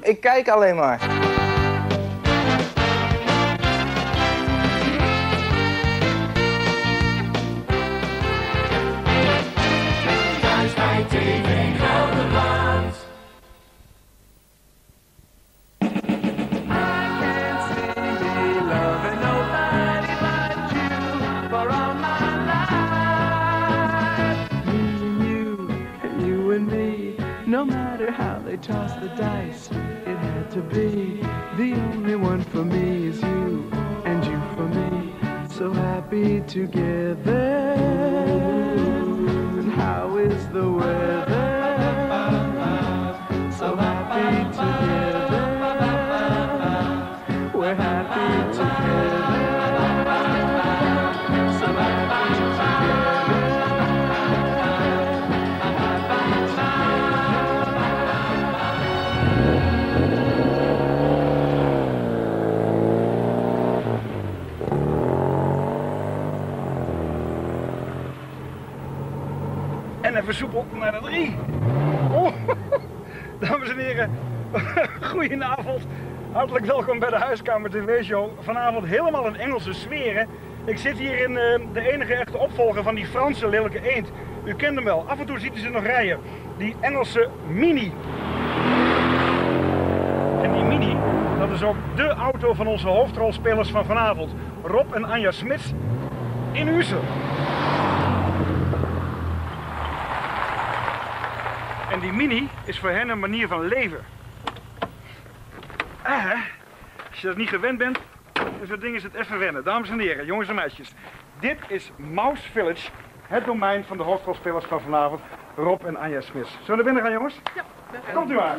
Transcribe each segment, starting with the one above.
Ik kijk alleen maar. Thuis bij TV Gelderland. No matter how they toss the dice, it had to be. The only one for me is you, and you for me. So happy together. And how is the weather? So happy together. We're happy together. So happy together. En even soepel naar de 3. Oh, dames en heren, goedenavond. Hartelijk welkom bij de Huiskamer TV-show. Vanavond helemaal in Engelse sfeer. Hè? Ik zit hier in de enige echte opvolger van die Franse lelijke eend. U kent hem wel, af en toe ziet u ze nog rijden. Die Engelse Mini. En die Mini, dat is ook de auto van onze hoofdrolspelers van vanavond. Rob en Anja Smits in Huissen. En die Mini is voor hen een manier van leven. Als je dat niet gewend bent, dan zo'n ding is het even wennen. Dames en heren, jongens en meisjes. Dit is Mouse Village, het domein van de hoofdrolspelers van vanavond, Rob en Anja Smits. Zullen we naar binnen gaan, jongens? Ja. Komt u maar.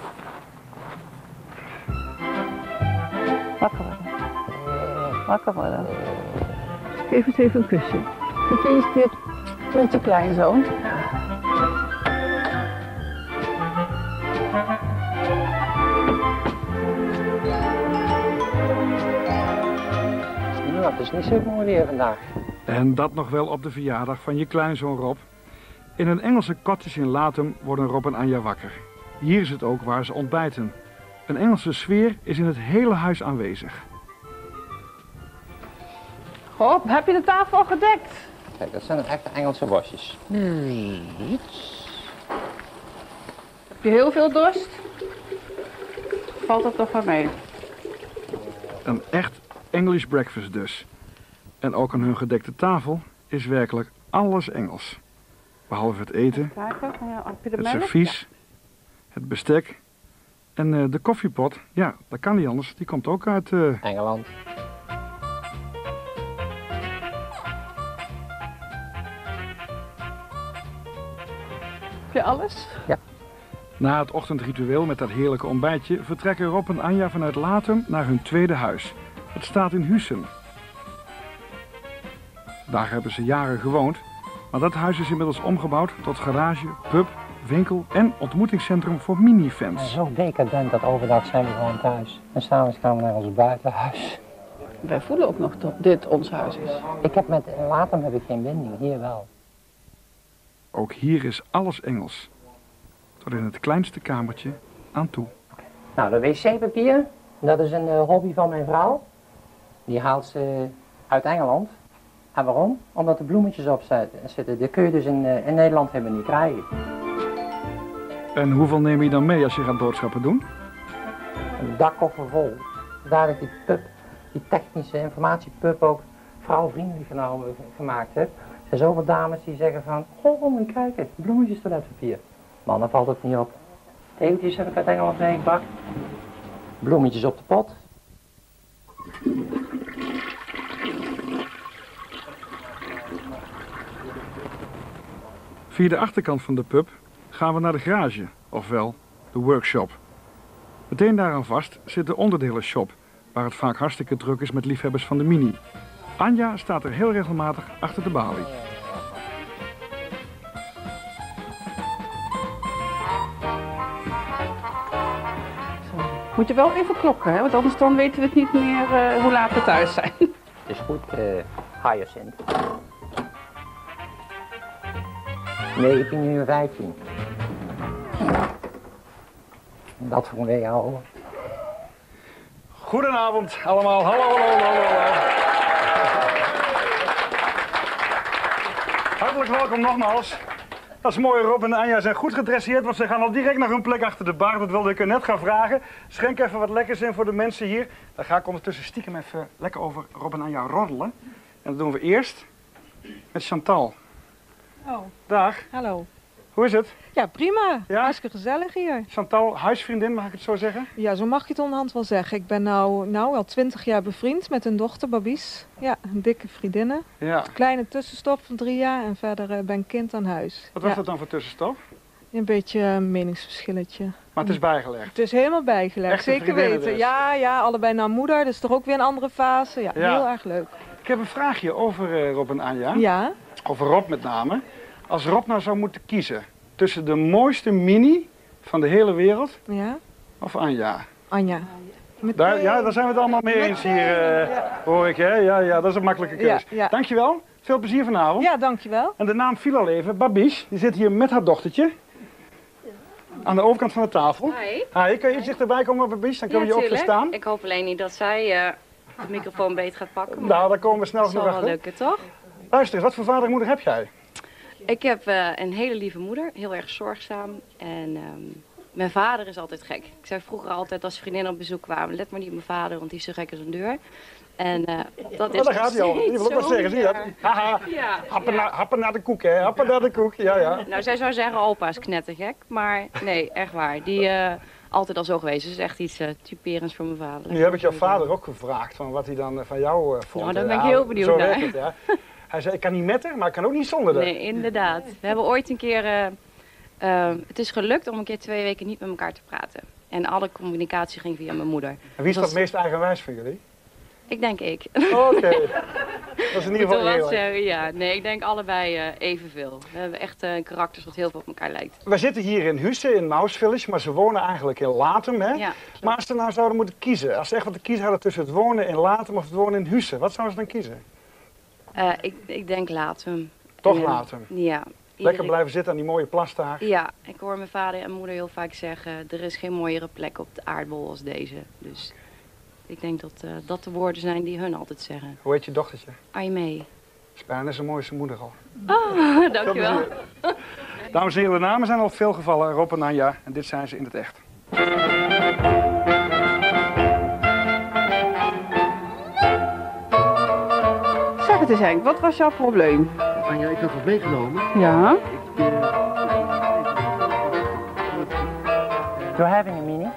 Wakker worden. Wakker worden. Geef eens even een kusje. Gefeliciteerd met je kleinzoon. Nou, het is niet zo mooi weer vandaag. En dat nog wel op de verjaardag van je kleinzoon Rob. In een Engelse cottage in Lathum worden Rob en Anja wakker. Hier is het ook waar ze ontbijten. Een Engelse sfeer is in het hele huis aanwezig. Rob, heb je de tafel al gedekt? Kijk, dat zijn echte Engelse bosjes. Heb je heel veel dorst? Valt dat toch wel mee? Een echt English breakfast dus. En ook aan hun gedekte tafel is werkelijk alles Engels. Behalve het eten, Kijken, heb je de het melk? servies, het bestek en de koffiepot. Ja, dat kan niet anders. Die komt ook uit... Engeland. Heb je alles? Ja. Na het ochtendritueel met dat heerlijke ontbijtje vertrekken Rob en Anja vanuit Lathum naar hun tweede huis. Het staat in Huissen. Daar hebben ze jaren gewoond, maar dat huis is inmiddels omgebouwd tot garage, pub, winkel en ontmoetingscentrum voor minifans. Zo decadent dat overdag zijn we gewoon thuis. En s'avonds gaan we naar ons buitenhuis. Wij voelen ook nog dat dit ons huis is. In Lathum heb ik geen binding, hier wel. Ook hier is alles Engels. Tot in het kleinste kamertje aan toe. Nou, de wc-papier, dat is een hobby van mijn vrouw. Die haalt ze uit Engeland. En waarom? Omdat er bloemetjes op zitten. Die kun je dus in Nederland helemaal niet krijgen. En hoeveel neem je dan mee als je gaat boodschappen doen? Een dakkoffer vol. Daar ik die pub, die technische informatiepub ook vrouwvriendelijk gemaakt heb. Er zijn zoveel dames die zeggen van, goh, moet je kijken, bloemetjes toiletpapier. Mannen valt het niet op. Tegeltjes heb ik uit Engeland meegebracht. Bloemetjes op de pot. Via de achterkant van de pub gaan we naar de garage, ofwel de workshop. Meteen daaraan vast zit de onderdelenshop, waar het vaak hartstikke druk is met liefhebbers van de Mini. Anja staat er heel regelmatig achter de balie. Moet je wel even klokken, hè? Want anders dan weten we het niet meer hoe laat we thuis zijn. Het is goed, Hyacinth. 19:15. Dat vond ik al. Goedenavond allemaal. Hallo, hallo, hallo, hallo. Hartelijk welkom nogmaals. Dat is mooi, Rob en Anja zijn goed gedresseerd, want ze gaan al direct naar hun plek achter de bar. Dat wilde ik er net gaan vragen. Schenk even wat lekkers in voor de mensen hier. Dan ga ik ondertussen stiekem even lekker over Rob en Anja roddelen. En dat doen we eerst met Chantal. Oh, Dag, hallo. hoe is het? Ja, prima. Ja? Hartstikke gezellig hier. Chantal, huisvriendin, mag ik het zo zeggen? Ja, zo mag je het onderhand wel zeggen. Ik ben nou al 20 jaar bevriend met een dochter, Babies. Ja, een dikke vriendinne. Ja. Kleine tussenstop van 3 jaar en verder ben ik kind aan huis. Wat was Ja, dat dan voor tussenstop? een beetje een meningsverschilletje. Maar het is bijgelegd. Het is helemaal bijgelegd, Echte zeker vriendinnen weten. dus. Ja, allebei naar moeder, dus toch ook weer een andere fase. Ja, Ja. heel erg leuk. Ik heb een vraagje over Rob en Anja. Ja, Over Rob met name. Als Rob nou zou moeten kiezen tussen de mooiste mini van de hele wereld ja. of Anja? Anja. Meteen. Daar zijn we het allemaal mee eens hier, hoor ik. Hè? Ja, dat is een makkelijke keus. Ja. Dankjewel, veel plezier vanavond. Ja, dankjewel. En de naam viel al even, Babies, die zit hier met haar dochtertje. Aan de overkant van de tafel. Hi. Kun je iets dichterbij komen, Babies? Dan kunnen we je ook verstaan. Ik hoop alleen niet dat zij de microfoon beter gaat pakken. Maar Nou, daar komen we snel dat zal genoeg wel achter. lukken, toch? Luister eens, wat voor vader en moeder heb jij? Ik heb een hele lieve moeder, heel erg zorgzaam. En mijn vader is altijd gek. Ik zei vroeger altijd als vriendinnen op bezoek kwamen, let maar niet op mijn vader, want die is zo gek als een deur. En dat is Daar gaat hij al. Die wil ook wat zeggen, zie je dat? Haha, Ja, happen naar de koek, hè? Happen naar de koek, ja. Nou, zij zou zeggen opa is knettergek, maar nee, echt waar. Die altijd al zo geweest. Dus het is echt iets typerends voor mijn vader. Nu heb ik jouw vader ook gevraagd van wat hij dan van jou vond. Nou, daar ben ik Ja, heel benieuwd zo naar. werkt het, ja. Hij zei, ik kan niet met haar, maar ik kan ook niet zonder haar. Nee, inderdaad. We hebben ooit een keer... het is gelukt om een keer 2 weken niet met elkaar te praten. En alle communicatie ging via mijn moeder. En wie is dat meest eigenwijs van jullie? Ik denk ik. Oké, dat is in ieder geval Toch wel heel erg. zeggen, ja. Nee, ik denk allebei evenveel. We hebben echt karakters wat heel veel op elkaar lijkt. We zitten hier in Husse, in Mouse Village, maar ze wonen eigenlijk in Latem, hè? Ja, Maar als ze nou zouden moeten kiezen, als ze echt wat te kiezen hadden tussen het wonen in Latem of het wonen in Husse, wat zouden ze dan kiezen? ik denk Latem. Toch En, Latem? Ja. Lekker blijven zitten aan die mooie plas daar. Ja, ik hoor mijn vader en moeder heel vaak zeggen, er is geen mooiere plek op de aardbol als deze. Dus ik denk dat dat de woorden zijn die hun altijd zeggen. Hoe heet je dochtertje? Aimee. Is bijna zijn mooiste moeder al. Oh, dankjewel. Dames en heren, de namen zijn al veel gevallen, Rob en Anja, en dit zijn ze in het echt. Zeg het eens Henk, wat was jouw probleem? Anja, ik had wat meegenomen. Ja? You're having a mini?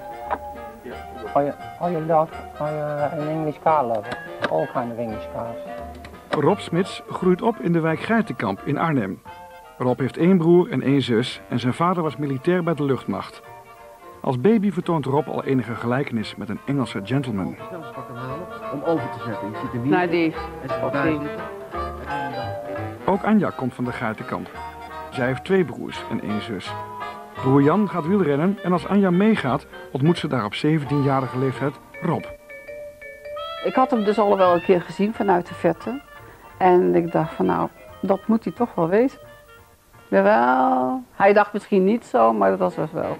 You love an English car lover? All kind of English cars. Rob Smits groeit op in de wijk Geitenkamp in Arnhem. Rob heeft 1 broer en 1 zus en zijn vader was militair bij de luchtmacht. Als baby vertoont Rob al enige gelijkenis met een Engelse gentleman. Snelspakken halen om over te zetten. Je ziet hem hier. Naar die. En ze Op daar die. zitten. Ook Anja komt van de Geitenkamp. Zij heeft 2 broers en 1 zus. Broer Jan gaat wielrennen en als Anja meegaat ontmoet ze daar op 17-jarige leeftijd Rob. Ik had hem dus al wel een keer gezien vanuit de verte. En ik dacht van nou, dat moet hij toch wel wezen. Jawel. Hij dacht misschien niet zo, maar dat was het wel.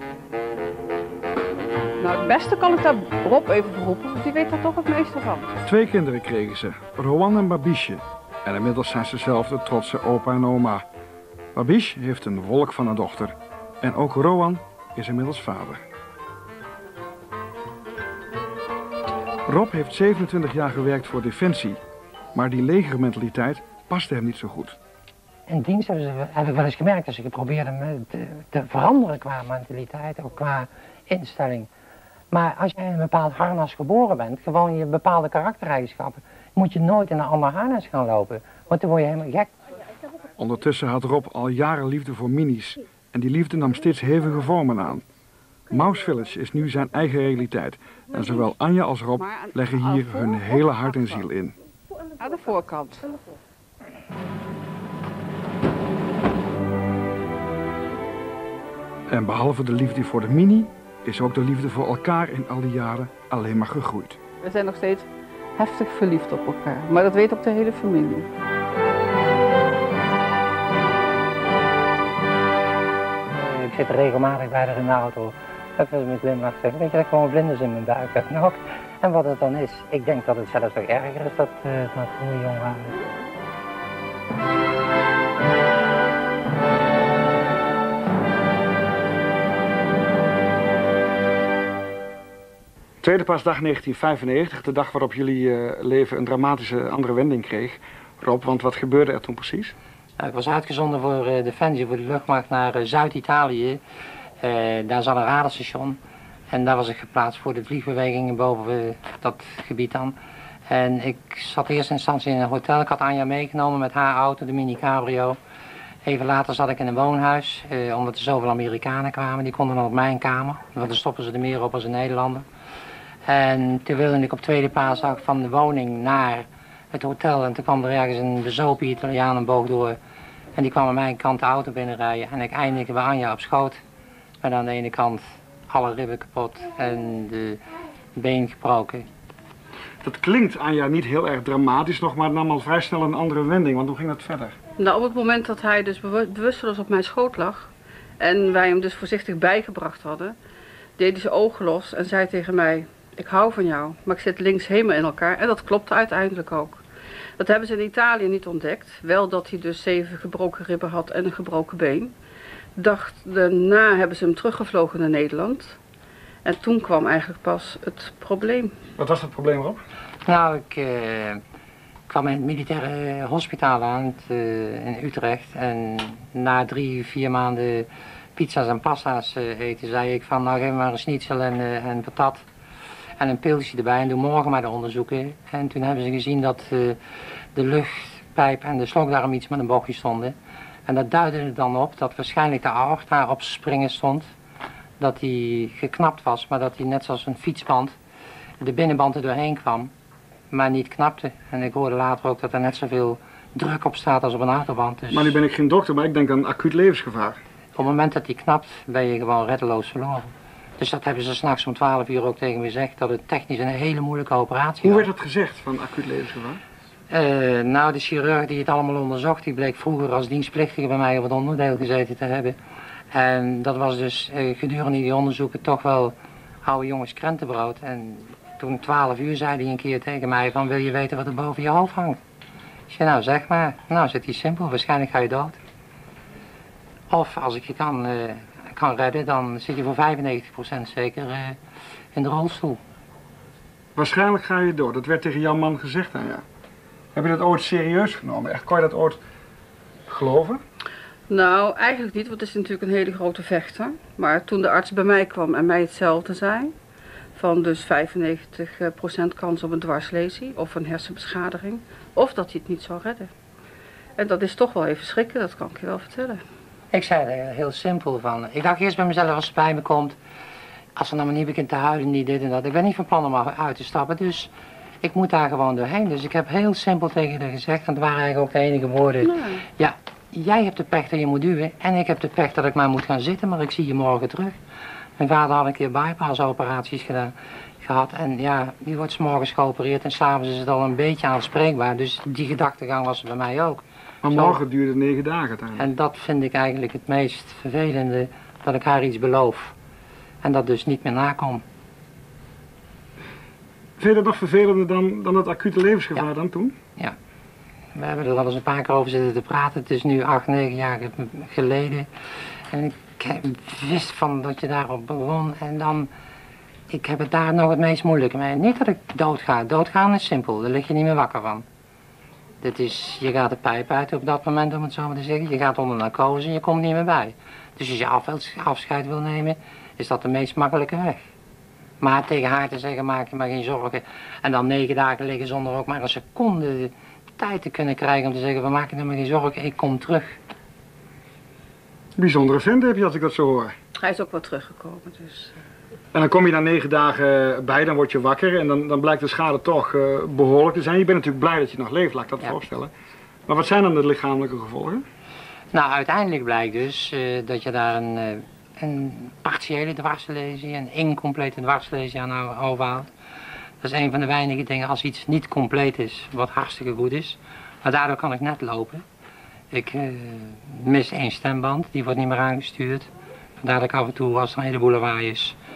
Nou, het beste kan ik daar Rob even voor roepen, want die weet er toch het meeste van. 2 kinderen kregen ze, Rowan en Babiesje. En inmiddels zijn ze zelf de trotse opa en oma. Babies heeft een wolk van een dochter. En ook Rowan is inmiddels vader. Rob heeft 27 jaar gewerkt voor Defensie. Maar die legermentaliteit paste hem niet zo goed. In dienst heb ik wel eens gemerkt, dus ik probeerde me te veranderen qua mentaliteit, ook qua instelling. Maar als jij in een bepaald harnas geboren bent, gewoon je bepaalde karaktereigenschappen, moet je nooit in een ander harnas gaan lopen, want dan word je helemaal gek. Ondertussen had Rob al jaren liefde voor minis. En die liefde nam steeds hevige vormen aan. Mouse Village is nu zijn eigen realiteit. En zowel Anja als Rob leggen hier hun hele hart en ziel in. Aan de voorkant. En behalve de liefde voor de mini, is ook de liefde voor elkaar in al die jaren alleen maar gegroeid. We zijn nog steeds heftig verliefd op elkaar, maar dat weet ook de hele familie. Ik zit regelmatig bij haar in de auto. Dat was mijn glimlach zeggen. Weet je dat ik gewoon vlinders in mijn buik heb nog? En wat het dan is, ik denk dat het zelfs nog erger is dat toen we jong waren. Tweede paasdag 1995, de dag waarop jullie leven een dramatische andere wending kreeg. Rob, want wat gebeurde er toen precies? Nou, ik was uitgezonden voor Defensie, voor de luchtmacht naar Zuid-Italië. Daar zat een radarstation en daar was ik geplaatst voor de vliegbewegingen boven dat gebied dan. En ik zat in eerste instantie in een hotel. Ik had Anja meegenomen met haar auto, de Mini Cabrio. Even later zat ik in een woonhuis, omdat er zoveel Amerikanen kwamen. Die konden dan op mijn kamer, want dan stoppen ze er meer op als een Nederlander. En toen wilde ik op tweede paasdag van de woning naar het hotel. En toen kwam er ergens een bezopen Italiaan een boog door. En die kwam aan mijn kant de auto binnenrijden. En ik eindigde bij Anja op schoot. Met aan de ene kant alle ribben kapot en de been gebroken. Dat klinkt, Anja, niet heel erg dramatisch nog, maar het nam al vrij snel een andere wending. Want hoe ging dat verder? Nou, op het moment dat hij dus bewusteloos op mijn schoot lag en wij hem dus voorzichtig bijgebracht hadden, deed hij zijn ogen los en zei tegen mij: ik hou van jou, maar ik zit links helemaal in elkaar. En dat klopte uiteindelijk ook. Dat hebben ze in Italië niet ontdekt. Wel dat hij dus 7 gebroken ribben had en een gebroken been. Daarna hebben ze hem teruggevlogen naar Nederland. En toen kwam eigenlijk pas het probleem. Wat was het probleem, Rob? Nou, ik kwam in het militaire hospitaal aan in Utrecht. En na 3-4 maanden pizza's en pasta's eten, zei ik van nou geef me maar een schnitzel en patat. En een pilsje erbij en doe morgen maar de onderzoeken. En toen hebben ze gezien dat de luchtpijp en de slokdarm iets met een bochtje stonden. En dat duidde er dan op dat waarschijnlijk de aorta op springen stond. Dat die geknapt was, maar dat die net zoals een fietsband de binnenband er doorheen kwam. Maar niet knapte. En ik hoorde later ook dat er net zoveel druk op staat als op een autoband. Dus Maar nu ben ik geen dokter, maar ik denk aan acuut levensgevaar. op het moment dat die knapt, ben je gewoon reddeloos verloren. Dus dat hebben ze 's nachts om 12 uur ook tegen me gezegd, dat het technisch een hele moeilijke operatie was. Hoe werd dat gezegd, van acuut levensgevaar? Nou, de chirurg die het allemaal onderzocht, die bleek vroeger als dienstplichtige bij mij op het onderdeel gezeten te hebben. En dat was dus gedurende die onderzoeken toch wel oude jongens krentenbrood. En toen 12 uur zei hij een keer tegen mij van wil je weten wat er boven je hoofd hangt? Ik zei nou zeg maar, nou zit hij simpel, waarschijnlijk ga je dood. Of als ik je kan redden, dan zit je voor 95% zeker in de rolstoel. Waarschijnlijk ga je door, dat werd tegen jouw man gezegd aan ja. Heb je dat ooit serieus genomen? Echt, kon je dat ooit geloven? Nou, eigenlijk niet, want het is natuurlijk een hele grote vechter. Maar toen de arts bij mij kwam en mij hetzelfde zei, van dus 95% kans op een dwarslesie of een hersenbeschadiging, of dat hij het niet zou redden. En dat is toch wel even schrikken, dat kan ik je wel vertellen. Ik zei er heel simpel van, ik dacht eerst bij mezelf als het bij me komt, als ze nou maar niet begint te huilen, niet dit en dat. Ik ben niet van plan om uit te stappen, dus ik moet daar gewoon doorheen. Dus ik heb heel simpel tegen haar gezegd, en het waren eigenlijk ook de enige woorden. Nee. Ja, jij hebt de pech dat je moet duwen en ik heb de pech dat ik maar moet gaan zitten, maar ik zie je morgen terug. Mijn vader had een keer bypass-operaties gehad en ja, die wordt 's morgens geopereerd en 's avonds is het al een beetje aanspreekbaar. Dus die gedachtegang was er bij mij ook. Maar Zo. morgen duurde 9 dagen uiteindelijk. En dat vind ik eigenlijk het meest vervelende, dat ik haar iets beloof en dat dus niet meer nakom. Vind je dat nog vervelender dan het acute levensgevaar Ja. dan toen? Ja, we hebben er al eens een paar keer over zitten te praten. Het is nu 8-9 jaar geleden. En ik wist van dat je daarop begon. En dan, ik heb het daar nog het meest moeilijke mee. Niet dat ik doodga. Doodgaan is simpel, daar lig je niet meer wakker van. Dit is, je gaat de pijp uit op dat moment, om het zo maar te zeggen. Je gaat onder narcose en je komt niet meer bij. Dus als je afscheid wil nemen, is dat de meest makkelijke weg. Maar tegen haar te zeggen, maak je maar geen zorgen. En dan 9 dagen liggen zonder ook maar een seconde tijd te kunnen krijgen om te zeggen, we maken er maar geen zorgen, ik kom terug. Bijzondere vent heb je als ik dat zo hoor. Hij is ook wel teruggekomen, dus... En dan kom je na 9 dagen bij, dan word je wakker en dan blijkt de schade toch behoorlijk te zijn. Je bent natuurlijk blij dat je nog leeft, laat ik dat Ja. voorstellen. Maar wat zijn dan de lichamelijke gevolgen? Nou, uiteindelijk blijkt dus dat je daar een partiële dwarslesie, een incomplete dwarslesie aan overhoudt. Dat is een van de weinige dingen als iets niet compleet is, wat hartstikke goed is. Maar daardoor kan ik net lopen. Ik mis 1 stemband, die wordt niet meer aangestuurd. Vandaar dat ik af en toe, als er een heleboel lawaai is,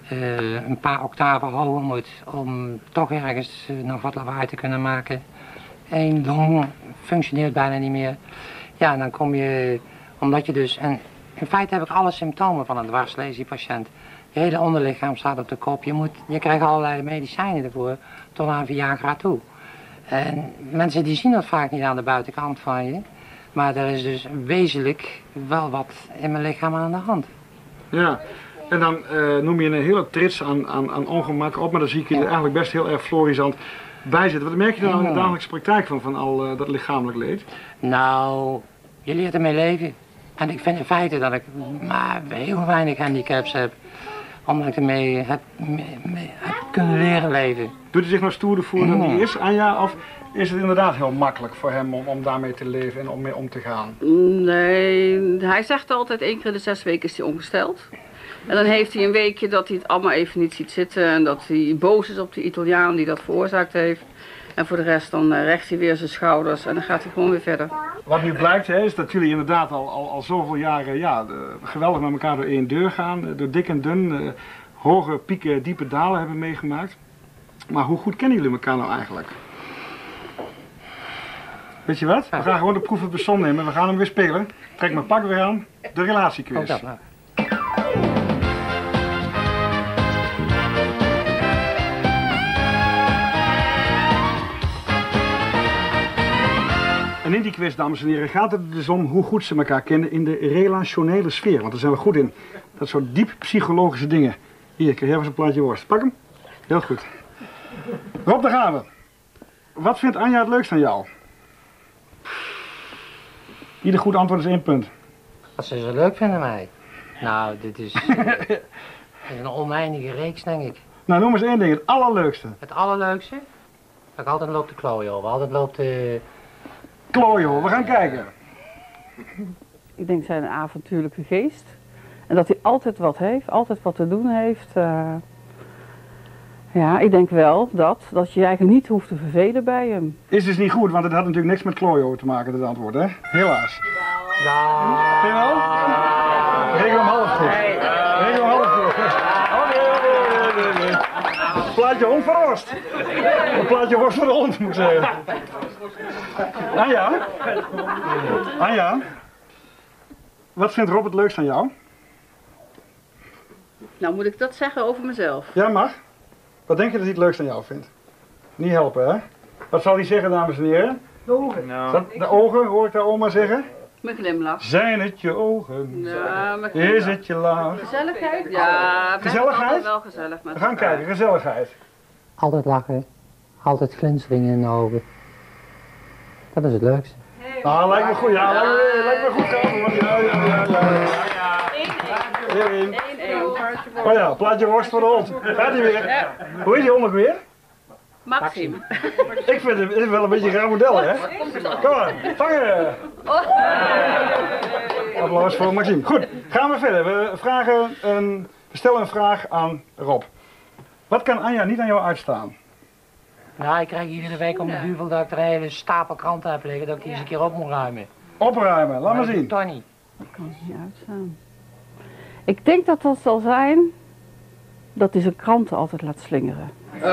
een paar octaven hoger moet om toch ergens nog wat lawaai te kunnen maken. Eén long functioneert bijna niet meer. Ja, dan kom je, omdat je dus, en in feite heb ik alle symptomen van een dwarslesie-patiënt. Je hele onderlichaam staat op de kop, je krijgt allerlei medicijnen ervoor, tot aan Viagra toe. En mensen die zien dat vaak niet aan de buitenkant van je, maar er is dus wezenlijk wel wat in mijn lichaam aan de hand. Ja, en dan noem je een hele trits aan ongemak op, maar dan zie ik je er eigenlijk best heel erg florisant bij zitten. Wat merk je dan nou in de dagelijkse praktijk van al dat lichamelijk leed? Nou, je leert ermee leven. En ik vind in feite dat ik maar heel weinig handicaps heb. Omdat ik ermee heb kunnen leren leven. Doet hij zich nou stoerder voor dan hij is, Anja? Of is het inderdaad heel makkelijk voor hem om daarmee te leven en om mee om te gaan? Nee, hij zegt altijd 1 keer in de 6 weken is hij ongesteld. En dan heeft hij een weekje dat hij het allemaal even niet ziet zitten en dat hij boos is op de Italiaan die dat veroorzaakt heeft. En voor de rest dan recht hij weer zijn schouders en dan gaat hij gewoon weer verder. Wat nu blijkt is dat jullie inderdaad al zoveel jaren geweldig met elkaar door één deur gaan. Door dik en dun, hoge pieken, diepe dalen hebben meegemaakt. Maar hoe goed kennen jullie elkaar nou eigenlijk? Weet je wat? We gaan gewoon de proef op de som nemen. We gaan hem weer spelen. Trek mijn pak weer aan. De relatiequiz. Oh, dat, En in die quiz, dames en heren, gaat het dus om hoe goed ze elkaar kennen in de relationele sfeer. Want daar zijn we goed in. Dat soort diep psychologische dingen. Hier, krijg jij eens een plaatje worst. Pak hem. Heel goed. Rob, daar gaan we. Wat vindt Anja het leukst aan jou? Ieder goed antwoord is 1 punt. Wat ze zo leuk vinden mij. Nou, dit is een oneindige reeks, denk ik. Nou, noem eens 1 ding. Het allerleukste. Het allerleukste? Dat ik altijd loop te klooien, hoor. Altijd loop te... Klooien, hoor. We gaan kijken. Ik denk zijn avontuurlijke geest. En dat hij altijd wat heeft, altijd wat te doen heeft. Ja, ik denk wel dat je eigenlijk niet hoeft te vervelen bij hem. Is dus niet goed, want het had natuurlijk niks met klooien te maken, dat antwoord, hè? Helaas. Ja. Vind je wel? Regel om half goed. Regel om half goed. Nee. Plaatje hond voor worst. Een plaatje worst voor de hond, moet ik zeggen. Anja? Anja? Wat vindt Rob het leukst aan jou? Nou, moet ik dat zeggen over mezelf? Ja, mag. Wat denk je dat hij het leukst aan jou vindt? Niet helpen, hè? Wat zal hij zeggen, dames en heren? De ogen. Nou. De ogen, hoor ik daar oma zeggen? Mijn glimlach. Zijn het je ogen? Ja, mijn glimlach. Is het je laag? Gezelligheid? Ja, gezelligheid? Wel gezellig met We gaan kijken, gezelligheid. Altijd lachen. Altijd glinsteringen in de ogen. Dat is het leukste. Nou, lijkt me goed. Ja, lijkt me goed. Ja. Oh ja, plaatje worst voor de hond. Gaat hij weer? Hoe is die hond nog weer? Maxime. Ik vind het wel een beetje een raar model, hè? Kom maar, vangen! Applaus voor Maxime. Goed, gaan we verder. We stellen een vraag aan Rob. Wat kan Anja niet aan jou uitstaan? Nou, ik krijg iedere week om de duvel dat ik er een hele stapel kranten heb liggen, dat ik die eens een keer op moet ruimen. Opruimen, laat maar zien. Toch niet. Dat kan ze niet uitstaan. Ik denk dat dat zal zijn dat hij zijn kranten altijd laat slingeren.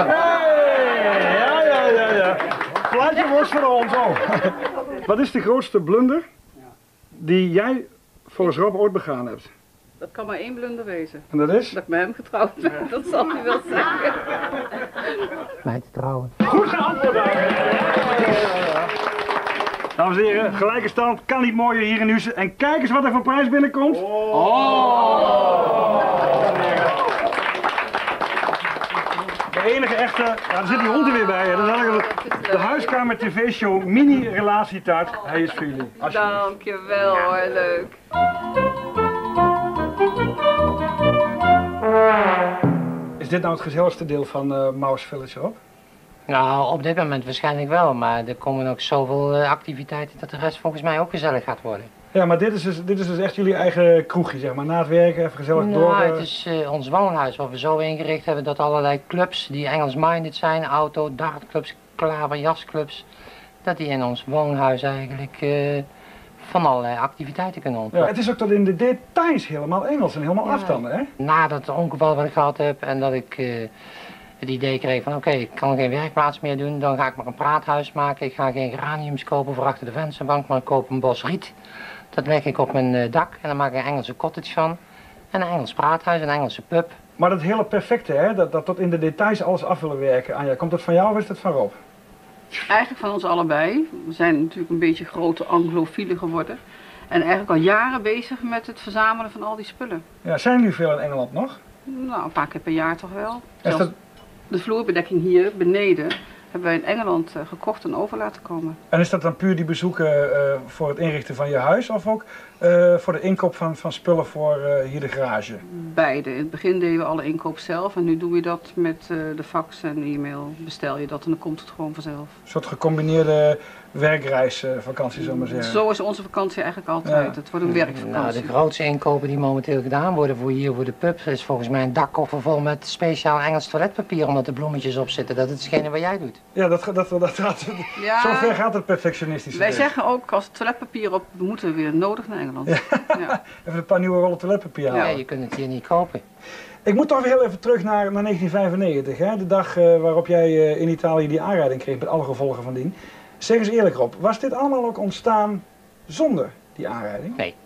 Ja. Plaatje worst voor de hond, zo. Wat is de grootste blunder die jij volgens Rob ooit begaan hebt? Dat kan maar 1 blunder wezen. En dat is? Dat ik met hem getrouwd ben, dat zal hij wel zeggen. Mij te trouwen. Goed geantwoord, dames en heren. Dames en heren, gelijke stand, kan niet mooier hier in Huissen. En kijk eens wat er voor prijs binnenkomt. De enige echte, ja, daar zit die hond er weer bij. Hè. Dat is eigenlijk de Huiskamer TV-show mini relatietaart. Hij is voor jullie. Dankjewel hoor, leuk. Is dit nou het gezelligste deel van Mouse Village, Rob? Nou, op dit moment waarschijnlijk wel, maar er komen ook zoveel activiteiten dat de rest volgens mij ook gezellig gaat worden. Ja, maar dit is dus echt jullie eigen kroegje, zeg maar. Na het werken even gezellig door. Nou, het is ons woonhuis wat we zo ingericht hebben dat allerlei clubs die Engels-minded zijn, auto, dartclubs, klaverjasclubs, dat die in ons woonhuis eigenlijk van allerlei activiteiten kunnen Ja, ontwikkelen. het is ook tot in de details helemaal Engels en helemaal afstanden, hè? Na dat ongeval wat ik gehad heb en dat ik het idee kreeg van oké, ik kan geen werkplaats meer doen, dan ga ik maar een praathuis maken. Ik ga geen geraniums kopen voor achter de vensterbank, maar ik koop een bos riet. Dat leg ik op mijn dak en dan maak ik een Engelse cottage van. En een Engels praathuis, een Engelse pub. Maar dat hele perfecte, hè? Dat tot in de details alles af willen werken. Anja, komt dat van jou of is dat van Rob? Eigenlijk van ons allebei. We zijn natuurlijk een beetje grote anglofielen geworden. En eigenlijk al jaren bezig met het verzamelen van al die spullen. Ja, zijn jullie veel in Engeland nog? Nou, een paar keer per jaar toch wel. Is Zelfs dat, de vloerbedekking hier beneden hebben wij in Engeland gekocht en over laten komen. en is dat dan puur die bezoeken voor het inrichten van je huis of ook voor de inkoop van spullen voor hier de garage? Beide. In het begin deden we alle inkoop zelf en nu doen we dat met de fax en e-mail. Bestel je dat en dan komt het gewoon vanzelf. Een soort gecombineerde werkreisvakantie, zullen we maar zeggen. Zo is onze vakantie eigenlijk altijd. Ja. Het wordt een werkvakantie. Nou, de grootste inkopen die momenteel gedaan worden voor de pub is volgens mij een dakkoffer vol met speciaal Engels toiletpapier omdat de bloemetjes op zitten. Dat is hetgene wat jij doet. Ja, dat gaat. Ja, Zover gaat het perfectionistische. wij werk. zeggen ook als het toiletpapier op, we moeten weer nodig naar Engeland. Ja. Even een paar nieuwe rollen toiletpapier halen. Ja, je kunt het hier niet kopen. Ik moet toch weer heel even terug naar 1995, hè? De dag waarop jij in Italië die aanrijding kreeg met alle gevolgen van dien. Zeg eens eerlijk Rob, was dit allemaal ook ontstaan zonder die aanrijding? Nee.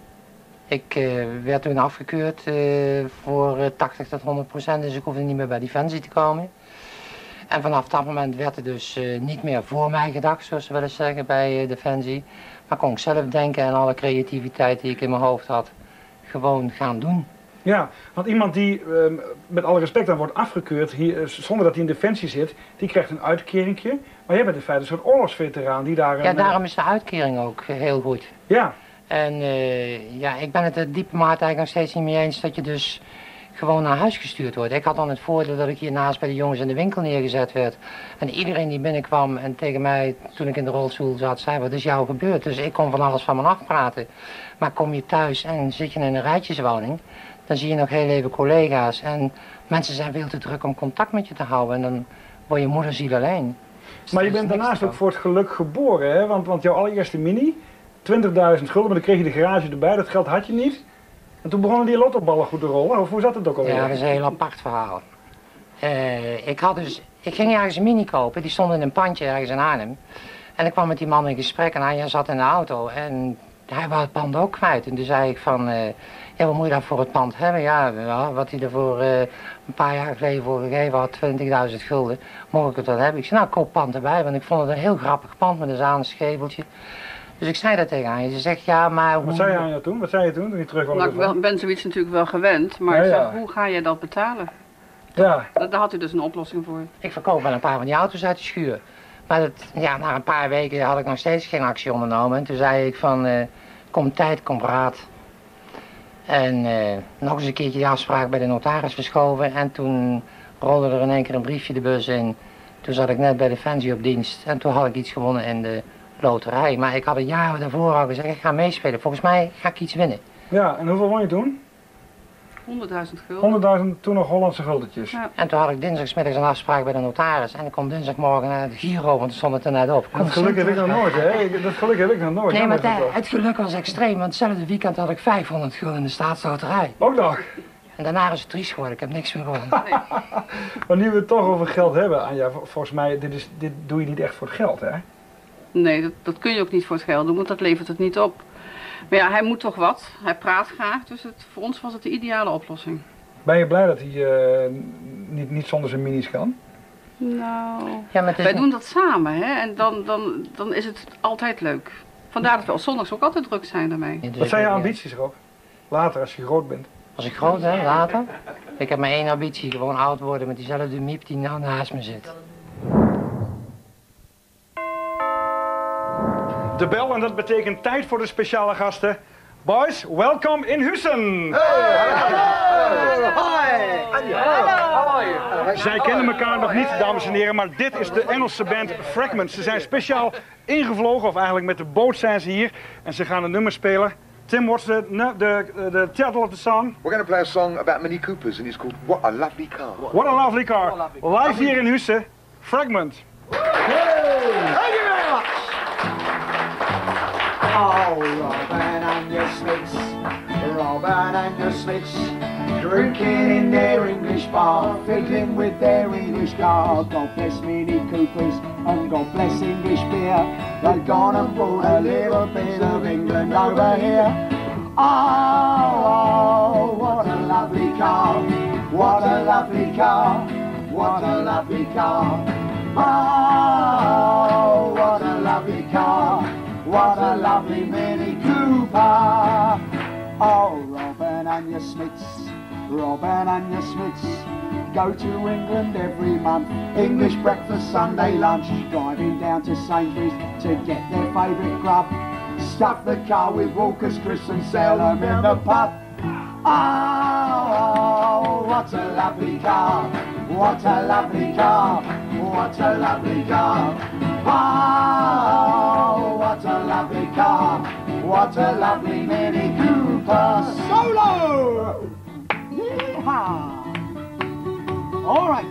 Ik werd toen afgekeurd voor 80 tot 100%, dus ik hoefde niet meer bij Defensie te komen. En vanaf dat moment werd er dus niet meer voor mij gedacht, zoals ze willen zeggen, bij Defensie. Maar kon ik zelf denken en alle creativiteit die ik in mijn hoofd had, gewoon gaan doen. Ja, want iemand die met alle respect dan wordt afgekeurd, hier, zonder dat hij in Defensie zit, die krijgt een uitkeringje. Maar jij bent in feite een soort oorlogsveteraan die daar... Ja, daarom is de uitkering ook heel goed. Ja, En ja, ik ben het de diplomaat eigenlijk nog steeds niet mee eens dat je dus gewoon naar huis gestuurd wordt. Ik had dan het voordeel dat ik hiernaast bij de jongens in de winkel neergezet werd. En iedereen die binnenkwam en tegen mij, toen ik in de rolstoel zat, zei wat is jou gebeurd? Dus ik kon van alles van me afpraten. Maar kom je thuis en zit je in een rijtjeswoning, dan zie je nog heel even collega's. En mensen zijn veel te druk om contact met je te houden. En dan word je moederziel alleen. Dus maar je er is bent niks daarnaast te ook voor het geluk geboren, hè? Want jouw allereerste Mini, 20.000 gulden, maar dan kreeg je de garage erbij, dat geld had je niet. En toen begonnen die lottoballen goed te rollen, of hoe zat het ook alweer? Ja, dat is een heel apart verhaal. Ik ging ergens een Mini kopen, die stond in een pandje ergens in Arnhem. En ik kwam met die man in gesprek en hij zat in de auto en hij wou het pand ook kwijt. En toen zei ik van, ja, wat moet je daar voor het pand hebben? Ja, wat hij er voor een paar jaar geleden voor gegeven had, 20.000 gulden, mocht ik het wel hebben? Ik zei, nou, koop pand erbij, want ik vond het een heel grappig pand met een zaanscheveltje. Dus ik zei dat tegen haar. Ze zegt, ja, maar hoe... Wat zei je aan jou toen? Wat zei je toen je terug Nou, ik ben zoiets natuurlijk wel gewend, maar Ja, ik zeg, ja. hoe ga je dat betalen? Ja, Daar had u dus een oplossing voor. Ik verkoop wel een paar van die auto's uit de schuur. Maar ja, na een paar weken had ik nog steeds geen actie ondernomen. En toen zei ik van, kom tijd, kom raad. En nog eens een keertje de afspraak bij de notaris verschoven. En toen rolde er in één keer een briefje de bus in. Toen zat ik net bij Defensie op dienst. En toen had ik iets gewonnen in de loterij. Maar ik had een jaar daarvoor al gezegd, ik ga meespelen. Volgens mij ga ik iets winnen. ja, en hoeveel won je toen? 100.000 gulden. 100.000 toen nog Hollandse guldetjes. Ja. En toen had ik dinsdagsmiddags een afspraak bij de notaris. En ik kom dinsdagmorgen naar het Giro, want er stond het er net op. Dat geluk heb ik nog nooit, hè? Dat geluk heb ik nog nooit. Nee, hè, maar met dat. het geluk was extreem, want hetzelfde weekend had ik 500 gulden in de staatsloterij. Ook nog. En daarna is het triest geworden, ik heb niks meer gewonnen. Maar nu we het toch over geld hebben, Anja, volgens mij, dit doe je niet echt voor het geld, hè? Nee, dat kun je ook niet voor het geld doen, want dat levert het niet op. Maar ja, hij moet toch wat. Hij praat graag, dus voor ons was het de ideale oplossing. Ben je blij dat hij niet zonder zijn minis kan? Nou, Ja, maar het is wij niet- doen dat samen, hè? En dan is het altijd leuk. Vandaar dat we op zondags ook altijd druk zijn daarmee. Dus Wat zijn je ik- ambities, Rob? Later, als je groot bent. Als ik groot ben, later. Ik heb maar één ambitie, gewoon oud worden met diezelfde miep die nou naast me zit. De bel, en dat betekent tijd voor de speciale gasten. Boys, welkom in Hussen! Zij kennen elkaar nog niet, dames en heren, maar dit is de Engelse band Fragments. Ze zijn speciaal ingevlogen, of eigenlijk met de boot zijn ze hier. En ze gaan een nummer spelen. Tim, what's the title of the song? We're going to play a song about Mini Coopers, and it's called What a Lovely Car. What a lovely car. Live hier in Hussen, Fragment. Thank you very much. Oh, Robin and your Smiths, Robin and your Smiths, drinking in their English bar, fiddling with their English car. God bless Mini Coopers and God bless English beer. They've gone and brought a little bit of England over here. Oh, what a lovely car, what a lovely car, what a lovely car. Oh, what a lovely car, what a lovely Mini Cooper. Oh, Robin and your Smiths, Robin and your Smiths, go to England every month. English breakfast, Sunday lunch, driving down to Sainsbury's to get their favourite grub. Stuff the car with Walker's crisps and sell them in the pub. Oh, what a lovely car, what a lovely car, what a lovely car. Oh, what a lovely car, what a lovely Mini Cooper. Solo! Yeehaw! All right.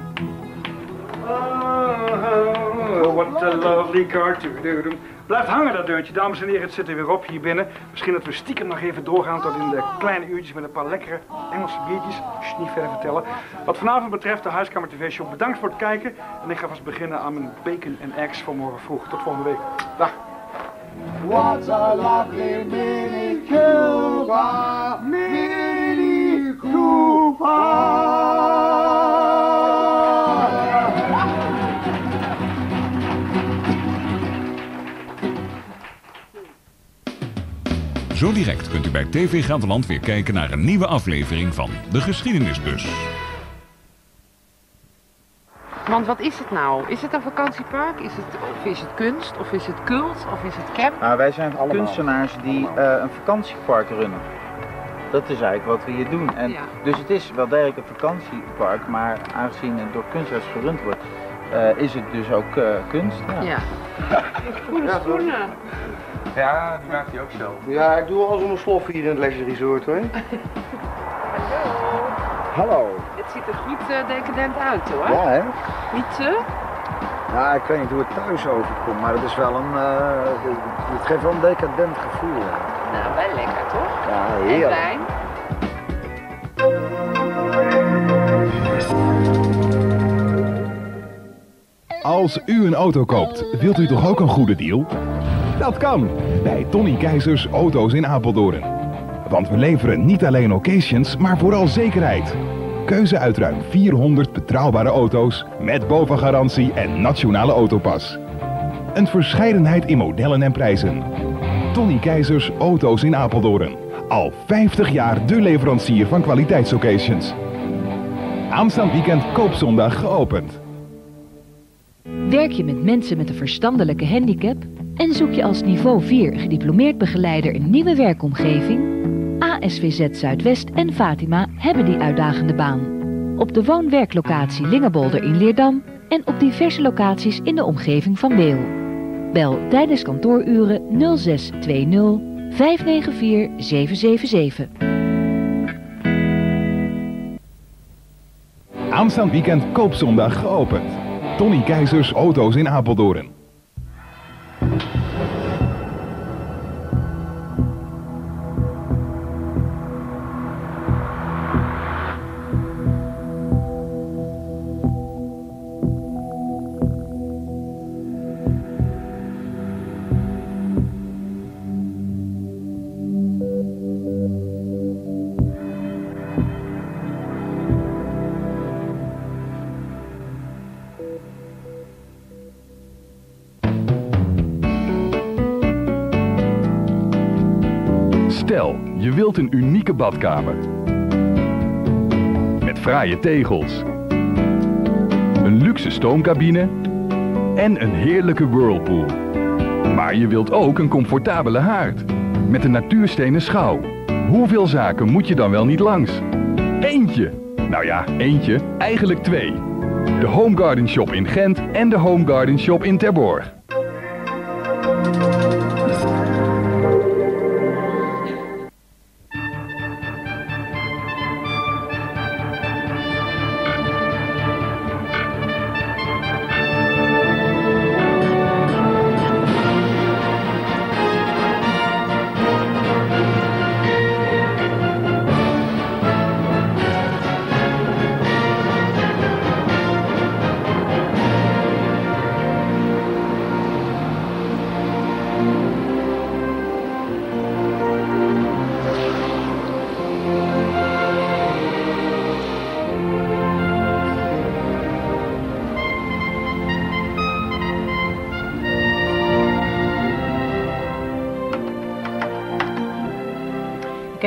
Oh, what a lovely car. Blijft hangen dat deuntje, dames en heren, het zit er weer op hier binnen. Misschien dat we stiekem nog even doorgaan tot in de kleine uurtjes met een paar lekkere Engelse biertjes. Niet verder vertellen. Wat vanavond betreft de Huiskamer TV Show, bedankt voor het kijken. En ik ga vast beginnen aan mijn bacon en eggs voor morgen vroeg. Tot volgende week. Dag. What a lovely Mini Cooper, Mini Cooper. Zo direct kunt u bij TV Gelderland weer kijken naar een nieuwe aflevering van De Geschiedenisbus. Want wat is het nou? Is het een vakantiepark? Of is het kunst? Of is het cult? Of is het camp? Nou, wij zijn kunstenaars die een vakantiepark runnen. Dat is eigenlijk wat we hier doen. En dus het is wel degelijk een vakantiepark, maar aangezien het door kunstenaars gerund wordt, is het dus ook kunst. Ja. Goede schoenen. Ja, die maakt hij ook zelf. Ja, ik doe al zo'n slof hier in het Leisure Resort hoor. Hallo. Het ziet er goed decadent uit hoor. Ja hè? Niet te? Ja, ik weet niet hoe het thuis overkomt, maar het is wel een, het geeft wel een decadent gevoel. Nou, wel lekker toch? Ja, heerlijk. En wijn? Als u een auto koopt, wilt u toch ook een goede deal? Dat kan, bij Tony Keizers Auto's in Apeldoorn. Want we leveren niet alleen occasions, maar vooral zekerheid. Keuze uit ruim 400 betrouwbare auto's met bovengarantie en nationale autopas. Een verscheidenheid in modellen en prijzen. Tony Keizers Auto's in Apeldoorn. Al 50 jaar de leverancier van kwaliteitsoccasions. Aanstaand weekend koopzondag geopend. Werk je met mensen met een verstandelijke handicap en zoek je als niveau 4 gediplomeerd begeleider een nieuwe werkomgeving? ASVZ Zuidwest en Fatima hebben die uitdagende baan. Op de woon-werklocatie Lingebolder in Leerdam en op diverse locaties in de omgeving van Weel. Bel tijdens kantooruren 0620 594 777. Aanstaand weekend koopzondag geopend. Tony Keizers Auto's in Apeldoorn. Stel, je wilt een unieke badkamer. Met fraaie tegels. Een luxe stoomcabine. En een heerlijke whirlpool. Maar je wilt ook een comfortabele haard. Met een natuurstenen schouw. Hoeveel zaken moet je dan wel niet langs? Eentje. Nou ja, eentje. Eigenlijk 2. De Home Garden Shop in Gent en de Home Garden Shop in Terborg.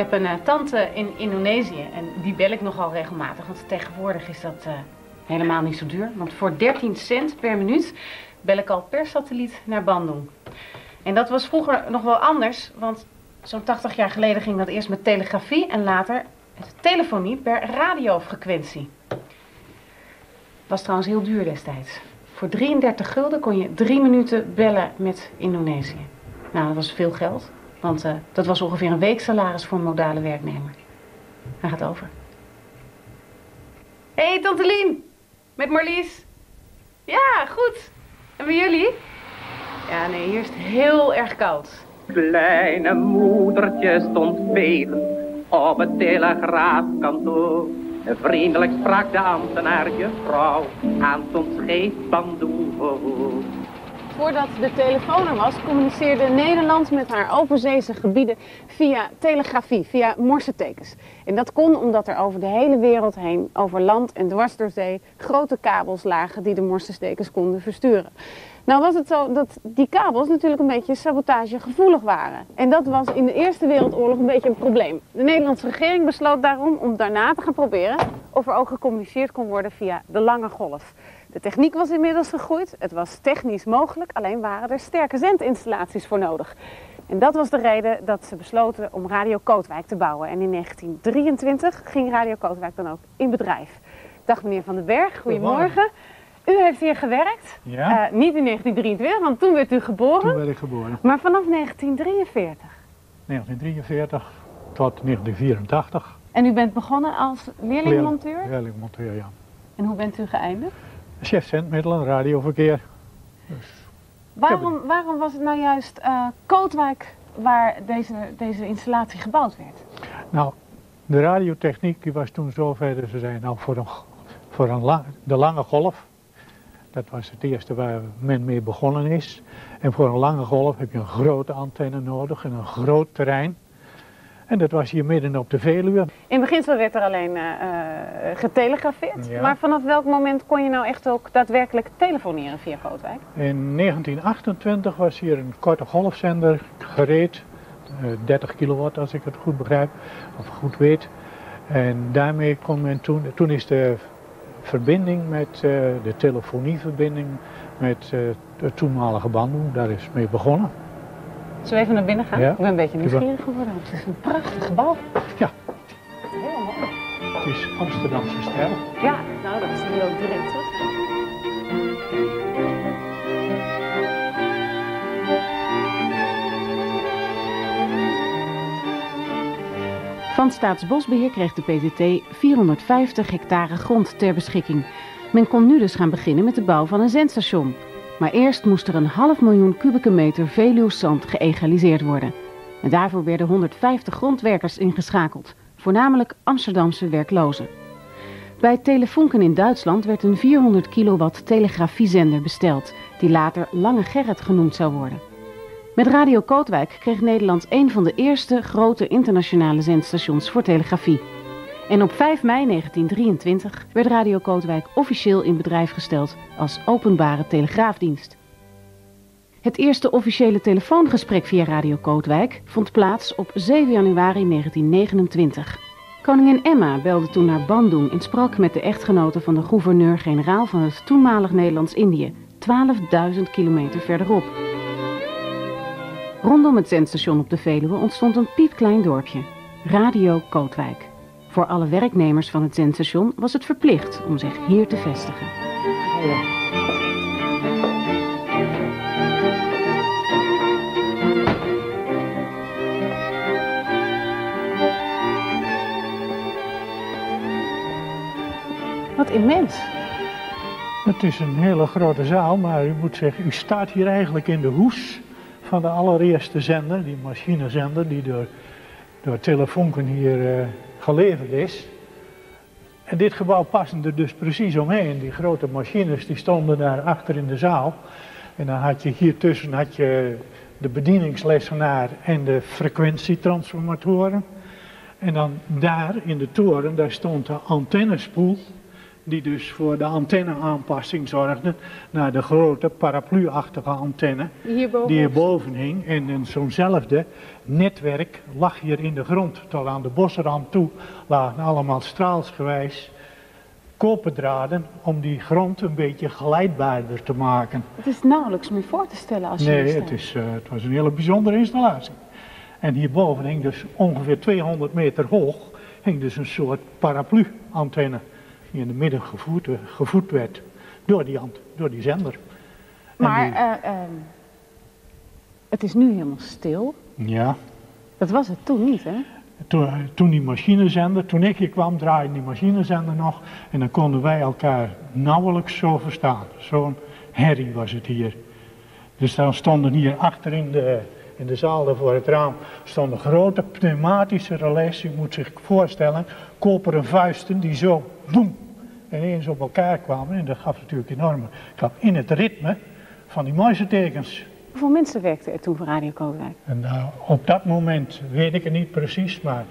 heb een tante in Indonesië en die bel ik nogal regelmatig, want tegenwoordig is dat helemaal niet zo duur. Want voor 13 cent per minuut bel ik al per satelliet naar Bandung. En dat was vroeger nog wel anders, want zo'n 80 jaar geleden ging dat eerst met telegrafie en later met telefonie per radiofrequentie. Was trouwens heel duur destijds. Voor 33 gulden kon je 3 minuten bellen met Indonesië. Nou, dat was veel geld, want dat was ongeveer een weeksalaris voor een modale werknemer. Hij gaat over. Hé, hey, tante Lien! Met Marlies. Ja, goed. En bij jullie? Ja, nee, hier is het heel erg koud. Kleine moedertje stond velen op het telegraafkantoor. Vriendelijk sprak de ambtenaar juffrouw aan soms geeft Bandung voor. Voordat de telefoon er was, communiceerde Nederland met haar overzeese gebieden via telegrafie, via morsetekens. En dat kon omdat er over de hele wereld heen, over land en dwars door zee, grote kabels lagen die de morsetekens konden versturen. Nou was het zo dat die kabels natuurlijk een beetje sabotagegevoelig waren. En dat was in de Eerste Wereldoorlog een beetje een probleem. De Nederlandse regering besloot daarom om daarna te gaan proberen of er ook gecommuniceerd kon worden via de lange golf. De techniek was inmiddels gegroeid, het was technisch mogelijk, alleen waren er sterke zendinstallaties voor nodig. En dat was de reden dat ze besloten om Radio Kootwijk te bouwen. En in 1923 ging Radio Kootwijk dan ook in bedrijf. Dag meneer Van den Berg, goedemorgen. U heeft hier gewerkt, ja? Niet in 1923, want toen werd u geboren. Toen werd ik geboren. Maar vanaf 1943. 1943 tot 1984. En u bent begonnen als leerlingmonteur? Leerlingmonteur, ja. En hoe bent u geëindigd? Chef zendmiddelen, radioverkeer. Dus waarom was het nou juist Kootwijk waar deze installatie gebouwd werd? Nou, de radiotechniek die was toen zover dat ze zeiden, nou de lange golf. Dat was het eerste waar men mee begonnen is. En voor een lange golf heb je een grote antenne nodig en een groot terrein. En dat was hier midden op de Veluwe. In beginsel werd er alleen getelegrafeerd. Ja. Maar vanaf welk moment kon je nou echt ook daadwerkelijk telefoneren via Kootwijk? In 1928 was hier een korte golfzender gereed. 30 kilowatt als ik het goed begrijp, of goed weet. En daarmee kon men toen is de verbinding met de telefonieverbinding met de toenmalige Bandung, daar is mee begonnen. Zullen we even naar binnen gaan? Ja. Ik ben een beetje nieuwsgierig geworden. Het is een prachtig gebouw. Ja. Heel mooi. Het is Amsterdamse stijl. Ja, nou dat is nu ook direct terug. Van Staatsbosbeheer kreeg de PTT 450 hectare grond ter beschikking. Men kon nu dus gaan beginnen met de bouw van een zendstation. Maar eerst moest er 500.000 kubieke meter Veluwezand geëgaliseerd worden. En daarvoor werden 150 grondwerkers ingeschakeld, voornamelijk Amsterdamse werklozen. Bij Telefunken in Duitsland werd een 400 kilowatt telegrafiezender besteld, die later Lange Gerrit genoemd zou worden. Met Radio Kootwijk kreeg Nederland een van de eerste grote internationale zendstations voor telegrafie. En op 5 mei 1923 werd Radio Kootwijk officieel in bedrijf gesteld als openbare telegraafdienst. Het eerste officiële telefoongesprek via Radio Kootwijk vond plaats op 7 januari 1929. Koningin Emma belde toen naar Bandung en sprak met de echtgenote van de gouverneur-generaal van het toenmalig Nederlands-Indië, 12.000 kilometer verderop. Rondom het zendstation op de Veluwe ontstond een piepklein dorpje, Radio Kootwijk. Voor alle werknemers van het zendstation was het verplicht om zich hier te vestigen. Wat immens. Het is een hele grote zaal, maar u moet zeggen, u staat hier eigenlijk in de hoes van de allereerste zender, die machinezender die door Telefunken hier geleverd is. En dit gebouw paste er dus precies omheen. Die grote machines die stonden daar achter in de zaal. En dan had je hier tussen de bedieningslessenaar en de frequentietransformatoren. En dan daar in de toren, daar stond de antennespoel. die dus voor de antenneaanpassing zorgden naar de grote paraplu-achtige antenne die hierboven hing. En in zo'nzelfde netwerk lag hier in de grond. Tot aan de bosrand toe lagen allemaal straalsgewijs koperdraden om die grond een beetje glijdbaarder te maken. Het is nauwelijks meer voor te stellen als je Nee, hier staat. het was een hele bijzondere installatie. En hierboven hing dus ongeveer 200 meter hoog, hing dus een soort paraplu-antenne die in het midden gevoed werd door die zender. Maar het is nu helemaal stil. Ja. Dat was het toen niet, hè? Toen die machinezender, toen ik hier kwam, draaide die machinezender nog en dan konden wij elkaar nauwelijks zo verstaan. Zo'n herrie was het hier. Dus dan stonden hier achter in de zaal daar voor het raam stonden grote pneumatische relais. U moet zich voorstellen, koperen vuisten die zo boem ineens op elkaar kwamen. En dat gaf natuurlijk enorme klap in het ritme van die muizentekens. Hoeveel mensen werkten er toen voor Radio Kootwijk? En op dat moment weet ik het niet precies, maar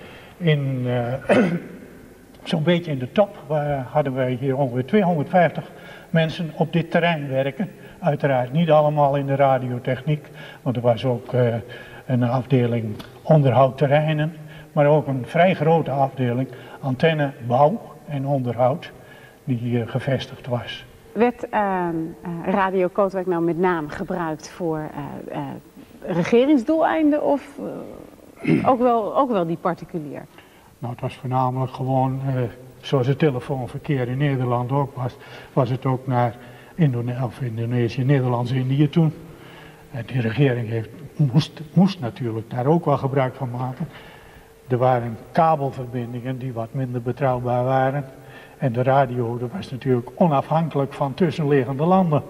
zo'n beetje in de top hadden wij hier ongeveer 250 mensen op dit terrein werken. Uiteraard niet allemaal in de radiotechniek, want er was ook een afdeling onderhoud terreinen, maar ook een vrij grote afdeling antennebouw en onderhoud die hier gevestigd was. Werd Radio Kootwijk nou met name gebruikt voor regeringsdoeleinden of ook wel die particulier? Nou, het was voornamelijk gewoon, zoals het telefoonverkeer in Nederland ook was het ook naar Indonesië, Nederlands-Indië toen. En die regering moest natuurlijk daar ook wel gebruik van maken. Er waren kabelverbindingen die wat minder betrouwbaar waren. En de radio dat was natuurlijk onafhankelijk van tussenliggende landen.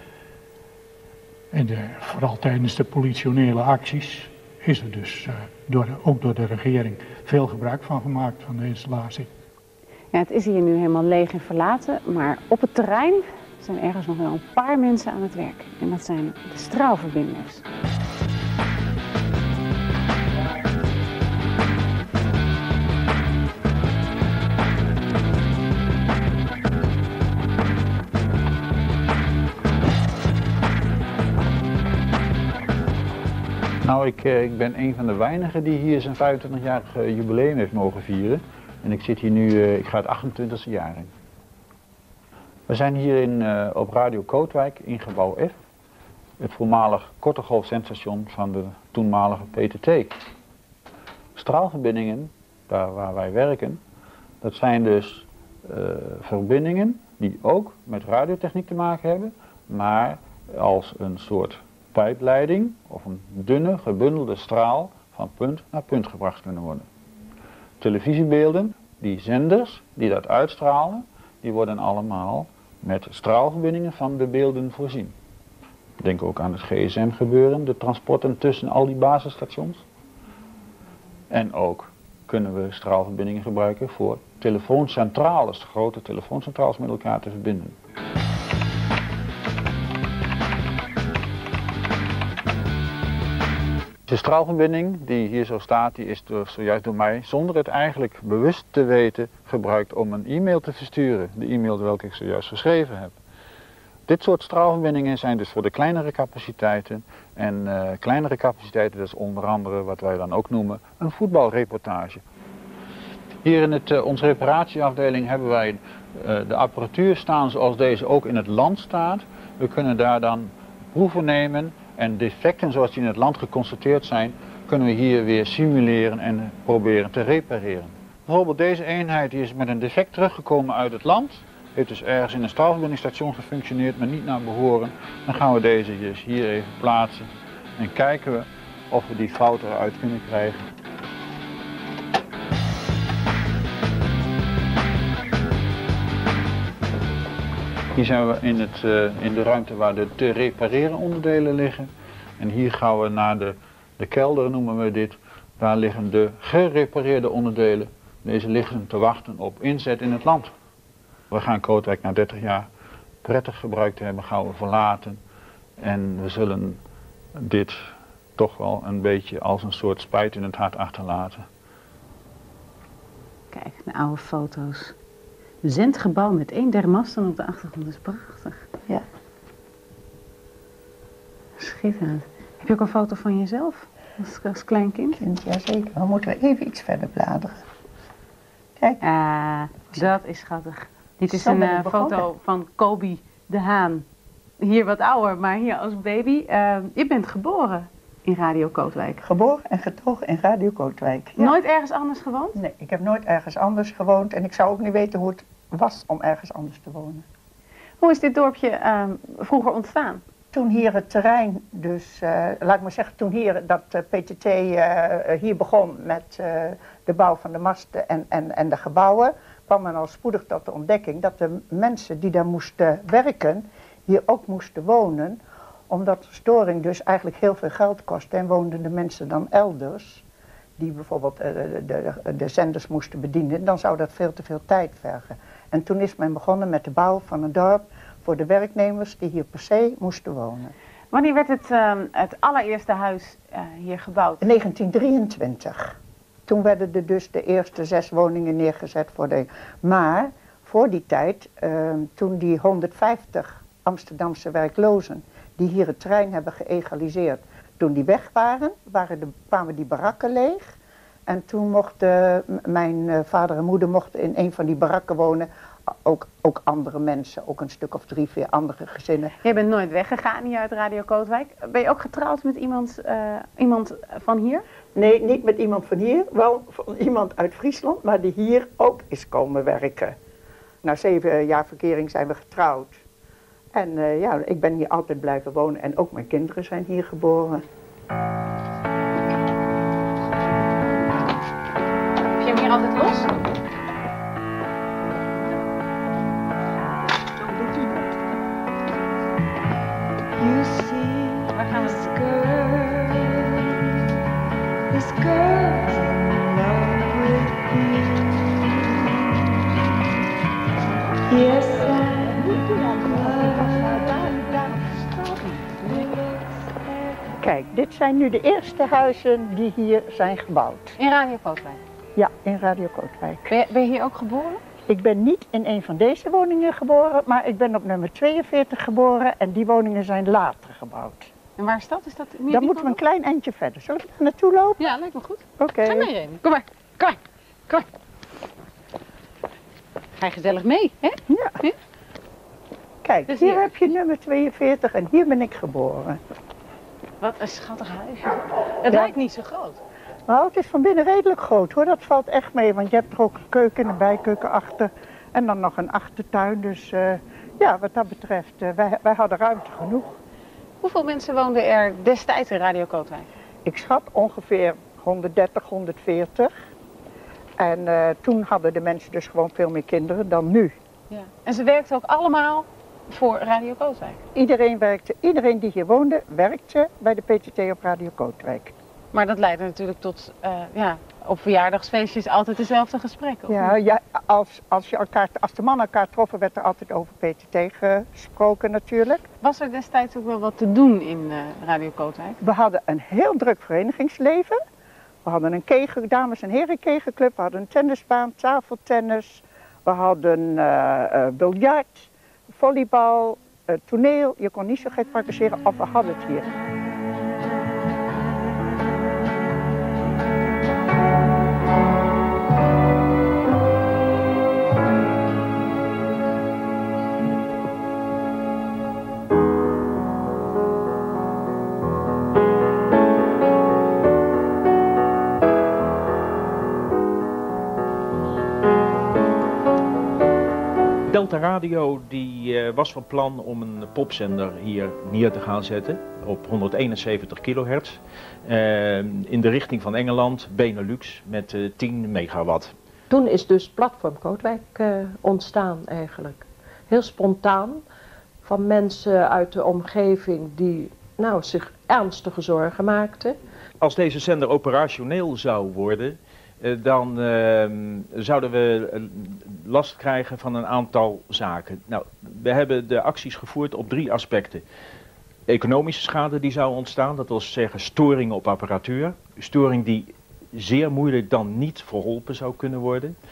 En vooral tijdens de politionele acties is er dus ook door de regering veel gebruik van gemaakt van de installatie. Ja, het is hier nu helemaal leeg en verlaten, maar op het terrein zijn ergens nog wel een paar mensen aan het werk. En dat zijn de straalverbinders. Nou, ik ben een van de weinigen die hier zijn 25-jarig jubileum heeft mogen vieren. En ik zit hier nu, ik ga het 28e jaar in. We zijn hier op Radio Kootwijk in gebouw F. Het voormalig kortegolfzendstation van de toenmalige PTT. Straalverbindingen, daar waar wij werken, dat zijn dus verbindingen die ook met radiotechniek te maken hebben, maar als een soort pijpleiding of een dunne gebundelde straal van punt naar punt gebracht kunnen worden. Televisiebeelden, die zenders die dat uitstralen, die worden allemaal met straalverbindingen van de beelden voorzien. Denk ook aan het GSM gebeuren, de transporten tussen al die basisstations. En ook kunnen we straalverbindingen gebruiken voor telefooncentrales, grote telefooncentrales met elkaar te verbinden. De straalverbinding die hier zo staat, die is zojuist door mij, zonder het eigenlijk bewust te weten, gebruikt om een e-mail te versturen. De e-mail welke ik zojuist geschreven heb. Dit soort straalverbindingen zijn dus voor de kleinere capaciteiten. En kleinere capaciteiten, dat is onder andere wat wij dan ook noemen een voetbalreportage. Hier in onze reparatieafdeling hebben wij de apparatuur staan zoals deze ook in het land staat. We kunnen daar dan proeven nemen. En defecten zoals die in het land geconstateerd zijn, kunnen we hier weer simuleren en proberen te repareren. Bijvoorbeeld deze eenheid die is met een defect teruggekomen uit het land. Heeft dus ergens in een straalverbindingsstation gefunctioneerd, maar niet naar behoren. Dan gaan we deze dus hier even plaatsen en kijken we of we die fout eruit kunnen krijgen. Hier zijn we in de ruimte waar de te repareren onderdelen liggen. En hier gaan we naar de kelder, noemen we dit. Daar liggen de gerepareerde onderdelen. Deze liggen te wachten op inzet in het land. We gaan Kootwijk na 30 jaar prettig gebruikt hebben, gaan we verlaten. En we zullen dit toch wel een beetje als een soort spijt in het hart achterlaten. Kijk, de oude foto's. zendgebouw met 1 der masten op de achtergrond. Dat is prachtig. Ja. Schitterend. Heb je ook een foto van jezelf als klein kind? Jazeker. Dan moeten we even iets verder bladeren. Kijk. Dat is schattig. Dit is een foto van Kobi de Haan. Hier wat ouder, maar hier als baby. Je bent geboren in Radio Kootwijk. Geboren en getogen in Radio Kootwijk. Ja. Nooit ergens anders gewoond? Nee, ik heb nooit ergens anders gewoond. En ik zou ook niet weten hoe het was om ergens anders te wonen. Hoe is dit dorpje vroeger ontstaan? Toen hier het terrein, dus laat ik maar zeggen, toen hier dat PTT hier begon met de bouw van de masten en de gebouwen, kwam men al spoedig tot de ontdekking dat de mensen die daar moesten werken, hier ook moesten wonen, omdat de storing dus eigenlijk heel veel geld kostte en woonden de mensen dan elders, die bijvoorbeeld de zenders moesten bedienen, dan zou dat veel te veel tijd vergen. En toen is men begonnen met de bouw van een dorp voor de werknemers die hier per se moesten wonen. Wanneer werd het allereerste huis hier gebouwd? In 1923. Toen werden er dus de eerste 6 woningen neergezet voor de... Maar voor die tijd, toen die 150 Amsterdamse werklozen die hier het terrein hebben geëgaliseerd, toen die weg waren, kwamen die barakken leeg. En toen mochten mijn vader en moeder mochten in een van die barakken wonen. Ook andere mensen, ook een stuk of 3, 4 andere gezinnen. Je bent nooit weggegaan hier uit Radio Kootwijk. Ben je ook getrouwd met iemand van hier? Nee, niet met iemand van hier. Wel van iemand uit Friesland, maar die hier ook is komen werken. Na 7 jaar verkering zijn we getrouwd. En ja, ik ben hier altijd blijven wonen en ook mijn kinderen zijn hier geboren. Heb je hem hier altijd los? You see this girl in love with you. Yes, Kijk, dit zijn nu de eerste huizen die hier zijn gebouwd. In Radio Kootwijk? Ja, in Radio Kootwijk. Ben je hier ook geboren? Ik ben niet in een van deze woningen geboren, maar ik ben op nummer 42 geboren en die woningen zijn later gebouwd. En waar is dat? Is dat Dan moeten we een klein eindje verder. Zullen we er naartoe lopen? Ja, lijkt me goed. Oké. Ga mee, Remy. Kom maar. Kom maar. Kom maar. Ga je gezellig mee, hè? Ja. Kijk, dus hier heb je nummer 42 en hier ben ik geboren. Wat een schattig huisje. Het lijkt niet zo groot. Nou, het is van binnen redelijk groot hoor, dat valt echt mee, want je hebt er ook een keuken en een bijkeuken achter en dan nog een achtertuin, dus ja, wat dat betreft, wij hadden ruimte genoeg. Hoeveel mensen woonden er destijds in Radio Kootwijk? Ik schat ongeveer 130, 140 en toen hadden de mensen dus gewoon veel meer kinderen dan nu. Ja. En ze werkten ook allemaal voor Radio Kootwijk? Iedereen die hier woonde, werkte bij de PTT op Radio Kootwijk. Maar dat leidde natuurlijk tot, ja, op verjaardagsfeestjes altijd dezelfde gesprekken. Ja, als de mannen elkaar troffen, werd er altijd over PTT gesproken natuurlijk. Was er destijds ook wel wat te doen in Radio Kootwijk? We hadden een heel druk verenigingsleven. We hadden een dames- en heren kegelclub, we hadden een tennisbaan, tafeltennis. We hadden biljart, volleybal, toneel. Je kon niet zo gek praktiseren of we hadden het hier. Delta Radio die was van plan om een popzender hier neer te gaan zetten op 171 kilohertz in de richting van Engeland, Benelux met 10 megawatt. Toen is dus Platform Kootwijk ontstaan eigenlijk. Heel spontaan van mensen uit de omgeving die zich ernstige zorgen maakten. Als deze zender operationeel zou worden, dan zouden we last krijgen van een aantal zaken. Nou, we hebben de acties gevoerd op 3 aspecten. Economische schade die zou ontstaan, dat wil zeggen storingen op apparatuur. Storing die zeer moeilijk dan niet verholpen zou kunnen worden.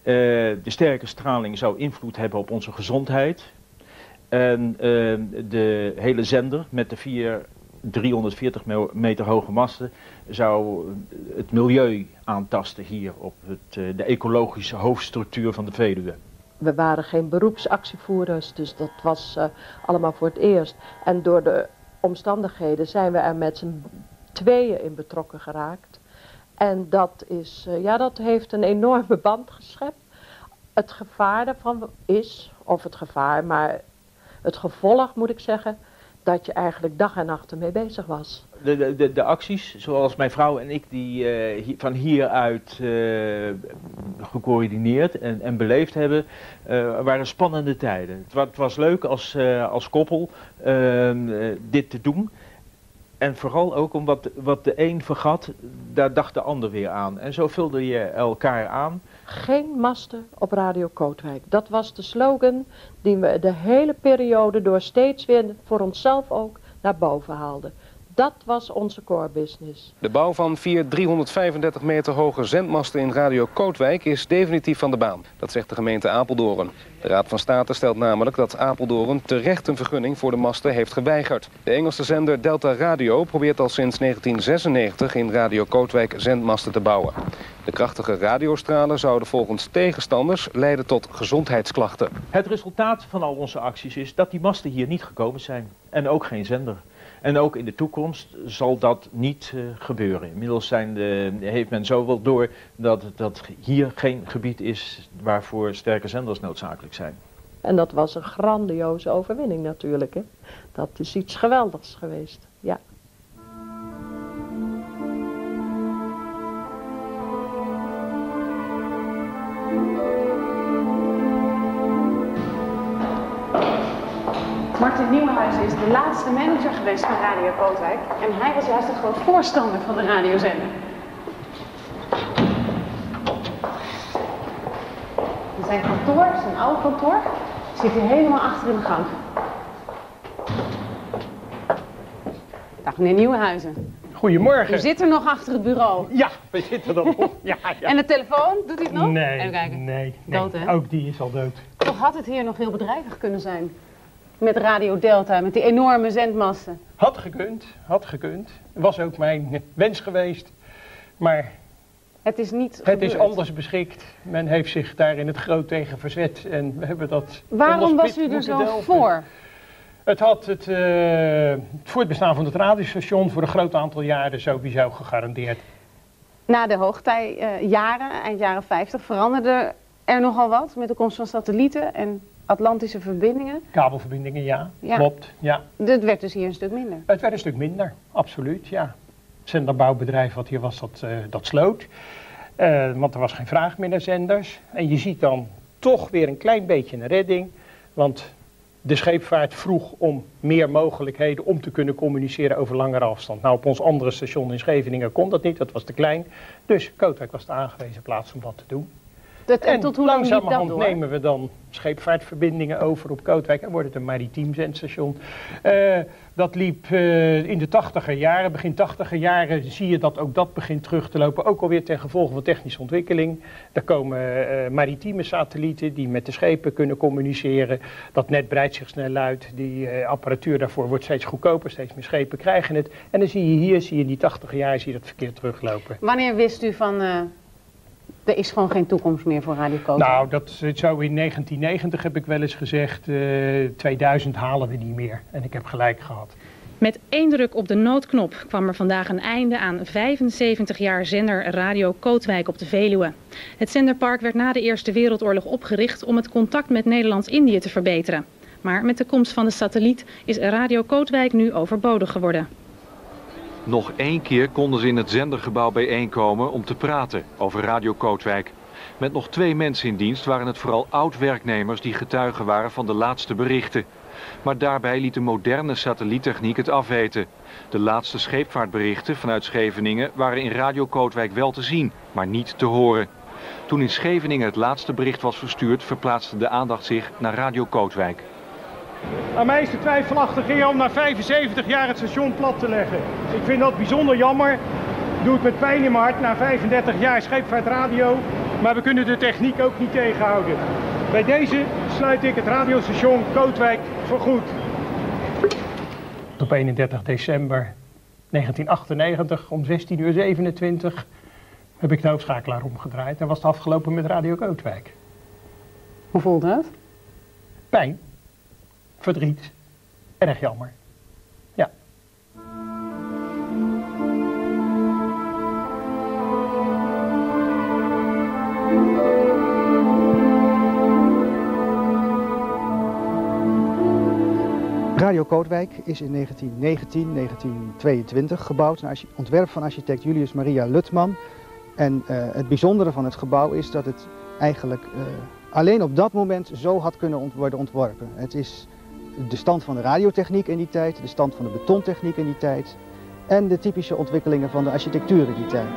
De sterke straling zou invloed hebben op onze gezondheid. En de hele zender met de 340 meter hoge masten zou het milieu aantasten hier op de ecologische hoofdstructuur van de Veluwe. We waren geen beroepsactievoerders, dus dat was allemaal voor het eerst. En door de omstandigheden zijn we er met z'n tweeën in betrokken geraakt. En dat is, dat heeft een enorme band geschept. Het gevaar daarvan is, of het gevaar, maar het gevolg moet ik zeggen, dat je eigenlijk dag en nacht ermee bezig was. De acties, zoals mijn vrouw en ik die van hieruit gecoördineerd en beleefd hebben, waren spannende tijden. Het was leuk als koppel dit te doen. En vooral ook omdat wat de een vergat, daar dacht de ander weer aan. En zo vulde je elkaar aan. Geen masten op Radio Kootwijk. Dat was de slogan die we de hele periode door steeds weer voor onszelf ook naar boven haalden. Dat was onze core business. De bouw van 4 335 meter hoge zendmasten in Radio Kootwijk is definitief van de baan. Dat zegt de gemeente Apeldoorn. De Raad van State stelt namelijk dat Apeldoorn terecht een vergunning voor de masten heeft geweigerd. De Engelse zender Delta Radio probeert al sinds 1996 in Radio Kootwijk zendmasten te bouwen. De krachtige radiostralen zouden volgens tegenstanders leiden tot gezondheidsklachten. Het resultaat van al onze acties is dat die masten hier niet gekomen zijn. En ook geen zender. En ook in de toekomst zal dat niet gebeuren. Inmiddels heeft men zo wel door dat hier geen gebied is waarvoor sterke zenders noodzakelijk zijn. En dat was een grandioze overwinning natuurlijk. Hè? Dat is iets geweldigs geweest, ja. Martin Nieuwenhuizen is de laatste manager geweest van Radio Kootwijk en hij was juist een groot voorstander van de radiozender. Zijn kantoor, zijn oude kantoor, zit hier helemaal achter in de gang. Dag meneer Nieuwenhuizen. Goedemorgen. U zit er nog achter het bureau. Ja, we zitten er nog. Ja. En de telefoon, doet hij het nog? Nee, even kijken. Nee. Dood, hè? Ook die is al dood. Toch had het hier nog heel bedrijvig kunnen zijn. Met Radio Delta, met die enorme zendmasten. Had gekund. Was ook mijn wens geweest. Maar het is niet het gebeurd. is anders beschikt. Men heeft zich daar in het groot tegen verzet. En we hebben dat. Waarom was u er zo delven. voor? Het had het voortbestaan van het radiostation voor een groot aantal jaren sowieso gegarandeerd. Na de hoogtijjaren, eind jaren 50, veranderde er nogal wat met de komst van satellieten en Atlantische verbindingen. Kabelverbindingen, ja. Klopt. Ja. Het werd dus hier een stuk minder. Het werd een stuk minder, absoluut, ja. Het zenderbouwbedrijf wat hier was, dat sloot. Want er was geen vraag meer naar zenders. En je ziet dan toch weer een klein beetje een redding. Want de scheepvaart vroeg om meer mogelijkheden om te kunnen communiceren over langere afstand. Nou, op ons andere station in Scheveningen kon dat niet, dat was te klein. Dus Kootwijk was de aangewezen plaats om dat te doen. En tot hoe lang liep dat door? Nemen we dan scheepvaartverbindingen over op Kootwijk en wordt het een maritiem zendstation. Dat liep in de 80er jaren, begin 80er jaren zie je dat ook dat begint terug te lopen. Ook alweer ten gevolge van technische ontwikkeling. Er komen maritieme satellieten die met de schepen kunnen communiceren. Dat net breidt zich snel uit. Die apparatuur daarvoor wordt steeds goedkoper, steeds meer schepen krijgen het. En dan zie je hier, in die 80er jaren, zie je dat verkeer teruglopen. Wanneer wist u van... er is gewoon geen toekomst meer voor Radio Kootwijk? Nou, dat zo in 1990 heb ik wel eens gezegd, 2000 halen we niet meer. En ik heb gelijk gehad. Met één druk op de noodknop kwam er vandaag een einde aan 75 jaar zender Radio Kootwijk op de Veluwe. Het zenderpark werd na de Eerste Wereldoorlog opgericht om het contact met Nederlands-Indië te verbeteren. Maar met de komst van de satelliet is Radio Kootwijk nu overbodig geworden. Nog één keer konden ze in het zendergebouw bijeenkomen om te praten over Radio Kootwijk. Met nog 2 mensen in dienst waren het vooral oud-werknemers die getuigen waren van de laatste berichten. Maar daarbij liet de moderne satelliettechniek het afweten. De laatste scheepvaartberichten vanuit Scheveningen waren in Radio Kootwijk wel te zien, maar niet te horen. Toen in Scheveningen het laatste bericht was verstuurd, verplaatste de aandacht zich naar Radio Kootwijk. Aan mij is de twijfelachtig om na 75 jaar het station plat te leggen. Dus ik vind dat bijzonder jammer. Ik doe het met pijn in mijn hart na 35 jaar scheepvaartradio. Maar we kunnen de techniek ook niet tegenhouden. Bij deze sluit ik het radiostation Kootwijk voorgoed. Op 31 december 1998 om 16:27 heb ik de hoofdschakelaar omgedraaid en was het afgelopen met Radio Kootwijk. Hoe voelde het? Pijn, verdriet, erg jammer. Ja. Radio Kootwijk is in 1922 gebouwd naar ontwerp van architect Julius Maria Luthmann. En het bijzondere van het gebouw is dat het eigenlijk alleen op dat moment zo had kunnen worden ontworpen. Het is de stand van de radiotechniek in die tijd, de stand van de betontechniek in die tijd en de typische ontwikkelingen van de architectuur in die tijd.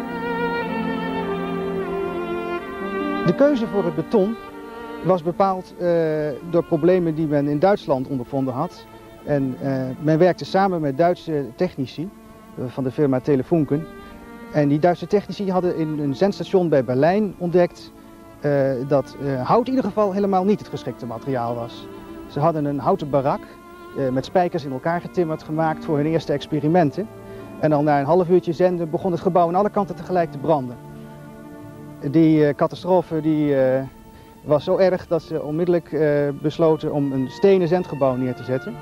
De keuze voor het beton was bepaald door problemen die men in Duitsland ondervonden had. En men werkte samen met Duitse technici van de firma Telefunken. En die Duitse technici hadden in een zendstation bij Berlijn ontdekt dat hout in ieder geval helemaal niet het geschikte materiaal was. Ze hadden een houten barak met spijkers in elkaar getimmerd gemaakt voor hun eerste experimenten. En dan na een half uurtje zenden begon het gebouw aan alle kanten tegelijk te branden. Die catastrofe was zo erg dat ze onmiddellijk besloten om een stenen zendgebouw neer te zetten.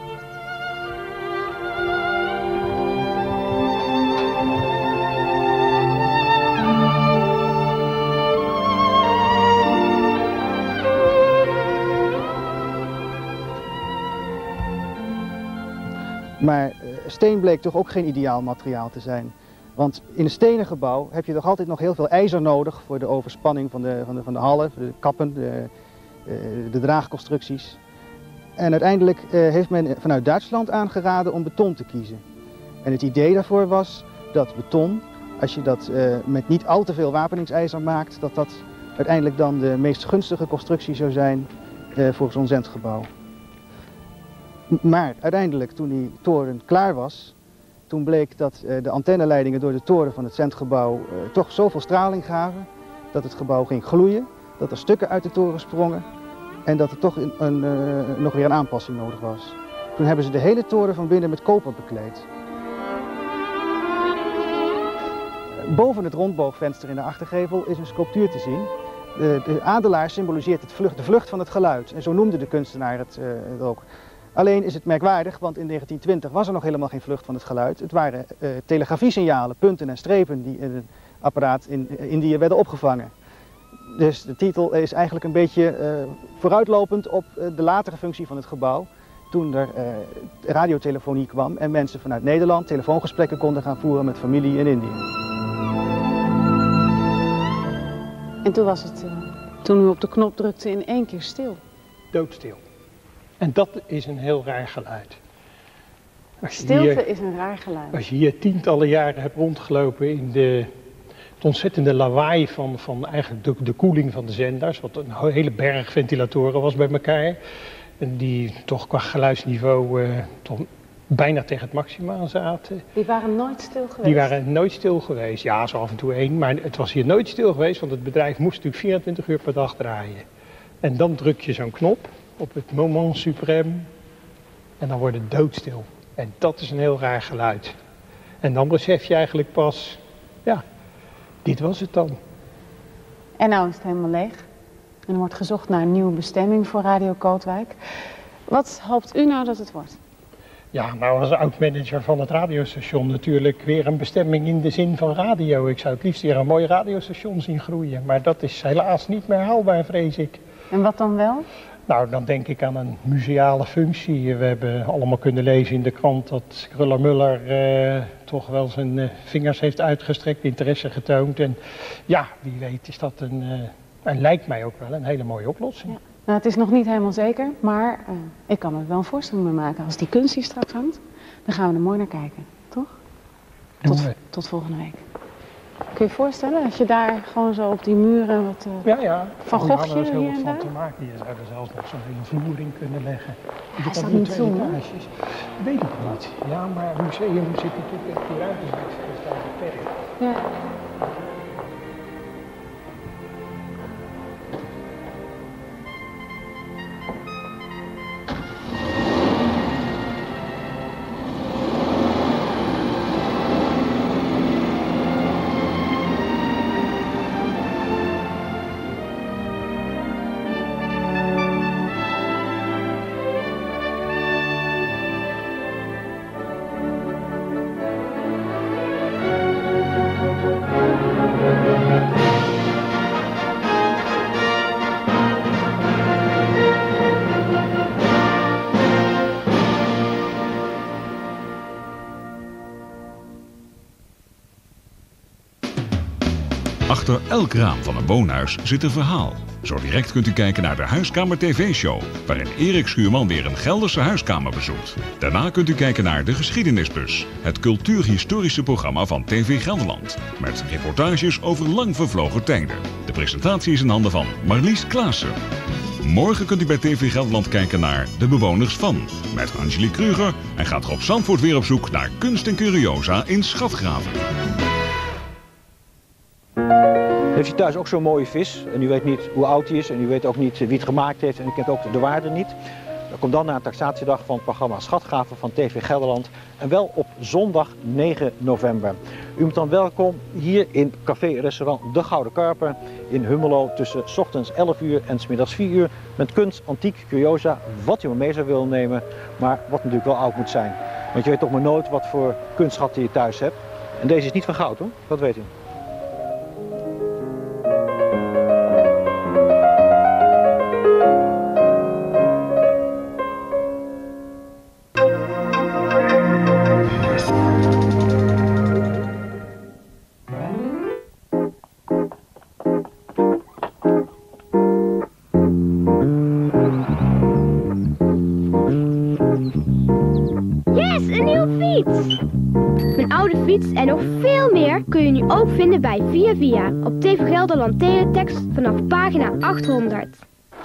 Maar steen bleek toch ook geen ideaal materiaal te zijn. Want in een stenen gebouw heb je toch altijd nog heel veel ijzer nodig voor de overspanning van de hallen, de kappen, de draagconstructies. En uiteindelijk heeft men vanuit Duitsland aangeraden om beton te kiezen. En het idee daarvoor was dat beton, als je dat met niet al te veel wapeningsijzer maakt, dat dat uiteindelijk dan de meest gunstige constructie zou zijn voor zo'n zendgebouw. Maar uiteindelijk, toen die toren klaar was, toen bleek dat de antenneleidingen door de toren van het zendgebouw toch zoveel straling gaven dat het gebouw ging gloeien, dat er stukken uit de toren sprongen en dat er toch nog weer een aanpassing nodig was. Toen hebben ze de hele toren van binnen met koper bekleed. Boven het rondboogvenster in de achtergevel is een sculptuur te zien. De adelaar symboliseert de vlucht van het geluid en zo noemde de kunstenaar het ook. Alleen is het merkwaardig, want in 1920 was er nog helemaal geen vlucht van het geluid. Het waren telegrafiesignalen, punten en strepen die in het apparaat in Indië werden opgevangen. Dus de titel is eigenlijk een beetje vooruitlopend op de latere functie van het gebouw. Toen er radiotelefonie kwam en mensen vanuit Nederland telefoongesprekken konden gaan voeren met familie in Indië. En toen was het, toen u op de knop drukte, in één keer stil. Doodstil. En dat is een heel raar geluid. Stilte is een raar geluid. Als je hier tientallen jaren hebt rondgelopen in het ontzettende lawaai van eigenlijk de koeling van de zenders, wat een hele berg ventilatoren was bij elkaar, en die toch qua geluidsniveau toch bijna tegen het maxima zaten. Die waren nooit stil geweest? Die waren nooit stil geweest. Ja, zo af en toe één, maar het was hier nooit stil geweest, want het bedrijf moest natuurlijk 24 uur per dag draaien. En dan druk je zo'n knop op het moment suprême en dan wordt het doodstil. En dat is een heel raar geluid. En dan besef je eigenlijk pas, ja, dit was het dan. En nou is het helemaal leeg. En er wordt gezocht naar een nieuwe bestemming voor Radio Kootwijk. Wat hoopt u nou dat het wordt? Ja, nou als oud-manager van het radiostation natuurlijk weer een bestemming in de zin van radio. Ik zou het liefst weer een mooi radiostation zien groeien. Maar dat is helaas niet meer haalbaar, vrees ik. En wat dan wel? Nou, dan denk ik aan een museale functie. We hebben allemaal kunnen lezen in de krant dat Kruller-Müller toch wel zijn vingers heeft uitgestrekt, interesse getoond. En ja, wie weet is dat en lijkt mij ook wel een hele mooie oplossing. Ja. Nou, het is nog niet helemaal zeker, maar ik kan er wel een voorstelling mee maken. Als die kunst hier straks hangt, dan gaan we er mooi naar kijken, toch? Tot volgende week. Kun je je voorstellen, als je daar gewoon zo op die muren wat Van Goghje hier heel wat en van daar? te maken. Je zou er zelfs nog zo'n hele vloer in kunnen leggen. Hij staat niet zo, hè? Weet ik niet. Ja, maar het museum zit natuurlijk, de ruimte is daar beperkt. Ja. Achter elk raam van een woonhuis zit een verhaal. Zo direct kunt u kijken naar de Huiskamer TV-show, waarin Erik Schuurman weer een Gelderse huiskamer bezoekt. Daarna kunt u kijken naar de Geschiedenisbus, het cultuurhistorische programma van TV Gelderland. Met reportages over lang vervlogen tijden. De presentatie is in handen van Marlies Klaassen. Morgen kunt u bij TV Gelderland kijken naar De Bewoners van, met Angelique Kruger, en gaat Rob Zandvoort weer op zoek naar kunst en curiosa in schatgraven. Heeft u thuis ook zo'n mooie vis en u weet niet hoe oud die is en u weet ook niet wie het gemaakt heeft en u kent ook de waarde niet? Kom dan naar een taxatiedag van het programma Schatgraven van TV Gelderland en wel op zondag 9 november. U bent dan welkom hier in café-restaurant De Gouden Karper in Hummelo tussen 's ochtends 11 uur en 's middags 4 uur met kunst, antiek, curiosa, wat u maar mee zou willen nemen, maar wat natuurlijk wel oud moet zijn. Want je weet toch maar nooit wat voor kunstschatten je thuis hebt. En deze is niet van goud hoor, dat weet u. En nog veel meer kun je nu ook vinden bij Via Via op TV Gelderland Teletext vanaf pagina 800.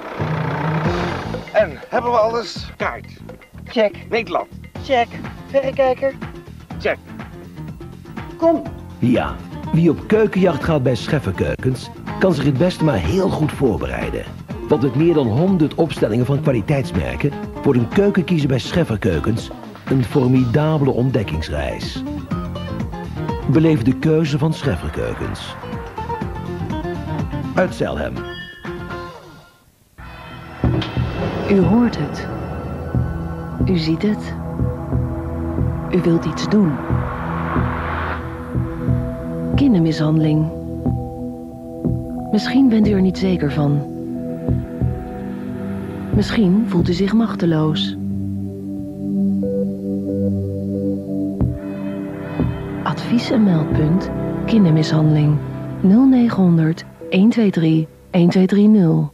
En hebben we alles? Kaart. Check. Nederland. Check. Verrekijker. Check. Kom. Ja, wie op keukenjacht gaat bij Schefferkeukens kan zich het beste maar heel goed voorbereiden. Want met meer dan 100 opstellingen van kwaliteitsmerken wordt een keuken kiezen bij Schefferkeukens een formidabele ontdekkingsreis. Beleef de keuze van Schefferkeukens. Uit Zelhem. U hoort het. U ziet het. U wilt iets doen. Kindermishandeling. Misschien bent u er niet zeker van. Misschien voelt u zich machteloos. Advies en meldpunt kindermishandeling 0900 123 1230.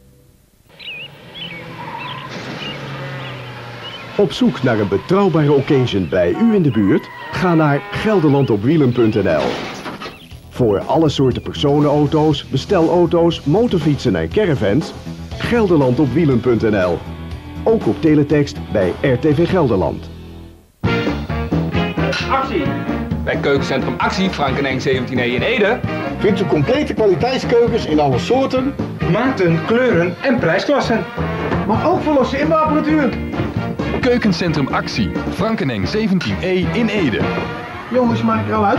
Op zoek naar een betrouwbare occasion bij u in de buurt? Ga naar gelderlandopwielen.nl. Voor alle soorten personenauto's, bestelauto's, motorfietsen en caravans, gelderlandopwielen.nl. Ook op teletext bij RTV Gelderland. Actie! Bij Keukencentrum Actie, Frankeneng 17e in Ede. Vindt u complete kwaliteitskeukens in alle soorten, maten, kleuren en prijsklassen. Maar ook verlosse inbouwapparatuur. Keukencentrum Actie, Frankeneng 17e in Ede. Jongens, maak ik er al uit?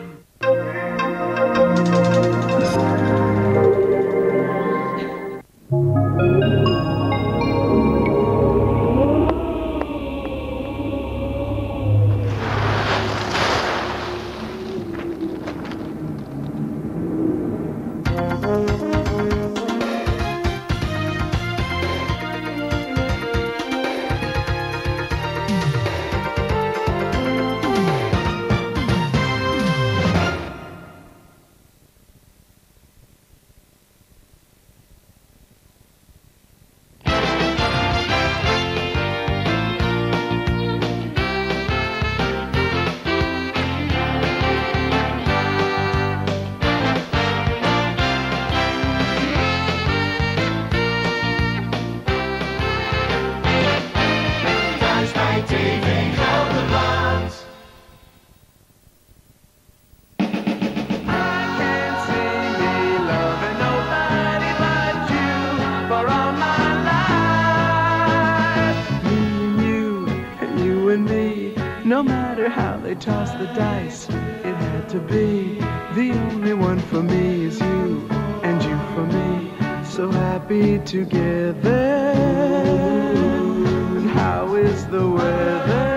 No matter how they toss the dice, it had to be. The only one for me is you, and you for me. So happy together. And how is the weather?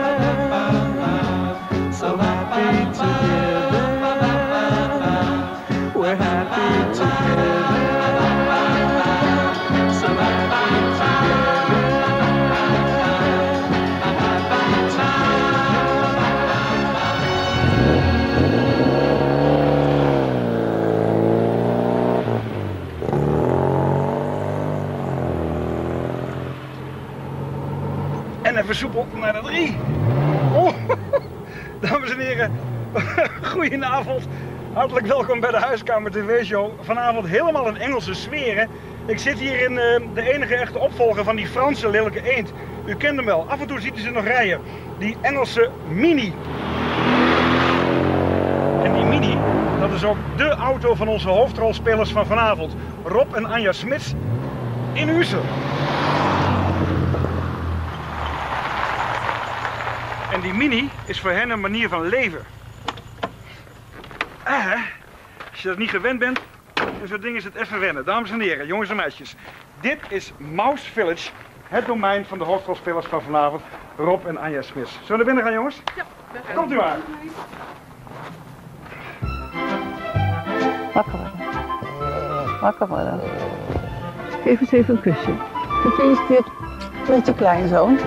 So happy together. We're happy together. So happy together. soepel naar de 3. Oh, dames en heren, goedenavond. Hartelijk welkom bij de Huiskamer TV-show. Vanavond helemaal in Engelse sfeer. Hè? Ik zit hier in de enige echte opvolger van die Franse lelijke eend. U kent hem wel, af en toe ziet u ze nog rijden. Die Engelse Mini. En die Mini, dat is ook de auto van onze hoofdrolspelers van vanavond. Rob en Anja Smits in Huissen. En die Mini is voor hen een manier van leven. Als je dat niet gewend bent, dan zo'n ding is het even wennen. Dames en heren, jongens en meisjes. Dit is Mouse Village, het domein van de hoofdrolspelers van vanavond, Rob en Anja Smits. Zullen we naar binnen gaan, jongens? Ja. Komt u maar. Wakker worden. Wakker worden. Geef eens even een kusje. Gefeliciteerd met je kleinzoon.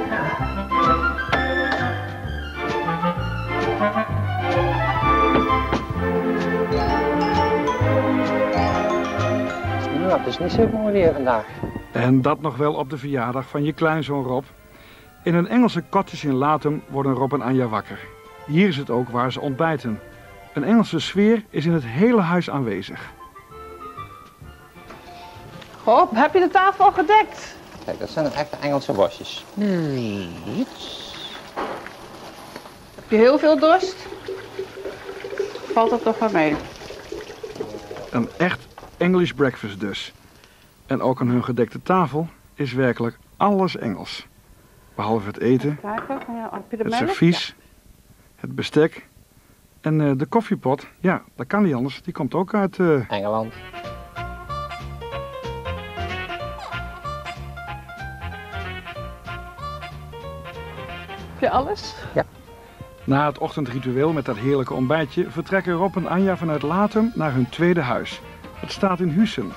Nou, het is niet zo mooi weer vandaag. En dat nog wel op de verjaardag van je kleinzoon Rob. In een Engelse cottage in Lathum worden Rob en Anja wakker. Hier is het ook waar ze ontbijten. Een Engelse sfeer is in het hele huis aanwezig. Rob, heb je de tafel al gedekt? Kijk, dat zijn echte Engelse bosjes. Niets. Heb je heel veel dorst? Valt dat toch wel mee? Een echt English breakfast dus. En ook aan hun gedekte tafel is werkelijk alles Engels. Behalve het eten, het servies, het bestek en de koffiepot. Ja, dat kan niet anders. Die komt ook uit Engeland. Heb je alles? Ja. Na het ochtendritueel met dat heerlijke ontbijtje vertrekken Rob en Anja vanuit Lathum naar hun tweede huis. Het staat in Huissen.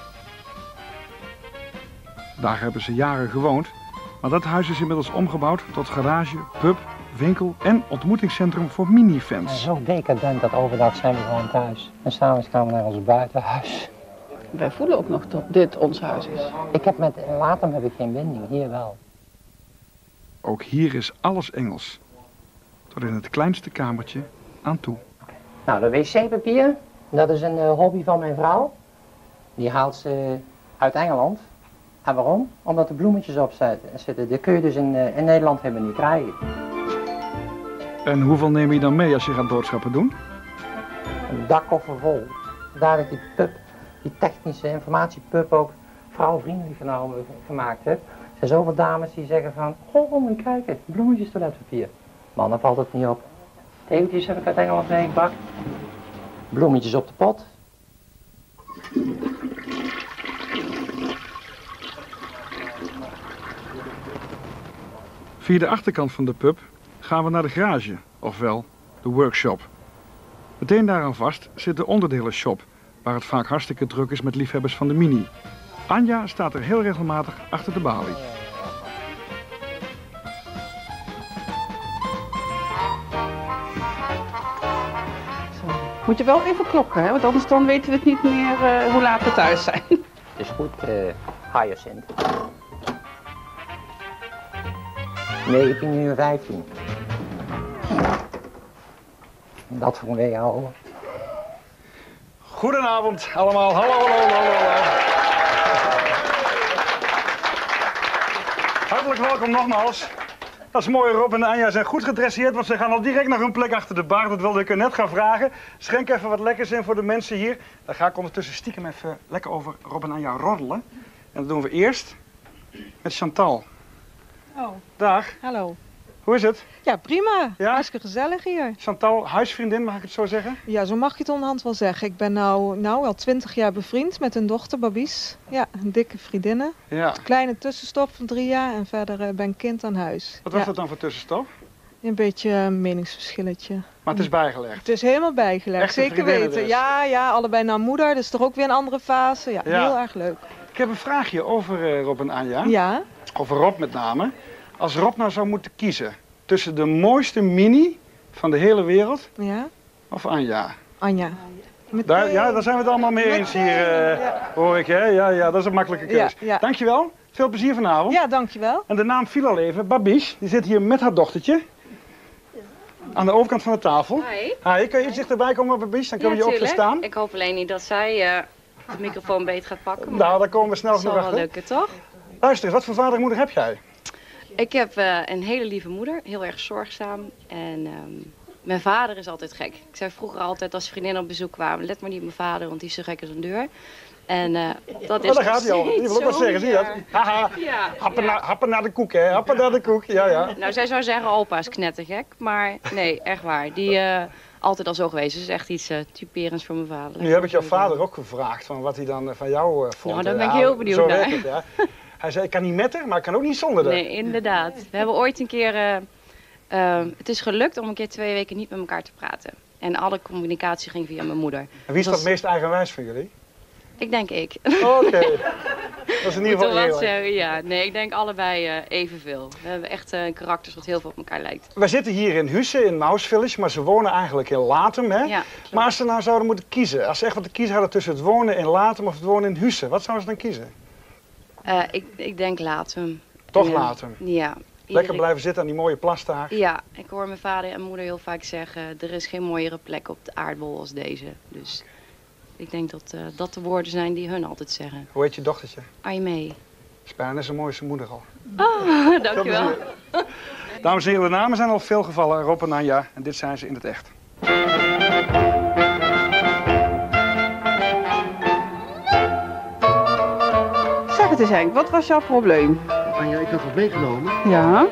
Daar hebben ze jaren gewoond, maar dat huis is inmiddels omgebouwd tot garage, pub, winkel en ontmoetingscentrum voor minifans. Zo decadent dat overdag zijn we gewoon thuis. En s'avonds gaan we naar ons buitenhuis. Wij voelen ook nog dat dit ons huis is. Lathum heb ik geen binding, hier wel. Ook hier is alles Engels. Tot in het kleinste kamertje aan toe. Nou, de wc-papier, dat is een hobby van mijn vrouw. Die haalt ze uit Engeland. En waarom? Omdat er bloemetjes op zitten. Die kun je dus in Nederland helemaal niet krijgen. En hoeveel neem je dan mee als je gaat boodschappen doen? Een dakkoffer vol. Daar ik die pub, die technische informatiepub ook vrouwvriendelijk gemaakt heb. Er zijn zoveel dames die zeggen van, goh, moet je kijken, bloemetjes toiletpapier. Mannen valt het niet op. Tegentjes heb ik uit Engeland meegebracht. Bloemetjes op de pot. Via de achterkant van de pub gaan we naar de garage, ofwel de workshop. Meteen daaraan vast zit de onderdelenshop, waar het vaak hartstikke druk is met liefhebbers van de Mini. Anja staat er heel regelmatig achter de balie. Moet je wel even klokken, hè? Want anders dan weten we het niet meer hoe laat we thuis zijn. Het is goed, Hyacinth. 19:15. Dat voor een jou. Goedenavond allemaal, hallo, hallo, hallo, hallo. Hartelijk welkom nogmaals. Dat is mooi, Rob en Anja zijn goed gedresseerd, want ze gaan al direct naar hun plek achter de bar. Dat wilde ik er net gaan vragen. Schenk even wat lekkers in voor de mensen hier. Dan ga ik ondertussen stiekem even lekker over Rob en Anja roddelen. En dat doen we eerst met Chantal. Oh. Dag. Hallo. Hoe is het? Ja, prima. Ja? Hartstikke gezellig hier. Chantal, huisvriendin, mag ik het zo zeggen? Ja, zo mag je het onderhand wel zeggen. Ik ben nou al 20 jaar bevriend met een dochter, Babies. Ja, een dikke vriendinnen. Ja. Een kleine tussenstop van 3 jaar en verder ben ik kind aan huis. Wat was dat dan voor tussenstop? Een beetje een meningsverschilletje. Maar het is bijgelegd? Het is helemaal bijgelegd, echte zeker weten. Dus. Ja, allebei naar moeder, dus toch ook weer een andere fase. Ja, heel erg leuk. Ik heb een vraagje over Rob en Anja. Ja? Over Rob met name. Als Rob nou zou moeten kiezen tussen de mooiste Mini van de hele wereld, ja, of Anja? Anja. Daar zijn we het allemaal mee eens hier, hoor ik. Hè? Ja, dat is een makkelijke keuze. Ja. Dankjewel. Veel plezier vanavond. Ja, dankjewel. En de naam viel al even, Babiche, die zit hier met haar dochtertje. Aan de overkant van de tafel. Hi. Kun je iets dichterbij komen, Babiche? Dan kunnen we je ook verstaan. Ik hoop alleen niet dat zij de microfoon beter gaat pakken. Nou, daar komen we snel genoeg achter. Dat zal wel lukken, toch? Luister eens, wat voor vader en moeder heb jij? Ik heb een hele lieve moeder, heel erg zorgzaam. En mijn vader is altijd gek. Ik zei vroeger altijd als vriendinnen op bezoek kwamen, let maar niet op mijn vader, want die is zo gek als een deur. En dat is daar gaat hij al. Die wil ook wat zeggen, zie je dat? Haha, happen naar de koek, hè? Happen naar de koek, ja. Nou, zij zou zeggen, opa is knettergek, maar nee, echt waar. Die altijd al zo geweest, dus echt iets typerends voor mijn vader. Nu heb ik jouw vader ook gevraagd van wat hij dan van jou vond. Nou, daar ben ik heel benieuwd naar. Het, ja. Hij zei, ik kan niet met haar, maar ik kan ook niet zonder haar. Nee, inderdaad. We hebben ooit een keer, het is gelukt om een keer 2 weken niet met elkaar te praten. En alle communicatie ging via mijn moeder. En wie is dat het meest eigenwijs van jullie? Ik denk ik. Oké. Dat is in ieder geval eerlijk. Ja, nee, ik denk allebei evenveel. We hebben echt karakters wat heel veel op elkaar lijkt. We zitten hier in Husse, in Mouse Village, maar ze wonen eigenlijk in Latem, hè? Ja, maar als ze nou zouden moeten kiezen, als ze echt wat te kiezen hadden tussen het wonen in Latem of het wonen in Husse, wat zouden ze dan kiezen? Ik denk Latem. Toch Latem? Ja. Lekker blijven zitten aan die mooie plas daar. Ja, ik hoor mijn vader en moeder heel vaak zeggen, er is geen mooiere plek op de aardbol als deze. Dus ik denk dat dat de woorden zijn die hun altijd zeggen. Hoe heet je dochtertje? Aimee. Is bijna net zo mooi als zijn moeder al. Oh, dankjewel. Dames en heren, de namen zijn al veel gevallen, Rob en Anja. En dit zijn ze in het echt. Zeg het eens Henk, wat was jouw probleem? Anja, ik had wat meegenomen. Ja?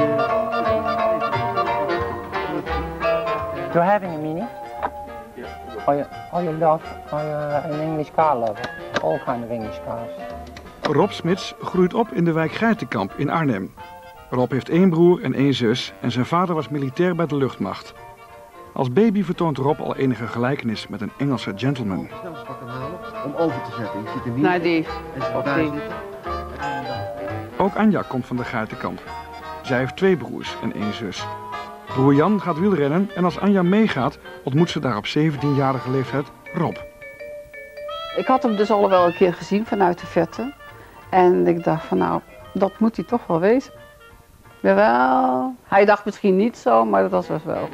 You're having a mini? Are you love? Are you an English car lover? All kind of English cars. Rob Smits groeit op in de wijk Geitenkamp in Arnhem. Rob heeft 1 broer en 1 zus en zijn vader was militair bij de luchtmacht. Als baby vertoont Rob al enige gelijkenis met een Engelse gentleman. Ik snel pak hem halen om over te zetten. Je ziet hem hier. Nee, die. En ze daar zitten. Ook Anja komt van de Geitenkamp. Zij heeft 2 broers en 1 zus. Broer Jan gaat wielrennen en als Anja meegaat ontmoet ze daar op 17-jarige leeftijd Rob. Ik had hem dus al wel een keer gezien vanuit de verte. En ik dacht van nou, dat moet hij toch wel wezen. Jawel, hij dacht misschien niet zo, maar dat was wel.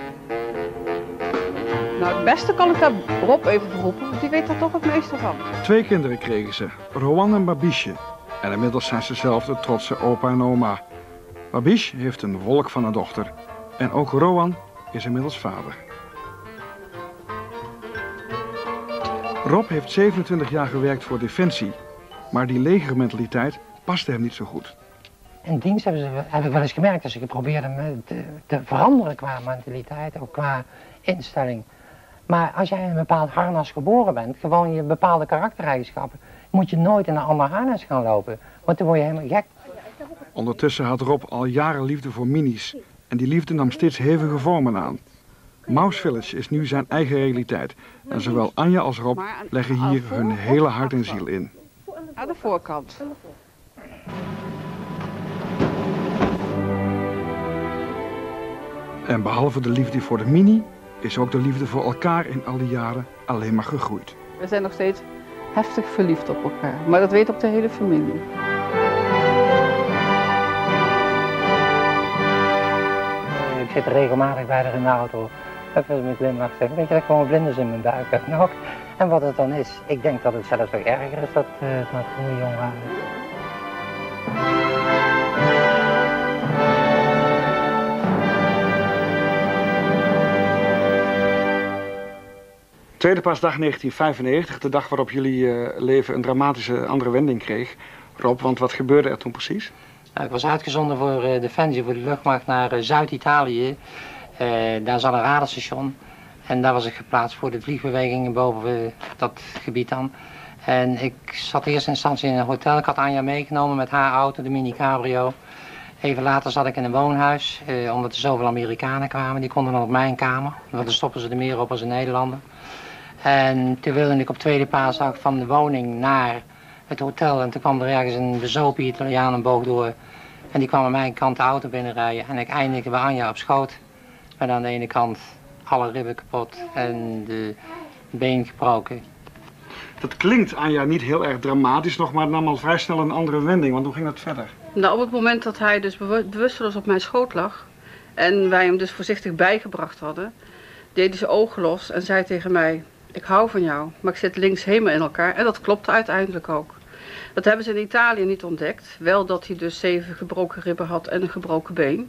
Nou, het beste kan ik daar Rob even verroepen, want die weet er toch het meeste van. 2 kinderen kregen ze, Rowan en Babiche. En inmiddels zijn ze zelf de trotse opa en oma. Babiche heeft een wolk van een dochter. En ook Rowan is inmiddels vader. Rob heeft 27 jaar gewerkt voor Defensie. Maar die legermentaliteit paste hem niet zo goed. In dienst heb ik wel eens gemerkt, dus ik probeerde me te veranderen qua mentaliteit, ook qua instelling. Maar als jij in een bepaald harnas geboren bent, gewoon je bepaalde karaktereigenschappen, moet je nooit in een ander harnas gaan lopen, want dan word je helemaal gek. Ondertussen had Rob al jaren liefde voor minis en die liefde nam steeds hevige vormen aan. Mouse Village is nu zijn eigen realiteit en zowel Anja als Rob leggen hier hun hele hart en ziel in. Aan de voorkant. En behalve de liefde voor de mini, is ook de liefde voor elkaar in al die jaren alleen maar gegroeid. We zijn nog steeds heftig verliefd op elkaar, maar dat weet ook de hele familie. Ik zit regelmatig bij haar in de auto. Even met glimlach zeggen, weet je dat ik gewoon vlinders in mijn buik heb nog. En wat het dan is, ik denk dat het zelfs nog erger is dat het maar goede jongen is. Tweede paasdag 1995, de dag waarop jullie leven een dramatische andere wending kreeg. Rob, want wat gebeurde er toen precies? Nou, ik was uitgezonden voor Defensie, voor de luchtmacht naar Zuid-Italië. Daar zat een radarstation en daar was ik geplaatst voor de vliegbewegingen boven dat gebied dan. En ik zat in eerste instantie in een hotel. Ik had Anja meegenomen met haar auto, de Mini Cabrio. Even later zat ik in een woonhuis, omdat er zoveel Amerikanen kwamen. Die konden dan op mijn kamer, want dan stoppen ze er meer op als een Nederlander. En toen wilde ik op tweede paasdag van de woning naar het hotel. En toen kwam er ergens een bezopen Italiaan een boog door. En die kwam aan mijn kant de auto binnenrijden. En ik eindigde bij Anja op schoot. Met aan de ene kant alle ribben kapot en de been gebroken. Dat klinkt, Anja, niet heel erg dramatisch nog, maar het nam al vrij snel een andere wending. Want hoe ging dat verder? Nou, op het moment dat hij dus bewusteloos op mijn schoot lag en wij hem dus voorzichtig bijgebracht hadden, deed hij zijn ogen los en zei tegen mij: ik hou van jou, maar ik zit links helemaal in elkaar. En dat klopte uiteindelijk ook. Dat hebben ze in Italië niet ontdekt. Wel dat hij dus 7 gebroken ribben had en een gebroken been.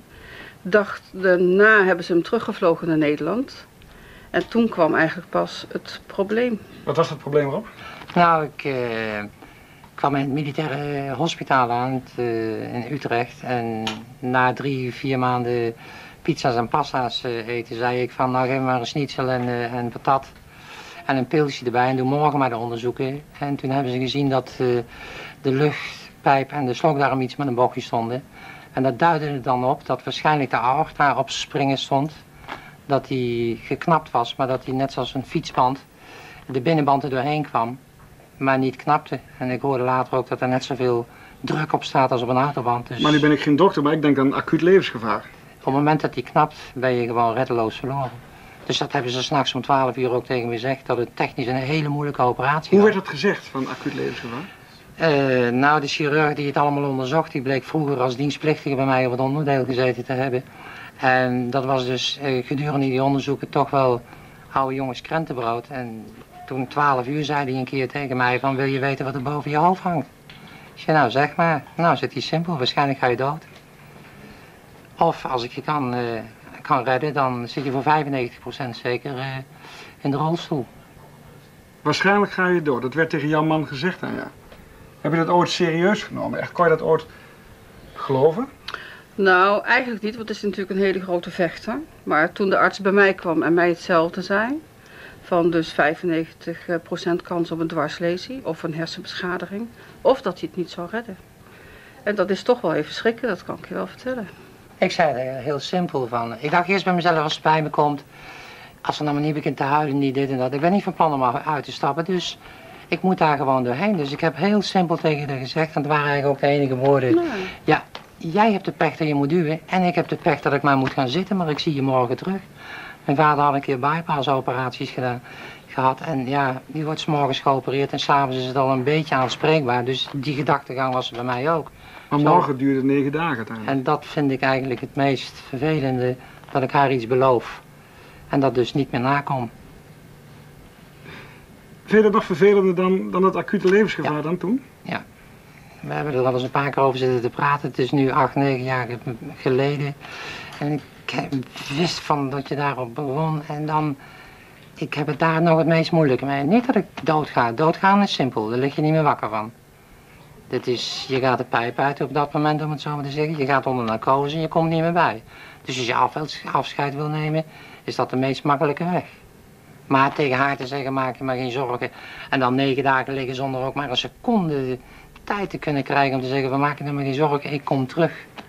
Daarna hebben ze hem teruggevlogen naar Nederland. En toen kwam eigenlijk pas het probleem. Wat was het probleem, Rob? Nou, ik kwam in het militaire hospitaal aan in Utrecht. En na 3-4 maanden pizza's en pasta's eten, zei ik van nou geef me maar een schnitzel en patat. En een pilsje erbij en doe morgen maar de onderzoeken. En toen hebben ze gezien dat de luchtpijp en de slokdarm iets met een bochtje stonden. En dat duidde er dan op dat waarschijnlijk de aorta op springen stond. Dat die geknapt was, maar dat die net zoals een fietsband de binnenband er doorheen kwam. Maar niet knapte. En ik hoorde later ook dat er net zoveel druk op staat als op een autoband. Dus Maar nu ben ik geen dokter, maar ik denk aan acuut levensgevaar. op het moment dat die knapt, ben je gewoon reddeloos verloren. Dus dat hebben ze 's nachts om 12 uur ook tegen me gezegd, dat het technisch een hele moeilijke operatie was. Hoe werd dat gezegd, van acuut levensgevaar? Nou, de chirurg die het allemaal onderzocht, die bleek vroeger als dienstplichtige bij mij op het onderdeel gezeten te hebben. En dat was dus gedurende die onderzoeken toch wel oude jongens krentenbrood. En toen 12 uur zei hij een keer tegen mij van, wil je weten wat er boven je hoofd hangt? Ik zei, nou zeg maar. Nou, zit hij simpel, waarschijnlijk ga je dood. Of als ik je kan redden, dan zit je voor 95% zeker in de rolstoel. Waarschijnlijk ga je dood, dat werd tegen jouw man gezegd aan jou. Heb je dat ooit serieus genomen? Echt, kon je dat ooit geloven? Nou, eigenlijk niet, want het is natuurlijk een hele grote vechter. Maar toen de arts bij mij kwam en mij hetzelfde zei, van dus 95% kans op een dwarslesie of een hersenbeschadiging, of dat hij het niet zou redden. En dat is toch wel even schrikken, dat kan ik je wel vertellen. Ik zei er heel simpel van. Ik dacht eerst bij mezelf, als het bij me komt, als ze nou maar niet begint te huilen, niet dit en dat. Ik ben niet van plan om uit te stappen, dus ik moet daar gewoon doorheen. Dus ik heb heel simpel tegen haar gezegd, en het waren eigenlijk ook de enige woorden. Nee. Ja, jij hebt de pech dat je moet duwen en ik heb de pech dat ik maar moet gaan zitten, maar ik zie je morgen terug. Mijn vader had een keer bypass-operaties gehad en ja, die wordt 's morgens geopereerd en 's avonds is het al een beetje aanspreekbaar. Dus die gedachtegang was bij mij ook. Maar morgen duurde 9 dagen uiteindelijk. En dat vind ik eigenlijk het meest vervelende, dat ik haar iets beloof. En dat dus niet meer nakom. Vind je dat nog vervelender dan het acute levensgevaar dan toen? Ja. We hebben er al eens een paar keer over zitten te praten. Het is nu 8, 9 jaar geleden. En ik wist van dat je daarop begon. En dan, ik heb het daar nog het meest moeilijke mee. Niet dat ik doodga. Doodgaan is simpel. Daar lig je niet meer wakker van. Dit is, je gaat de pijp uit op dat moment, om het zo maar te zeggen. Je gaat onder narcose en je komt niet meer bij. Dus als je afscheid wil nemen, is dat de meest makkelijke weg. Maar tegen haar te zeggen, maak je maar geen zorgen. En dan 9 dagen liggen zonder ook maar een seconde tijd te kunnen krijgen om te zeggen, we maken er maar geen zorgen, ik kom terug.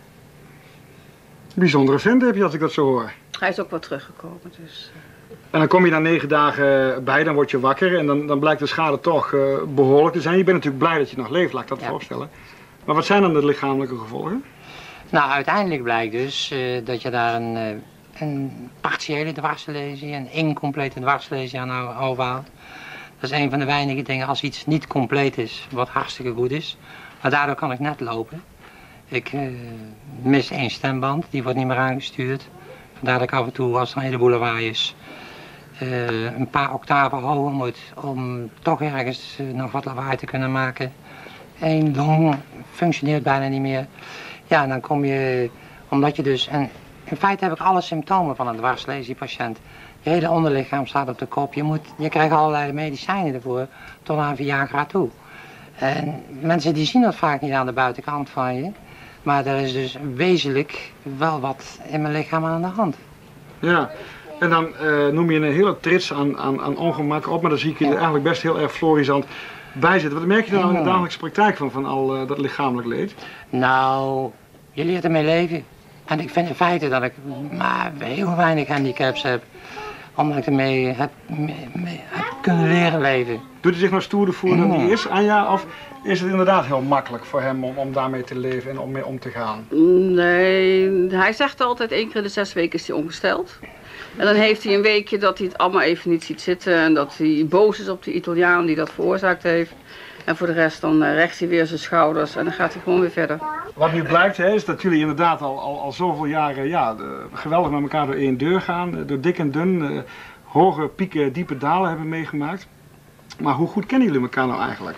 Bijzondere vent heb je, als ik dat zo hoor. Hij is ook wel teruggekomen, dus. En dan kom je na 9 dagen bij, dan word je wakker en dan blijkt de schade toch behoorlijk te zijn. Je bent natuurlijk blij dat je nog leeft, laat ik dat voorstellen. Maar wat zijn dan de lichamelijke gevolgen? Nou, uiteindelijk blijkt dus dat je daar een partiële dwarslesie, een incomplete dwarslesie aan overhoudt. Dat is een van de weinige dingen als iets niet compleet is, wat hartstikke goed is. Maar daardoor kan ik net lopen. Ik mis 1 stemband, die wordt niet meer aangestuurd. Vandaar dat ik af en toe, als er een heleboel lawaai is, een paar octaven hoger moet om toch ergens nog wat lawaai te kunnen maken. 1 long functioneert bijna niet meer. Ja, en dan kom je, omdat je dus, en in feite heb ik alle symptomen van een dwarslesiepatiënt. Je hele onderlichaam staat op de kop, je krijgt allerlei medicijnen ervoor, tot aan Viagra toe. En mensen die zien dat vaak niet aan de buitenkant van je, maar er is dus wezenlijk wel wat in mijn lichaam aan de hand. Ja, en dan noem je een hele trits aan ongemakken op, maar dan zie ik je er eigenlijk best heel erg florisant bij zitten. Wat merk je dan in de dagelijkse praktijk van al dat lichamelijk leed? Nou, je leert ermee leven. En ik vind in feite dat ik maar heel weinig handicaps heb. Omdat ik ermee heb kunnen leren leven. Doet hij zich nou stoerder voelen dan hij is, Anja? Of is het inderdaad heel makkelijk voor hem om daarmee te leven en om mee om te gaan? Nee, hij zegt altijd 1 keer in de 6 weken is hij ongesteld. En dan heeft hij een weekje dat hij het allemaal even niet ziet zitten en dat hij boos is op de Italiaan die dat veroorzaakt heeft. En voor de rest dan recht hij weer zijn schouders en dan gaat hij gewoon weer verder. Wat nu blijkt is dat jullie inderdaad al zoveel jaren geweldig met elkaar door één deur gaan. Door dik en dun, hoge pieken, diepe dalen hebben meegemaakt. Maar hoe goed kennen jullie elkaar nou eigenlijk?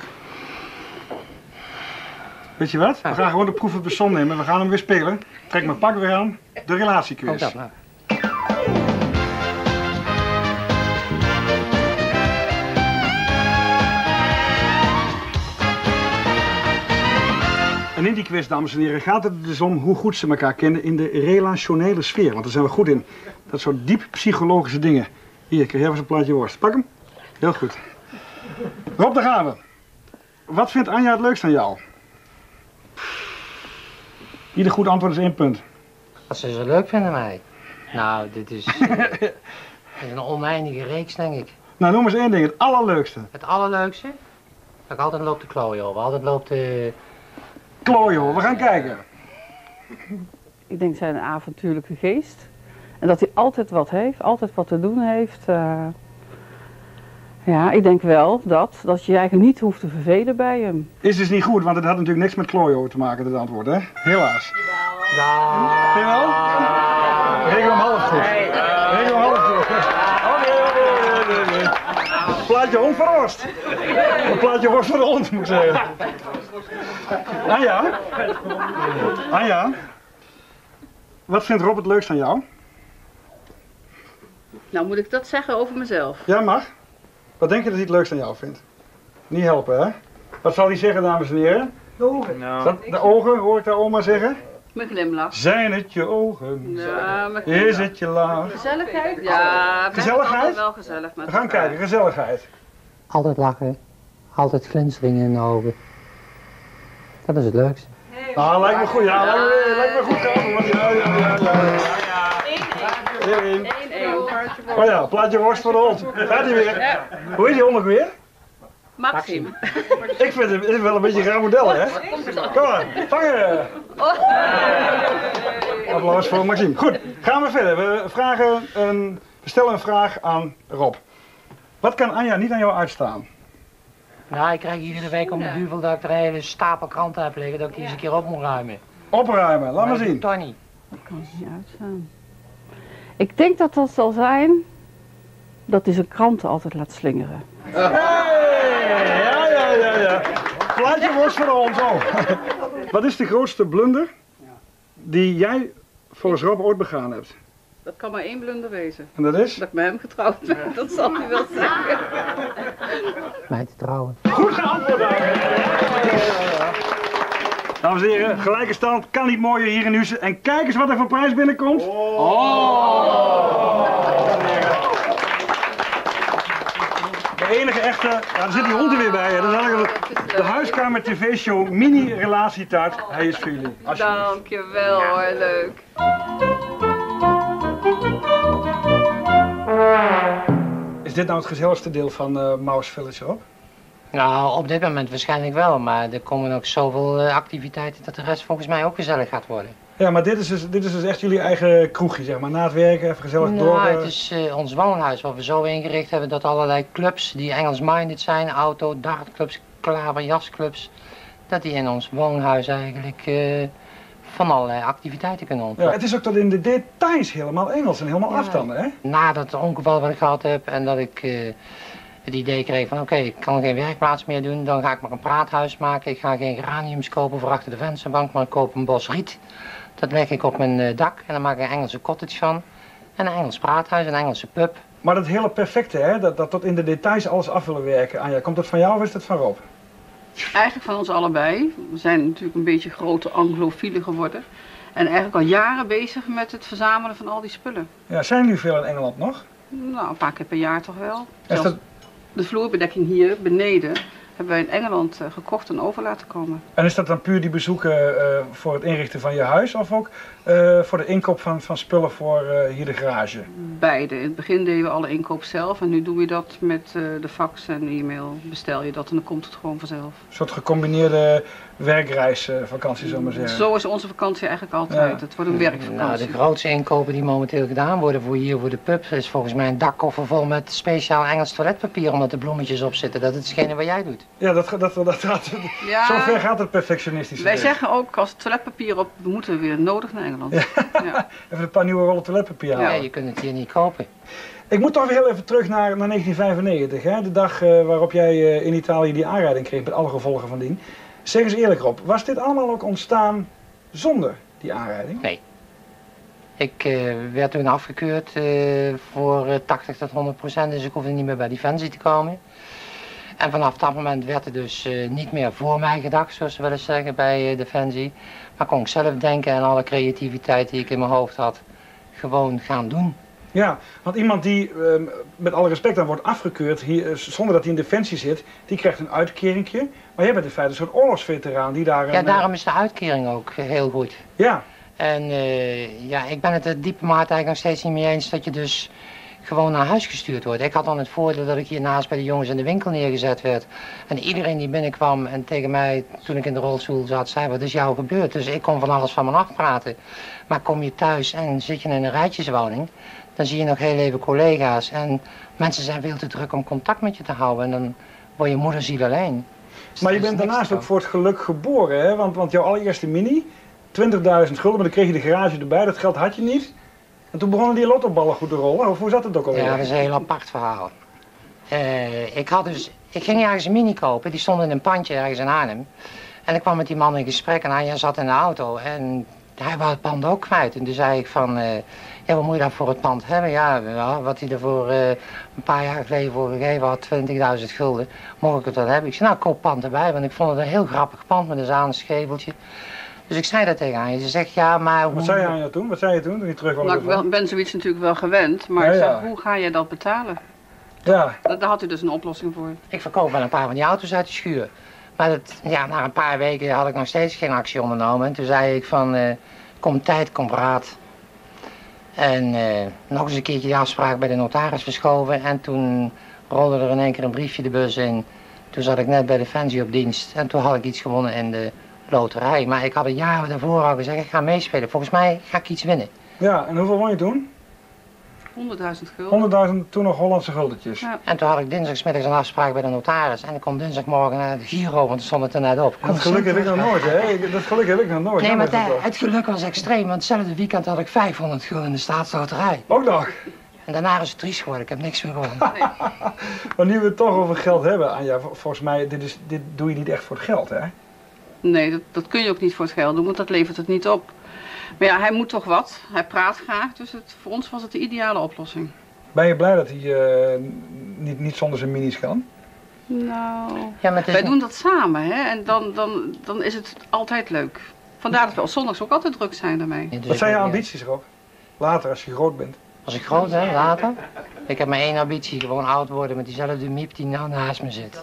Weet je wat? We gaan gewoon de proef op de som nemen. We gaan hem weer spelen. Trek mijn pak weer aan. De relatiequiz. Ook dat nou. En in die quiz, dames en heren, gaat het dus om hoe goed ze elkaar kennen in de relationele sfeer. Want daar zijn we goed in. Dat soort diep psychologische dingen. Hier, krijg jij even een plaatje worst. Pak hem. Heel goed. Rob, daar gaan we. Wat vindt Anja het leukst aan jou? Ieder goed antwoord is 1 punt. Wat ze zo leuk vinden mij. Nou, dit is een oneindige reeks, denk ik. Nou, noem eens 1 ding. Het allerleukste. Het allerleukste? Dat ik altijd loop te klooien over. Altijd loop te... Klooien hoor, we gaan kijken. Ik denk zijn avontuurlijke geest. En dat hij altijd wat heeft, altijd wat te doen heeft. Ja, ik denk wel dat je eigenlijk niet hoeft te vervelen bij hem. Is dus niet goed, want het had natuurlijk niks met klooien te maken, het antwoord, hè? Helaas. Vind je wel? Reken hem half goed. Reken hem half goed. Nee. Plaatje hond voor worst. Een plaatje worst voor de hond, moet ik zeggen. Anja? Anja? Wat vindt Rob het leukst aan jou? Nou, moet ik dat zeggen over mezelf? Ja, mag. Wat denk je dat hij het leukst aan jou vindt? Niet helpen, hè? Wat zal hij zeggen, dames en heren? De ogen. De ogen, hoor ik daar oma zeggen? Mijn glimlach. Zijn het je ogen? Ja, mijn glimlach. Is het je laag? Gezelligheid? Ja, gezelligheid? Wel gezellig met we gaan kijken, gezelligheid. Altijd lachen. Altijd glinsteringen in de ogen. Dat is het leukste. Ah, lijkt me goed, ja. Lijkt me goed, ja. Oh ja, plaatje worst voor de hond. Gaat hij weer? Hoe is die hond nog weer? Maxim. Ik vind het wel een beetje een raar model, hè? Kom maar, vangen! Applaus voor Maxime. Goed, gaan we verder. We stellen een vraag aan Rob. Wat kan Anja niet aan jou uitstaan? Nou, ik krijg iedere week om de duvel dat ik er een hele stapel kranten heb liggen, dat ik die eens een keer op moet ruimen. Opruimen, laat maar zien. Toch niet. Dat kan ze niet uitstaan. Ik denk dat dat zal zijn dat hij zijn kranten altijd laat slingeren. Ja. Plaatje worst voor de hond, zo. Wat is de grootste blunder die jij volgens Rob ooit begaan hebt? Dat kan maar 1 blunder wezen. En dat is? Dat ik met hem getrouwd ben, dat zal hij wel zeggen. Mij te trouwen. Goed geantwoord, dames en heren, gelijke stand, kan niet mooier hier in Huizen. En kijk eens wat er voor prijs binnenkomt. De enige echte, ja, daar zit die hond er weer bij. Hè. Dat is eigenlijk de Huiskamer TV-show mini relatietaart. Hij is voor jullie. Dankjewel hoor, leuk. Is dit nou het gezelligste deel van Mouse Village, Rob? Nou, op dit moment waarschijnlijk wel, maar er komen ook zoveel activiteiten dat de rest volgens mij ook gezellig gaat worden. Ja, maar dit is dus echt jullie eigen kroegje, zeg maar. Na het werken even gezellig door. Nou, het is ons woonhuis wat we zo ingericht hebben dat allerlei clubs die Engels-minded zijn, auto, dartclubs, klaverjasclubs, dat die in ons woonhuis eigenlijk van allerlei activiteiten kunnen ontvangen. Ja, het is ook tot in de details helemaal Engels en helemaal afstanden, hè? Na dat ongeval wat ik gehad heb en dat ik het idee kreeg van oké, ik kan geen werkplaats meer doen, dan ga ik maar een praathuis maken. Ik ga geen geraniums kopen voor achter de vensterbank, maar ik koop een bos riet. Dat leg ik op mijn dak en dan maak ik een Engelse cottage van. En een Engels praathuis, een Engelse pub. Maar dat hele perfecte, hè, dat tot in de details alles af willen werken. Anja, komt dat van jou of is dat van Rob? Eigenlijk van ons allebei. We zijn natuurlijk een beetje grote anglofielen geworden. En eigenlijk al jaren bezig met het verzamelen van al die spullen. Ja, zijn jullie veel in Engeland nog? Nou, een paar keer per jaar toch wel. Is dat... De vloerbedekking hier beneden hebben wij in Engeland gekocht en over laten komen. En is dat dan puur die bezoeken voor het inrichten van je huis of ook voor de inkoop van spullen voor hier de garage? Beide. In het begin deden we alle inkoop zelf en nu doen we dat met de fax en e-mail. Bestel je dat en dan komt het gewoon vanzelf. Een soort gecombineerde werkreisvakantie, zou ik maar zeggen. Zo is onze vakantie eigenlijk altijd. Ja. Het wordt een werkvakantie. Nou, de grootste inkopen die momenteel gedaan worden voor de pub is volgens mij een dakkoffer vol met speciaal Engels toiletpapier omdat de bloemetjes op zitten. Dat is hetgene wat jij doet. Ja, dat gaat. Ja. Zover gaat het perfectionistisch. Wij zeggen ook als het toiletpapier op, we moeten weer nodig naar Engeland. Ja. Ja. Even een paar nieuwe rollen toiletpapier halen. Ja, je kunt het hier niet kopen. Ik moet toch weer heel even terug naar 1995, hè? De dag waarop jij in Italië die aanrijding kreeg met alle gevolgen van dien. Zeg eens eerlijk Rob, was dit allemaal ook ontstaan zonder die aanrijding? Nee. Ik werd toen afgekeurd voor 80 tot 100%, dus ik hoefde niet meer bij Defensie te komen. En vanaf dat moment werd er dus niet meer voor mij gedacht, zoals ze willen zeggen, bij Defensie. Maar kon ik zelf denken en alle creativiteit die ik in mijn hoofd had, gewoon gaan doen. Ja, want iemand die met alle respect dan wordt afgekeurd, hier, zonder dat hij in Defensie zit, die krijgt een uitkeringje. Maar jij bent in feite een soort oorlogsveteraan die daar... Ja, daarom is de uitkering ook heel goed. Ja. En ja, ik ben het er diplomaat eigenlijk nog steeds niet mee eens dat je dus gewoon naar huis gestuurd wordt. Ik had dan het voordeel dat ik hiernaast bij de jongens in de winkel neergezet werd. En iedereen die binnenkwam en tegen mij, toen ik in de rolstoel zat, zei wat is jou gebeurd? Dus ik kon van alles van me afpraten. Maar kom je thuis en zit je in een rijtjeswoning, dan zie je nog heel even collega's. En mensen zijn veel te druk om contact met je te houden. En dan word je moederziel alleen. Dus maar je bent daarnaast ook voor het geluk geboren, hè? Want jouw allereerste Mini, 20.000 gulden, maar dan kreeg je de garage erbij, dat geld had je niet. En toen begonnen die lottoballen goed te rollen, of hoe zat het ook alweer? Ja, dat is een heel apart verhaal. Ik ging ergens een Mini kopen, die stond in een pandje ergens in Arnhem. En ik kwam met die man in gesprek en hij zat in de auto en hij wou het pand ook kwijt. En toen zei ik van, ja, wat moet je dan voor het pand hebben? Ja, wat hij er voor een paar jaar geleden voor gegeven had, 20.000 gulden, mocht ik het dan hebben? Ik zei, nou, koop pand erbij, want ik vond het een heel grappig pand met een zaanscheveltje. Dus ik zei dat tegen haar. Ze zegt, ja, maar hoe... Wat zei je aan je toen? Wat zei je toen je terug was? Nou, ik ben zoiets natuurlijk wel gewend, maar ja, ik zeg, ja. hoe ga je dat betalen? Ja. Daar had u dus een oplossing voor. Ik verkoop wel een paar van die auto's uit de schuur. Maar na een paar weken had ik nog steeds geen actie ondernomen. En toen zei ik van, kom tijd, kom raad. En nog eens een keertje de afspraak bij de notaris verschoven. En toen rolde er in één keer een briefje de bus in. Toen zat ik net bij Defensie op dienst. En toen had ik iets gewonnen in de loterij. Maar ik had er jaren daarvoor al gezegd, ik ga meespelen. Volgens mij ga ik iets winnen. Ja, en hoeveel won je toen? 100.000 gulden. 100.000 toen nog Hollandse guldetjes. Ja. En toen had ik dinsdagsmiddags een afspraak bij de notaris. En ik kom dinsdagmorgen naar de Giro, want er stond het er net op. Dat geluk heb ik nog nooit, hè? Dat geluk heb ik nog nooit. Nee, maar het geluk was extreem, want hetzelfde weekend had ik 500 gulden in de staatsloterij. Ook nog? En daarna is het triest geworden, ik heb niks meer gewonnen. Nee. Maar nu we het toch over geld hebben, Anja, volgens mij, dit doe je niet echt voor het geld, hè? Nee, dat kun je ook niet voor het geld doen, want dat levert het niet op. Maar ja, hij moet toch wat. Hij praat graag, dus voor ons was het de ideale oplossing. Ben je blij dat hij niet zonder zijn minis kan? Nou, ja, maar wij doen dat samen, hè? En dan is het altijd leuk. Vandaar dat we op zondags ook altijd druk zijn daarmee. Dus wat zijn je ambities, Rob? Later, als je groot bent. Als ik groot ben, later? Ik heb maar één ambitie, gewoon oud worden met diezelfde miep die nou naast me zit.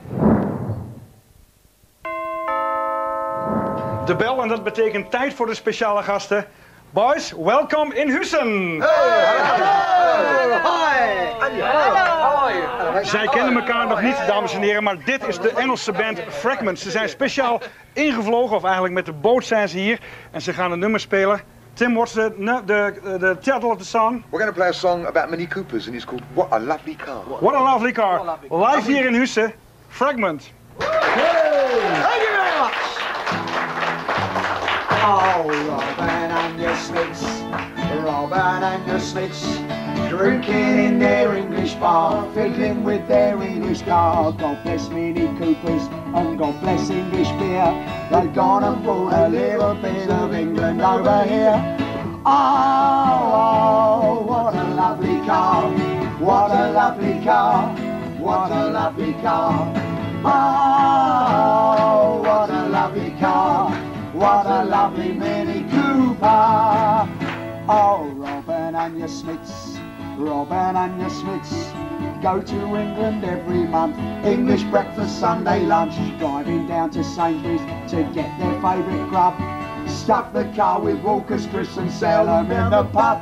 De bel, en dat betekent tijd voor de speciale gasten. Boys, welkom in Hussen! Zij kennen elkaar nog niet, dames en heren, maar dit is de Engelse band Fragments. Ze zijn speciaal ingevlogen, of eigenlijk met de boot zijn ze hier. En ze gaan een nummer spelen. Tim, what's the title of the song? We're going to play a song about Mini Coopers and it's called What a Lovely Car. What a Lovely Car. Live hier in Hussen, Fragment. Thank you very much. Oh, Robin and your Smiths, Robin and your Smiths, drinking in their English bar, fiddling with their English car. God bless Mini Coopers and God bless English beer. They've gone and brought a little bit of England over here. Oh, what a lovely car, what a lovely car, what a lovely car. Oh, what a lovely car. What a lovely Mini Cooper. Oh, Robin and your Smiths, Robin and your Smiths, go to England every month. English breakfast, Sunday lunch, driving down to Sainsbury's to get their favourite grub. Stuff the car with Walker's crisps and sell them in the pub.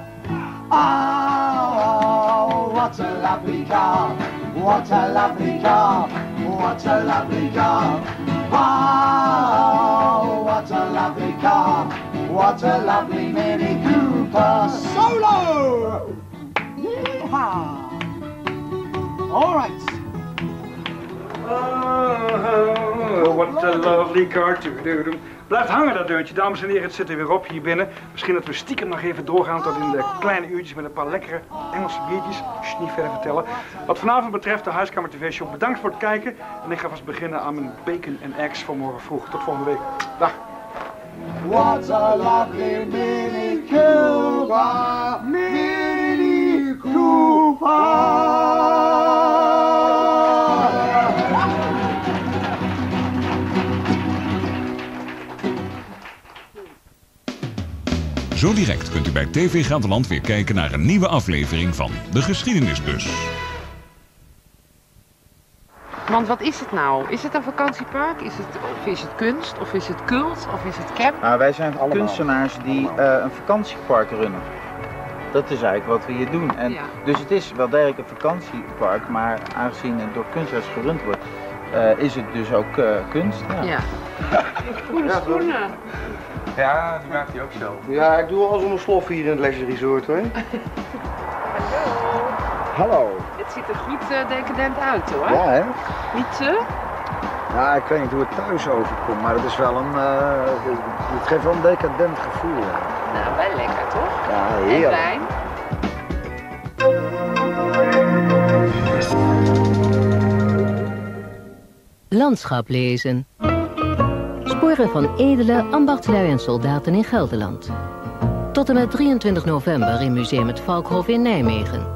Oh, what a lovely car, what a lovely car, what a lovely car. Oh, what a lovely car, what a lovely Mini Cooper Solo. Yeehaw. All right. Oh, what a lovely car. Blijft hangen dat deuntje, dames en heren, het zit er weer op hier binnen. Misschien dat we stiekem nog even doorgaan tot in de kleine uurtjes met een paar lekkere Engelse biertjes. Sst, niet verder vertellen. Wat vanavond betreft de Huiskamer TV Show, bedankt voor het kijken. En ik ga vast beginnen aan mijn bacon en eggs voor morgen vroeg. Tot volgende week. Dag. What a lovely Mini Cooper, Mini Cooper. Zo direct kunt u bij TV Gelderland weer kijken naar een nieuwe aflevering van De Geschiedenisbus. Want wat is het nou? Is het een vakantiepark? Of is het kunst? Of is het cult? Of is het camp? Nou, wij zijn kunstenaars die een vakantiepark runnen. Dat is eigenlijk wat we hier doen. En dus het is wel degelijk een vakantiepark, maar aangezien het door kunstenaars gerund wordt, is het dus ook kunst. Ja. Goede schoenen. Ja, die maakt hij ook zelf. Ja, ik doe al zo'n slof hier in het Leisure Resort hoor. Hallo. Het ziet er goed decadent uit hoor. Ja hè? Niet te? Ja, ik weet niet hoe het thuis overkomt, maar het is wel een, het geeft wel een decadent gevoel. Nou, wel lekker toch? Ja, heerlijk. En wijn? Landschap lezen. Sporen van edele ambachtlui en soldaten in Gelderland. Tot en met 23 november in Museum het Valkhof in Nijmegen.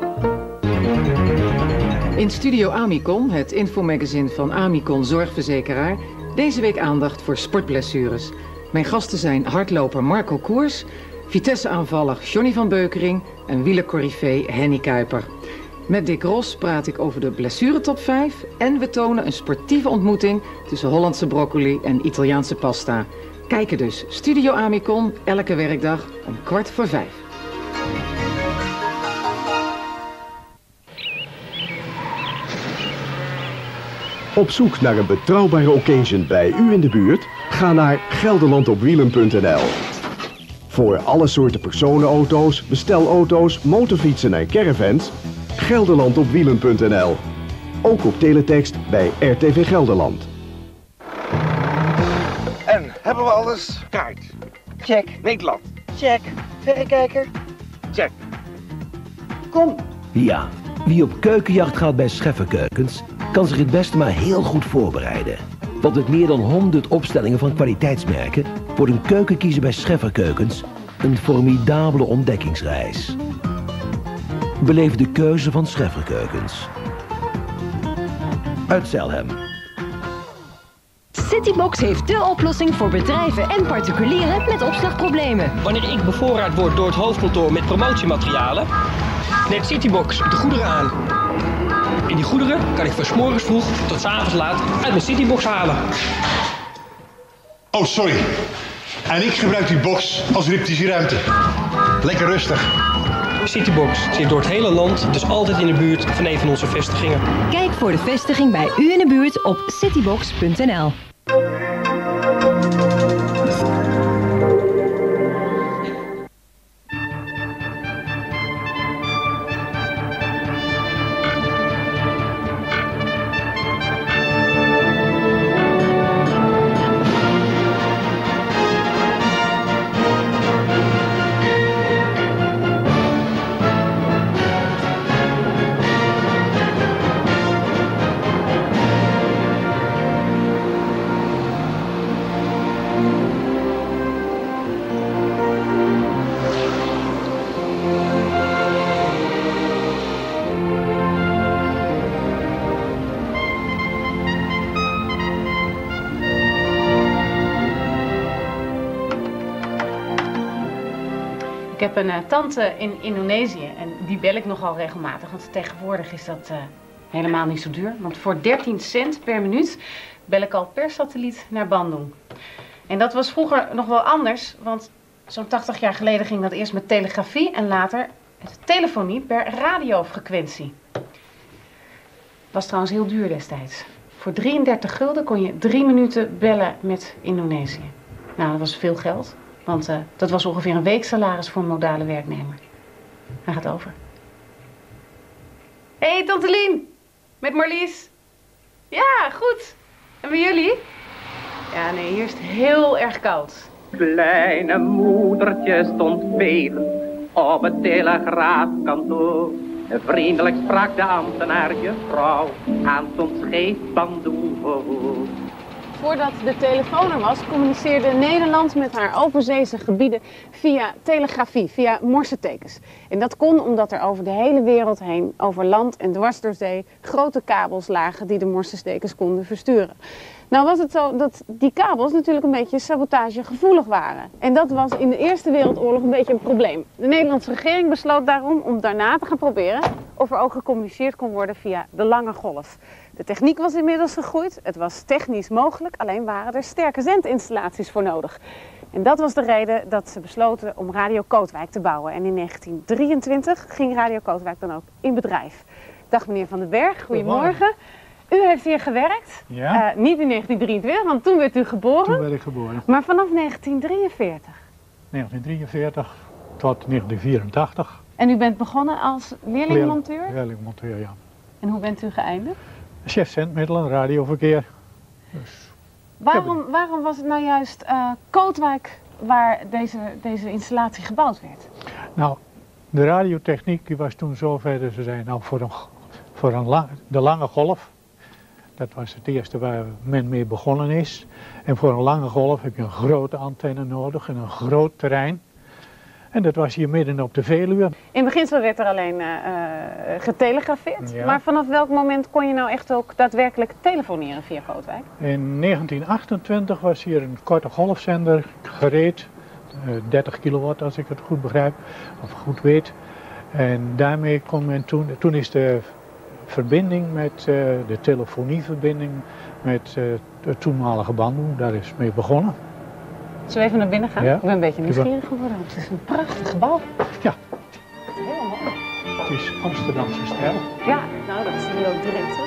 In Studio Amicon, het infomagazine van Amicon Zorgverzekeraar, deze week aandacht voor sportblessures. Mijn gasten zijn hardloper Marco Koers, Vitesse-aanvaller Johnny van Beukering en wielercorrivee Henny Kuiper. Met Dick Ros praat ik over de blessuretop 5 en we tonen een sportieve ontmoeting tussen Hollandse broccoli en Italiaanse pasta. Kijken dus Studio Amicon elke werkdag om 4:15. Op zoek naar een betrouwbare occasion bij u in de buurt? Ga naar gelderlandopwielen.nl. Voor alle soorten personenauto's, bestelauto's, motorfietsen en caravans, gelderlandopwielen.nl. Ook op teletext bij RTV Gelderland. En, hebben we alles? Kaart. Check. Meetlat. Check. Verrekijker. Check. Kom. Ja, wie op keukenjacht gaat bij Schefferkeukens, kan zich het beste maar heel goed voorbereiden. Want met meer dan 100 opstellingen van kwaliteitsmerken wordt een keuken kiezen bij Schefferkeukens een formidabele ontdekkingsreis. Beleef de keuze van Schefferkeukens. Uit Zelhem. Citybox heeft de oplossing voor bedrijven en particulieren met opslagproblemen. Wanneer ik bevoorraad word door het hoofdkantoor met promotiematerialen, neemt Citybox de goederen aan. En die goederen kan ik van 's morgens vroeg tot 's avonds laat uit mijn Citybox halen. Oh, sorry. En ik gebruik die box als repetitieruimte. Lekker rustig. Citybox zit door het hele land, dus altijd in de buurt van een van onze vestigingen. Kijk voor de vestiging bij u in de buurt op citybox.nl. heb een tante in Indonesië en die bel ik nogal regelmatig, want tegenwoordig is dat helemaal niet zo duur. Want voor 13 cent per minuut bel ik al per satelliet naar Bandung. En dat was vroeger nog wel anders, want zo'n 80 jaar geleden ging dat eerst met telegrafie en later met telefonie per radiofrequentie. Was trouwens heel duur destijds. Voor 33 gulden kon je 3 minuten bellen met Indonesië. Nou, dat was veel geld, want dat was ongeveer een weeksalaris voor een modale werknemer. Hij gaat over. Hé, hey, Tante Lien! Met Marlies. Ja, goed. En bij jullie? Ja, nee, hier is het heel erg koud. Kleine moedertje stond velen op het telegraafkantoor. Vriendelijk sprak de ambtenaar juffrouw, aanstonds geeft Bandung voor. Voordat de telefoon er was, communiceerde Nederland met haar overzeese gebieden via telegrafie, via morsetekens. En dat kon omdat er over de hele wereld heen, over land en dwars door zee, grote kabels lagen die de morsestekens konden versturen. Nou was het zo dat die kabels natuurlijk een beetje sabotagegevoelig waren. En dat was in de Eerste Wereldoorlog een beetje een probleem. De Nederlandse regering besloot daarom om daarna te gaan proberen of er ook gecommuniceerd kon worden via de lange golf. De techniek was inmiddels gegroeid, het was technisch mogelijk, alleen waren er sterke zendinstallaties voor nodig. En dat was de reden dat ze besloten om Radio Kootwijk te bouwen. En in 1923 ging Radio Kootwijk dan ook in bedrijf. Dag meneer Van den Berg, goedemorgen. U heeft hier gewerkt, ja. Niet in 1923, want toen werd u geboren. Toen werd ik geboren. Maar vanaf 1943. 1943 tot 1984. En u bent begonnen als leerlingmonteur? Leerlingmonteur, ja. En hoe bent u geëindigd? Chef zendmiddelen, radioverkeer. Dus waarom was het nou juist Kootwijk waar deze installatie gebouwd werd? Nou, de radiotechniek die was toen zover dat ze zei, nou de lange golf. Dat was het eerste waar men mee begonnen is. En voor een lange golf heb je een grote antenne nodig en een groot terrein. En dat was hier midden op de Veluwe. In beginsel werd er alleen getelegrafeerd. Ja. Maar vanaf welk moment kon je nou echt ook daadwerkelijk telefoneren via Kootwijk? In 1928 was hier een korte golfzender gereed. 30 kilowatt als ik het goed begrijp, of goed weet. En daarmee kon men toen is de verbinding met de telefonieverbinding met het toenmalige Bandung, daar is mee begonnen. Zullen we even naar binnen gaan? Ja. Ik ben een beetje nieuwsgierig geworden. Het is een prachtig gebouw. Ja. Heel mooi. Het is Amsterdamse stijl. Ja, nou dat is hier ook direct terug.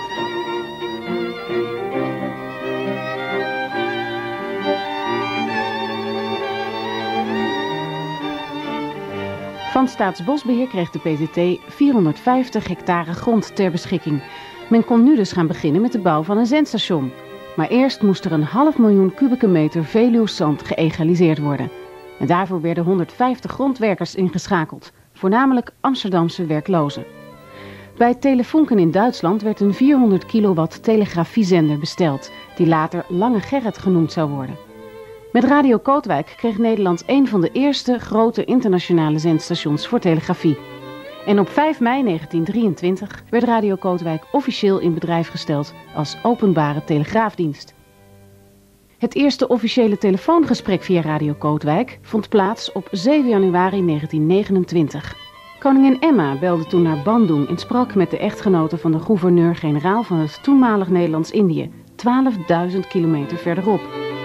Van Staatsbosbeheer kreeg de PTT 450 hectare grond ter beschikking. Men kon nu dus gaan beginnen met de bouw van een zendstation. Maar eerst moest er 500.000 kubieke meter Veluwezand geëgaliseerd worden. En daarvoor werden 150 grondwerkers ingeschakeld, voornamelijk Amsterdamse werklozen. Bij Telefunken in Duitsland werd een 400 kilowatt telegrafiezender besteld, die later Lange Gerrit genoemd zou worden. Met Radio Kootwijk kreeg Nederland een van de eerste grote internationale zendstations voor telegrafie. En op 5 mei 1923 werd Radio Kootwijk officieel in bedrijf gesteld als openbare telegraafdienst. Het eerste officiële telefoongesprek via Radio Kootwijk vond plaats op 7 januari 1929. Koningin Emma belde toen naar Bandung en sprak met de echtgenote van de gouverneur-generaal van het toenmalig Nederlands-Indië, 12.000 kilometer verderop.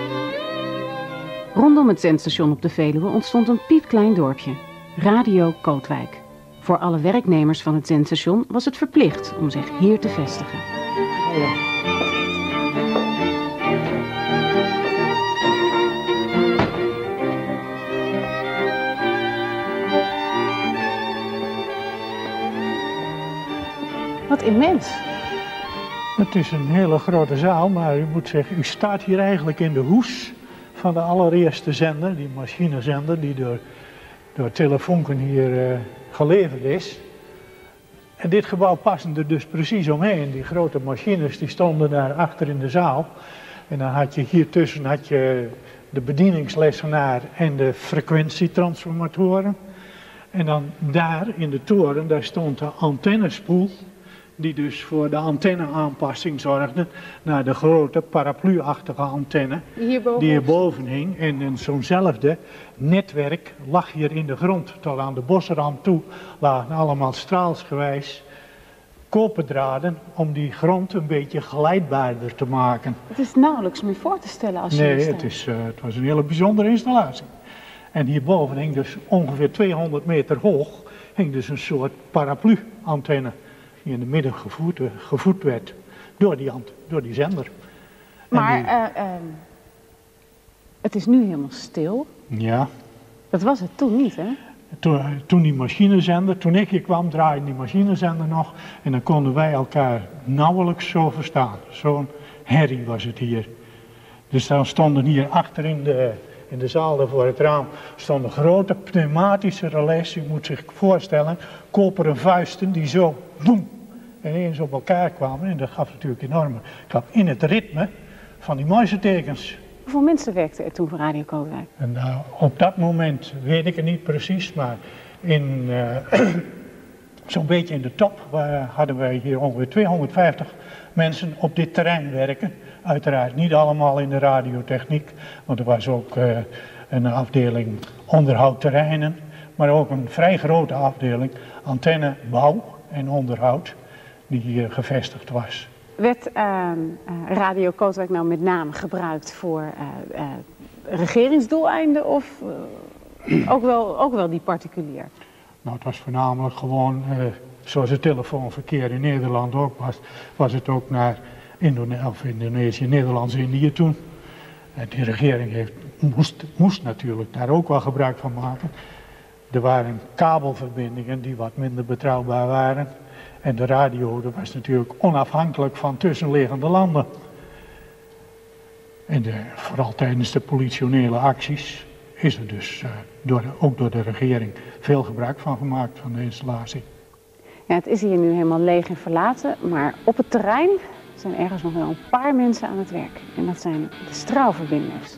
Rondom het zendstation op de Veluwe ontstond een piepklein dorpje, Radio Kootwijk. Voor alle werknemers van het zendstation was het verplicht om zich hier te vestigen. Wat immens. Het is een hele grote zaal, maar u moet zeggen, u staat hier eigenlijk in de hoes van de allereerste zender, die machinezender die door Telefunken hier geleverd is. En dit gebouw paste er dus precies omheen. Die grote machines die stonden daar achter in de zaal. En dan had je hier tussen de bedieningslessenaar en de frequentietransformatoren. En dan daar in de toren, daar stond de antennespoel die dus voor de antenneaanpassing zorgden naar de grote paraplu-achtige antenne die hierboven hing. En in zo'nzelfde netwerk lag hier in de grond. Tot aan de bosrand toe lagen allemaal straalsgewijs koperdraden om die grond een beetje glijdbaarder te maken. Het is nauwelijks meer voor te stellen als je Nee, hier staat. het was een hele bijzondere installatie. En hierboven hing dus ongeveer 200 meter hoog hing dus een soort paraplu-antenne die in het midden gevoed werd door die zender. Maar het is nu helemaal stil. Ja. Dat was het toen niet, hè? Toen die machinezender, toen ik hier kwam, draaide die machinezender nog en dan konden wij elkaar nauwelijks zo verstaan. Zo'n herrie was het hier. Dus dan stonden hier achter in de zaal daar voor het raam stonden grote pneumatische relais. U moet zich voorstellen, koperen vuisten die zo boem ineens op elkaar kwamen. En dat gaf natuurlijk enorme klap in het ritme van die muizentekens. Hoeveel mensen werkten er toen voor Radio Kootwijk? En op dat moment weet ik het niet precies, maar zo'n beetje in de top hadden wij hier ongeveer 250 mensen op dit terrein werken. Uiteraard niet allemaal in de radiotechniek, want er was ook een afdeling onderhoud terreinen, maar ook een vrij grote afdeling antennebouw en onderhoud die hier gevestigd was. Werd Radio Kootwijk nou met name gebruikt voor regeringsdoeleinden of ook wel die particulier? Nou, het was voornamelijk gewoon, zoals het telefoonverkeer in Nederland ook was het ook naar Indonesië, Nederlands-Indië toen. En die regering moest natuurlijk daar ook wel gebruik van maken. Er waren kabelverbindingen die wat minder betrouwbaar waren. En de radio dat was natuurlijk onafhankelijk van tussenliggende landen. En vooral tijdens de politionele acties is er dus ook door de regering veel gebruik van gemaakt van de installatie. Ja, het is hier nu helemaal leeg en verlaten, maar op het terrein zijn ergens nog wel een paar mensen aan het werk. En dat zijn de straalverbinders.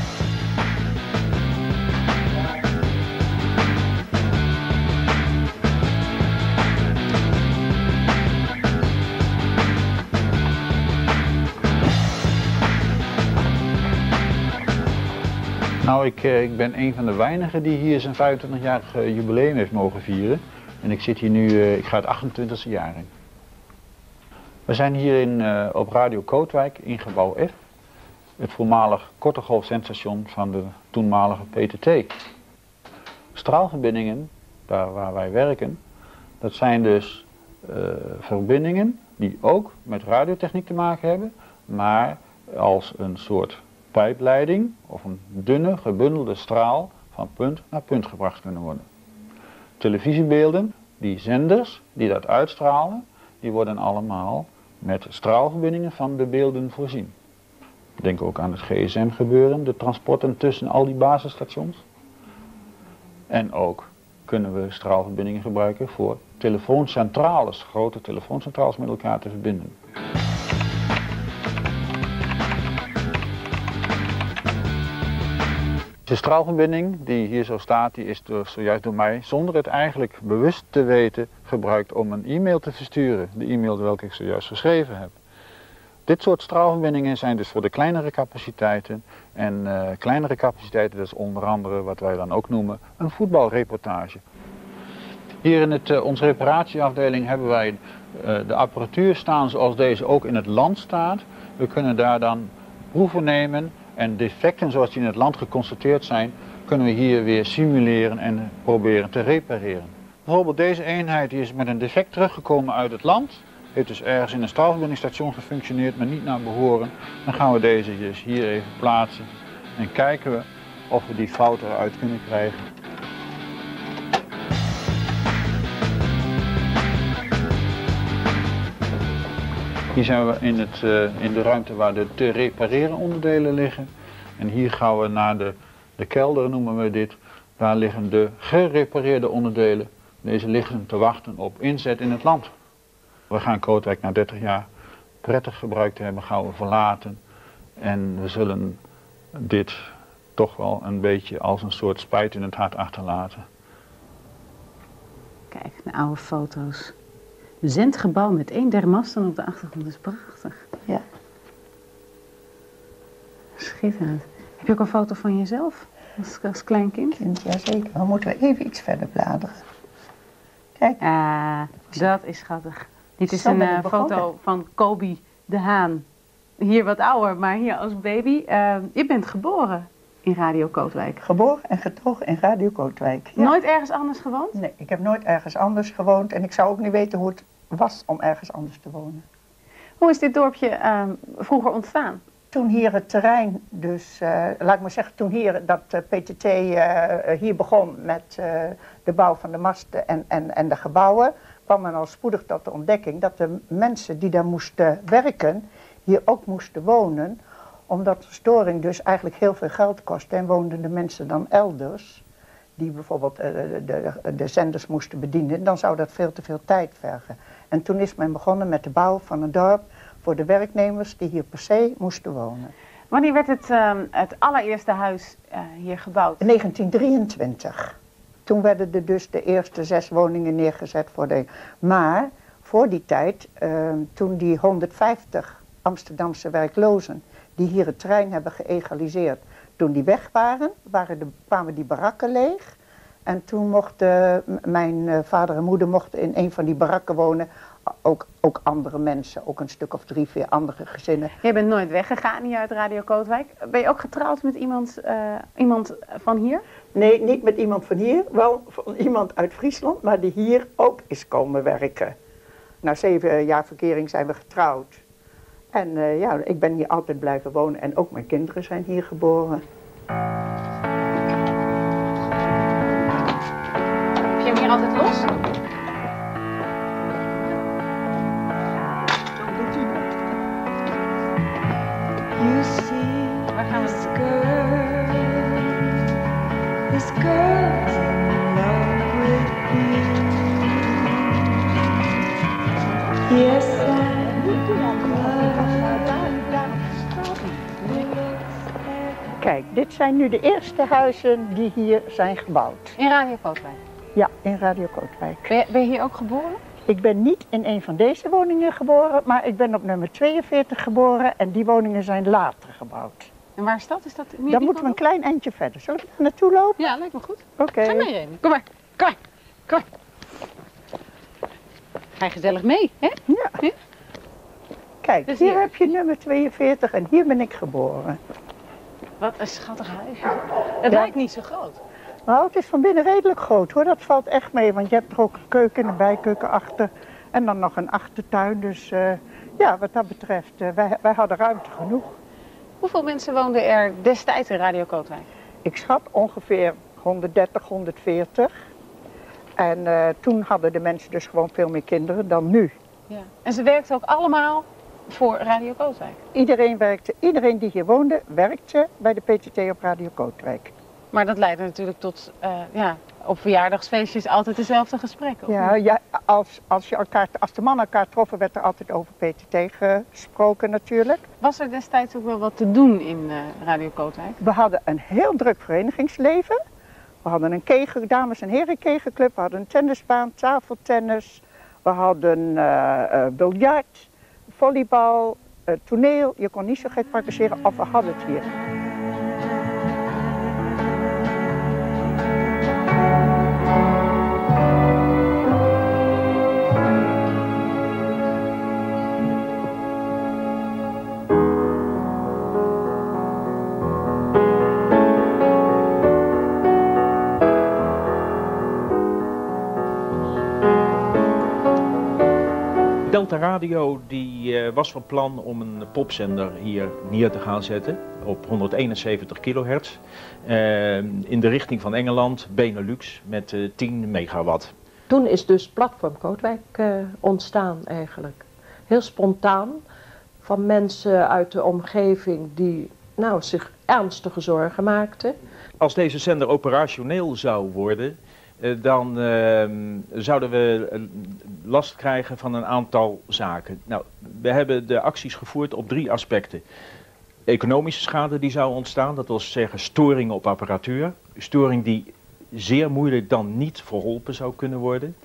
Nou, ik ben een van de weinigen die hier zijn 25-jarig jubileum heeft mogen vieren. En ik zit hier nu, ik ga het 28e jaar in. We zijn hier op Radio Kootwijk in gebouw F. Het voormalig korte golfzendstation van de toenmalige PTT. Straalverbindingen, daar waar wij werken, dat zijn dus verbindingen die ook met radiotechniek te maken hebben, maar als een soort pijpleiding of een dunne gebundelde straal van punt naar punt gebracht kunnen worden. Televisiebeelden, die zenders die dat uitstralen, die worden allemaal met straalverbindingen van de beelden voorzien. Denk ook aan het GSM gebeuren, de transporten tussen al die basisstations. En ook kunnen we straalverbindingen gebruiken voor telefooncentrales, grote telefooncentrales met elkaar te verbinden. De straalverbinding die hier zo staat, die is zojuist door mij, zonder het eigenlijk bewust te weten, gebruikt om een e-mail te versturen. De e-mail welke ik zojuist geschreven heb. Dit soort straalverbindingen zijn dus voor de kleinere capaciteiten. En kleinere capaciteiten, dat is onder andere wat wij dan ook noemen een voetbalreportage. Hier in onze reparatieafdeling hebben wij de apparatuur staan zoals deze ook in het land staat. We kunnen daar dan proeven nemen. En defecten zoals die in het land geconstateerd zijn, kunnen we hier weer simuleren en proberen te repareren. Bijvoorbeeld deze eenheid die is met een defect teruggekomen uit het land. Heeft dus ergens in een straalverbindingsstation gefunctioneerd, maar niet naar behoren. Dan gaan we deze dus hier even plaatsen en kijken we of we die fout eruit kunnen krijgen. Hier zijn we in de ruimte waar de te repareren onderdelen liggen. En hier gaan we naar de kelder, noemen we dit. Daar liggen de gerepareerde onderdelen. Deze liggen te wachten op inzet in het land. We gaan Kootwijk na 30 jaar prettig gebruikt te hebben, gaan we verlaten. En we zullen dit toch wel een beetje als een soort spijt in het hart achterlaten. Kijk, de oude foto's. zendgebouw met 1 der masten op de achtergrond. Dat is prachtig. Ja. Schitterend. Heb je ook een foto van jezelf als klein kind? Jazeker. Dan moeten we even iets verder bladeren. Kijk. Dat is schattig. Dit is een foto van Kobi de Haan. Hier wat ouder, maar hier als baby. Je bent geboren in Radio Kootwijk. Geboren en getogen in Radio Kootwijk. Ja. Nooit ergens anders gewoond? Nee, ik heb nooit ergens anders gewoond. En ik zou ook niet weten hoe het was om ergens anders te wonen. Hoe is dit dorpje vroeger ontstaan? Toen hier het terrein, dus laat ik maar zeggen, toen hier dat PTT hier begon met de bouw van de masten en de gebouwen, kwam men al spoedig tot de ontdekking dat de mensen die daar moesten werken, hier ook moesten wonen, omdat de storing dus eigenlijk heel veel geld kostte en woonden de mensen dan elders, die bijvoorbeeld de zenders moesten bedienen, dan zou dat veel te veel tijd vergen. En toen is men begonnen met de bouw van een dorp voor de werknemers die hier per se moesten wonen. Wanneer werd het allereerste huis hier gebouwd? In 1923. Toen werden er dus de eerste 6 woningen neergezet voor de... Maar voor die tijd, toen die 150 Amsterdamse werklozen die hier het terrein hebben geëgaliseerd, toen die weg waren, kwamen die barakken leeg. En toen mochten mijn vader en moeder mochten in een van die barakken wonen. Ook andere mensen, ook een stuk of 3, 4 andere gezinnen. Je bent nooit weggegaan hier uit Radio Kootwijk. Ben je ook getrouwd met iemand van hier? Nee, niet met iemand van hier. Wel van iemand uit Friesland, maar die hier ook is komen werken. Na 7 jaar verkering zijn we getrouwd. En ja, ik ben hier altijd blijven wonen en ook mijn kinderen zijn hier geboren. Heb je hem hier altijd los? You see, waar gaan we this girl is in love with you. Yes, Kijk, dit zijn nu de eerste huizen die hier zijn gebouwd. In Radio Kootwijk? Ja, in Radio Kootwijk. Ben je hier ook geboren? Ik ben niet in een van deze woningen geboren, maar ik ben op nummer 42 geboren en die woningen zijn later gebouwd. En waar is dat? Is dat dan moeten we een klein eindje verder. Zullen we er naartoe lopen? Ja, lijkt me goed. Oké. Ga mee, Remy. Kom maar. Kom maar. Kom maar. Ga je gezellig mee, hè? Ja. Kijk, dus hier heb je nummer 42 en hier ben ik geboren. Wat een schattig huisje. Het lijkt niet zo groot. Nou, het is van binnen redelijk groot hoor, dat valt echt mee, want je hebt er ook een keuken en een bijkeuken achter en dan nog een achtertuin. Dus ja, wat dat betreft, wij hadden ruimte genoeg. Hoeveel mensen woonden er destijds in Radio Kootwijk? Ik schat ongeveer 130, 140. En toen hadden de mensen dus gewoon veel meer kinderen dan nu. Ja. En ze werkten ook allemaal voor Radio Kootwijk? Iedereen die hier woonde, werkte bij de PTT op Radio Kootwijk. Maar dat leidde natuurlijk tot, op verjaardagsfeestjes altijd dezelfde gesprekken. Ja, als de mannen elkaar troffen, werd er altijd over PTT gesproken natuurlijk. Was er destijds ook wel wat te doen in Radio Kootwijk? We hadden een heel druk verenigingsleven. We hadden een dames- en heren kegelclub, we hadden een tennisbaan, tafeltennis. We hadden biljart, volleybal, toneel. Je kon niet zo gek praktiseren of we hadden het hier. Delta Radio die was van plan om een popzender hier neer te gaan zetten op 171 kilohertz in de richting van Engeland, Benelux met 10 megawatt. Toen is dus Platform Kootwijk ontstaan eigenlijk. Heel spontaan van mensen uit de omgeving die zich ernstige zorgen maakten. Als deze zender operationeel zou worden, dan zouden we last krijgen van een aantal zaken. Nou, we hebben de acties gevoerd op 3 aspecten. Economische schade die zou ontstaan, dat wil zeggen storingen op apparatuur. Storing die zeer moeilijk dan niet verholpen zou kunnen worden.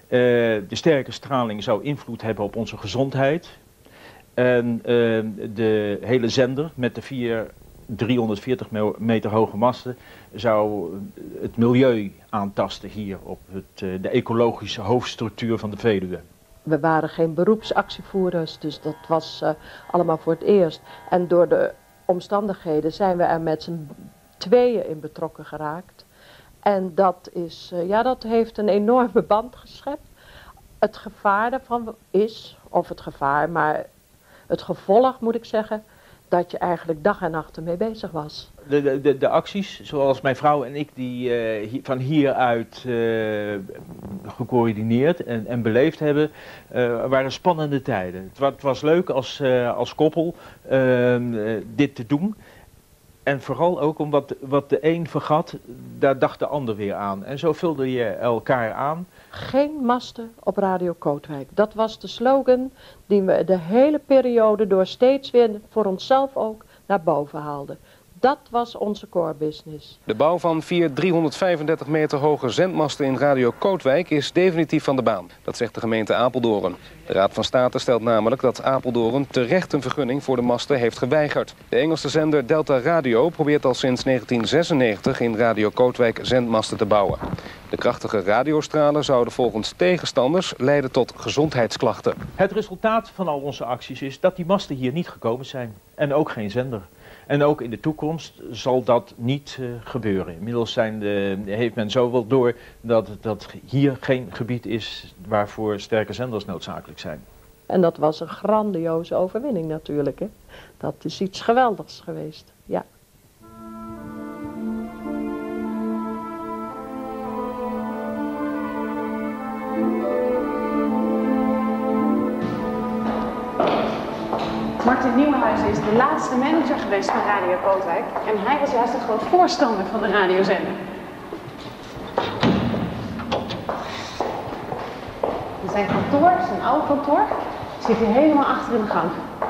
De sterke straling zou invloed hebben op onze gezondheid. En de hele zender met de 340 meter hoge masten zou het milieu aantasten hier op de ecologische hoofdstructuur van de Veluwe. We waren geen beroepsactievoerders, dus dat was allemaal voor het eerst. En door de omstandigheden zijn we er met z'n tweeën in betrokken geraakt. En dat dat heeft een enorme band geschept. Het gevaar daarvan is, of het gevaar, maar het gevolg moet ik zeggen, dat je eigenlijk dag en nacht ermee bezig was. De acties, zoals mijn vrouw en ik die van hieruit gecoördineerd en beleefd hebben, waren spannende tijden. Het was leuk als koppel dit te doen. En vooral ook omdat wat de een vergat, daar dacht de ander weer aan. En zo vulde je elkaar aan. Geen masten op Radio Kootwijk. Dat was de slogan die we de hele periode door steeds weer voor onszelf ook naar boven haalden. Dat was onze core business. De bouw van 4 335 meter hoge zendmasten in Radio Kootwijk is definitief van de baan. Dat zegt de gemeente Apeldoorn. De Raad van State stelt namelijk dat Apeldoorn terecht een vergunning voor de masten heeft geweigerd. De Engelse zender Delta Radio probeert al sinds 1996 in Radio Kootwijk zendmasten te bouwen. De krachtige radiostralen zouden volgens tegenstanders leiden tot gezondheidsklachten. Het resultaat van al onze acties is dat die masten hier niet gekomen zijn. En ook geen zender. En ook in de toekomst zal dat niet gebeuren. Inmiddels heeft men zo wel door dat hier geen gebied is waarvoor sterke zenders noodzakelijk zijn. En dat was een grandioze overwinning natuurlijk. Hè? Dat is iets geweldigs geweest, ja. Martin Nieuwenhuizen is de laatste manager geweest van Radio Kootwijk en hij was juist een groot voorstander van de radiozender. Zijn kantoor, zijn oude kantoor, zit hier helemaal achter in de gang.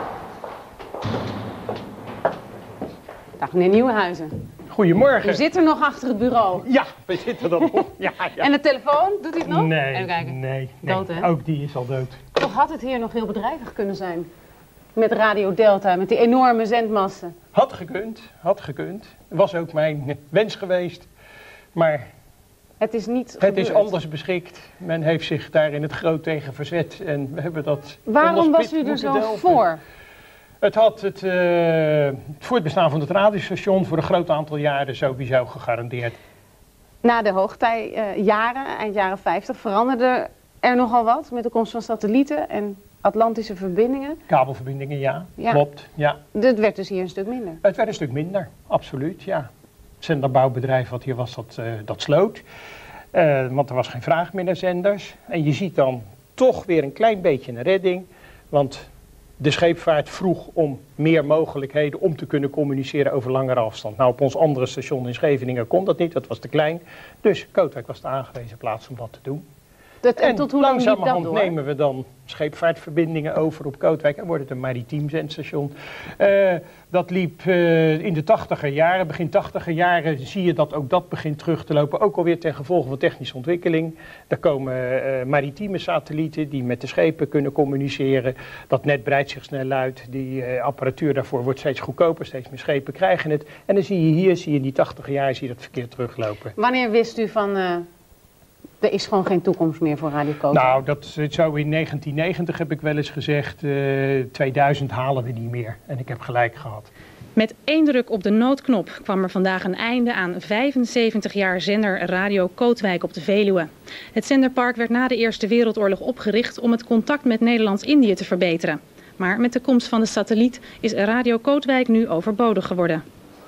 Dag meneer Nieuwenhuizen. Goedemorgen. U zit er nog achter het bureau. Ja, we zitten er nog. Ja. En de telefoon, doet hij het nog? Nee, even kijken. Nee. Dood, hè? Ook die is al dood. Toch had het hier nog heel bedrijvig kunnen zijn. Met Radio Delta, met die enorme zendmasten. Had gekund. Was ook mijn wens geweest. Maar het is niet het gebeurd. is anders beschikt. Men heeft zich daar in het groot tegen verzet. En we hebben dat. Waarom was u er zo voor? Het had het voortbestaan van het radiostation voor een groot aantal jaren sowieso gegarandeerd. Na de hoogtijjaren, eind jaren 50, veranderde er nogal wat met de komst van satellieten en Atlantische verbindingen. Kabelverbindingen, ja. Klopt. Ja. Het werd dus hier een stuk minder. Het werd een stuk minder, absoluut, ja. Het zenderbouwbedrijf wat hier was, dat sloot. Want er was geen vraag meer naar zenders. En je ziet dan toch weer een klein beetje een redding. Want de scheepvaart vroeg om meer mogelijkheden om te kunnen communiceren over langere afstand. Nou, op ons andere station in Scheveningen kon dat niet, dat was te klein. Dus Kootwijk was de aangewezen plaats om dat te doen. En tot hoe lang liep dat door? Langzamerhand nemen we dan scheepvaartverbindingen over op Kootwijk en wordt het een maritiem zendstation. Dat liep in de 80er jaren, begin 80er jaren zie je dat ook dat begint terug te lopen. Ook alweer ten gevolge van technische ontwikkeling. Er komen maritieme satellieten die met de schepen kunnen communiceren. Dat net breidt zich snel uit. Die apparatuur daarvoor wordt steeds goedkoper, steeds meer schepen krijgen het. En dan zie je hier, in die 80er jaren, zie je dat verkeer teruglopen. Wanneer wist u van... er is gewoon geen toekomst meer voor Radio Kootwijk? Nou, dat zo in 1990 heb ik wel eens gezegd, 2000 halen we niet meer. En ik heb gelijk gehad. Met één druk op de noodknop kwam er vandaag een einde aan 75 jaar zender Radio Kootwijk op de Veluwe. Het zenderpark werd na de Eerste Wereldoorlog opgericht om het contact met Nederlands-Indië te verbeteren. Maar met de komst van de satelliet is Radio Kootwijk nu overbodig geworden.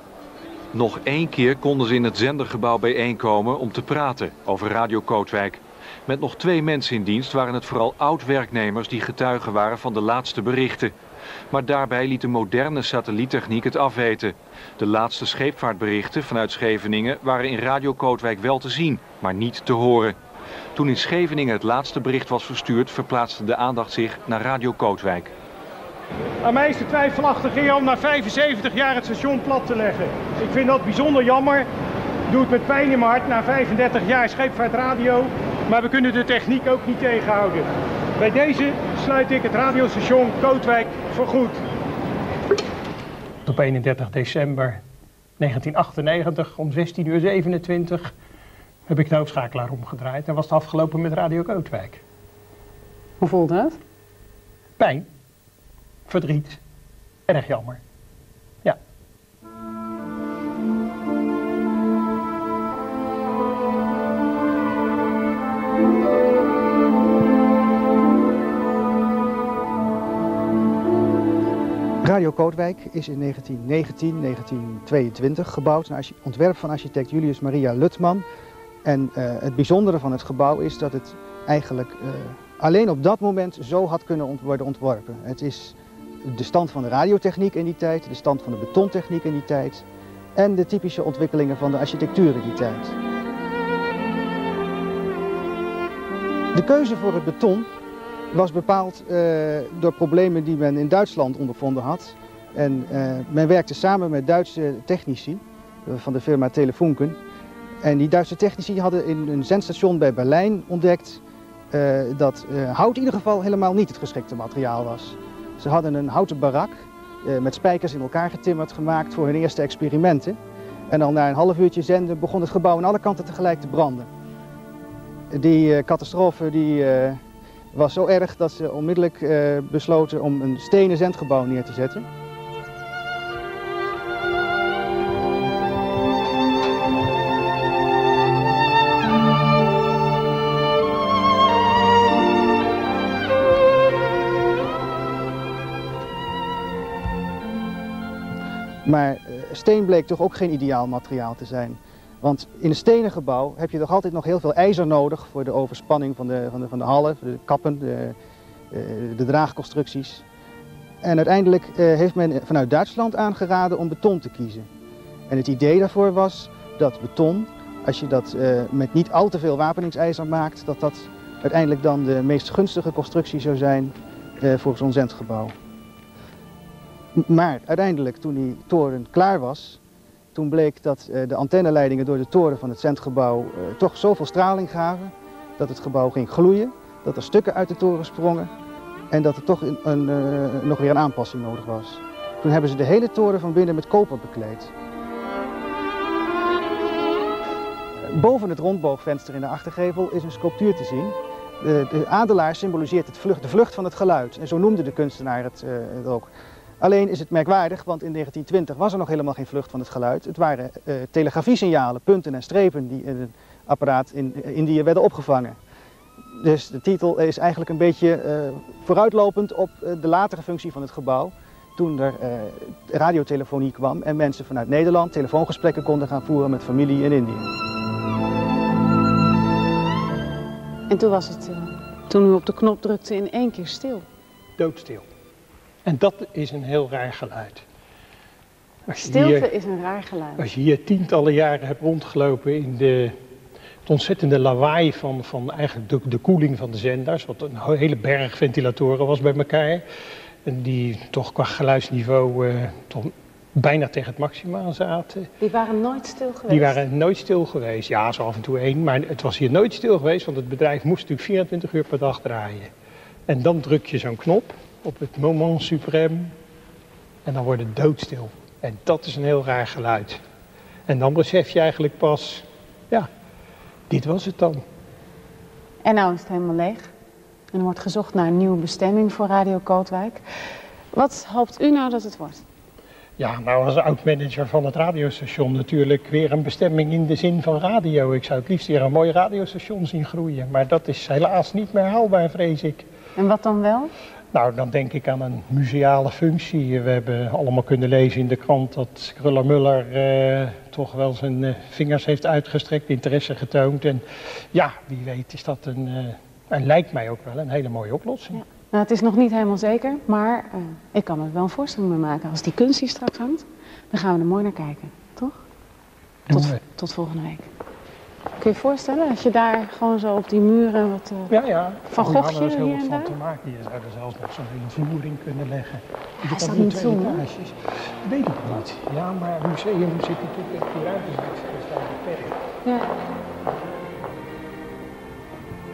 Nog één keer konden ze in het zendergebouw bijeenkomen om te praten over Radio Kootwijk. Met nog 2 mensen in dienst waren het vooral oud-werknemers die getuigen waren van de laatste berichten. Maar daarbij liet de moderne satelliettechniek het afweten. De laatste scheepvaartberichten vanuit Scheveningen waren in Radio Kootwijk wel te zien, maar niet te horen. Toen in Scheveningen het laatste bericht was verstuurd, verplaatste de aandacht zich naar Radio Kootwijk. Aan mij is de twijfelachtige om na 75 jaar het station plat te leggen. Ik vind dat bijzonder jammer. Ik doe het met pijn in mijn hart na 35 jaar scheepvaartradio. Maar we kunnen de techniek ook niet tegenhouden. Bij deze sluit ik het radiostation Kootwijk voorgoed. Op 31 december 1998 om 16:27 heb ik de hoofdschakelaar omgedraaid en was het afgelopen met Radio Kootwijk. Hoe voelde het? Pijn, verdriet, erg jammer. Ja. Radio Kootwijk is in 1922 gebouwd naar ontwerp van architect Julius Maria Lutman. En het bijzondere van het gebouw is dat het eigenlijk alleen op dat moment zo had kunnen worden ontworpen. Het is de stand van de radiotechniek in die tijd, de stand van de betontechniek in die tijd en de typische ontwikkelingen van de architectuur in die tijd. De keuze voor het beton was bepaald door problemen die men in Duitsland ondervonden had. En men werkte samen met Duitse technici van de firma Telefunken. En die Duitse technici hadden in een zendstation bij Berlijn ontdekt dat hout in ieder geval helemaal niet het geschikte materiaal was. Ze hadden een houten barak met spijkers in elkaar getimmerd gemaakt voor hun eerste experimenten. En dan na een half uurtje zenden begon het gebouw aan alle kanten tegelijk te branden. Die catastrofe was zo erg dat ze onmiddellijk besloten om een stenen zendgebouw neer te zetten. Maar steen bleek toch ook geen ideaal materiaal te zijn. Want in een stenen gebouw heb je toch altijd nog heel veel ijzer nodig voor de overspanning van de hallen, de kappen, de draagconstructies. En uiteindelijk heeft men vanuit Duitsland aangeraden om beton te kiezen. En het idee daarvoor was dat beton, als je dat met niet al te veel wapeningsijzer maakt, dat dat uiteindelijk dan de meest gunstige constructie zou zijn voor zo'n zendgebouw. Maar uiteindelijk, toen die toren klaar was, toen bleek dat de antenneleidingen door de toren van het zendgebouw toch zoveel straling gaven dat het gebouw ging gloeien, dat er stukken uit de toren sprongen en dat er toch nog weer een aanpassing nodig was. Toen hebben ze de hele toren van binnen met koper bekleed. Boven het rondboogvenster in de achtergevel is een sculptuur te zien. De adelaar symboliseert de vlucht van het geluid en zo noemde de kunstenaar het ook. Alleen is het merkwaardig, want in 1920 was er nog helemaal geen vlucht van het geluid. Het waren telegrafiesignalen, punten en strepen die in het apparaat in Indië werden opgevangen. Dus de titel is eigenlijk een beetje vooruitlopend op de latere functie van het gebouw. Toen er radiotelefonie kwam en mensen vanuit Nederland telefoongesprekken konden gaan voeren met familie in Indië. En toen was het, toen u op de knop drukte, in één keer stil. Doodstil. En dat is een heel raar geluid. Stilte is een raar geluid. Als je hier tientallen jaren hebt rondgelopen in het ontzettende lawaai van eigenlijk de koeling van de zenders, wat een hele berg ventilatoren was bij elkaar. En die toch qua geluidsniveau toch bijna tegen het maximum zaten. Die waren nooit stil geweest? Die waren nooit stil geweest. Ja, zo af en toe één, maar het was hier nooit stil geweest, want het bedrijf moest natuurlijk 24 uur per dag draaien. En dan druk je zo'n knop op het moment suprême en dan wordt het doodstil. En dat is een heel raar geluid. En dan besef je eigenlijk pas, ja, dit was het dan. En nou is het helemaal leeg. En er wordt gezocht naar een nieuwe bestemming voor Radio Kootwijk. Wat hoopt u nou dat het wordt? Ja, nou als oud-manager van het radiostation natuurlijk weer een bestemming in de zin van radio. Ik zou het liefst weer een mooi radiostation zien groeien. Maar dat is helaas niet meer haalbaar, vrees ik. En wat dan wel? Nou, dan denk ik aan een museale functie. We hebben allemaal kunnen lezen in de krant dat Kruller-Müller toch wel zijn vingers heeft uitgestrekt, interesse getoond. En ja, wie weet is dat en lijkt mij ook wel een hele mooie oplossing. Ja. Nou, het is nog niet helemaal zeker, maar ik kan er wel een voorstelling mee maken. Als die kunst hier straks hangt, dan gaan we er mooi naar kijken, toch? Tot volgende week. Kun je je voorstellen, als je daar gewoon zo op die muren wat Van Goghje er is heel hier wat en van daar? te maken. Je zou er zelfs nog zo'n hele vloer in kunnen leggen. Je Hij kan staat hier niet 2 toe, hè? etages. Weet ik niet. Ja, maar het museum zit natuurlijk echt die ruimtes, dat is daar beperkt. Ja.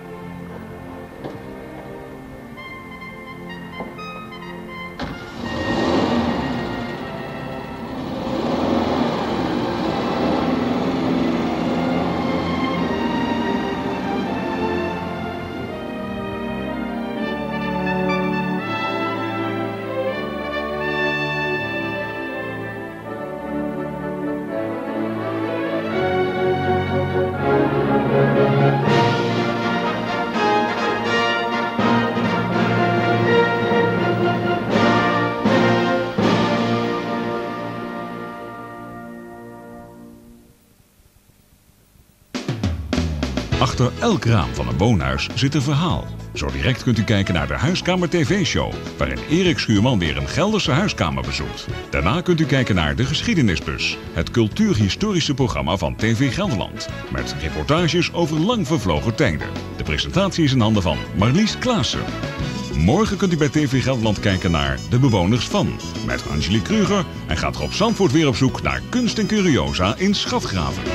Achter elk raam van een woonhuis zit een verhaal. Zo direct kunt u kijken naar de Huiskamer TV-show, waarin Erik Schuurman weer een Gelderse huiskamer bezoekt. Daarna kunt u kijken naar de Geschiedenisbus, het cultuurhistorische programma van TV Gelderland. Met reportages over lang vervlogen tijden. De presentatie is in handen van Marlies Klaassen. Morgen kunt u bij TV Gelderland kijken naar De Bewoners van, met Angelique Kruger, en gaat Rob Zandvoort weer op zoek naar kunst en curiosa in schatgraven.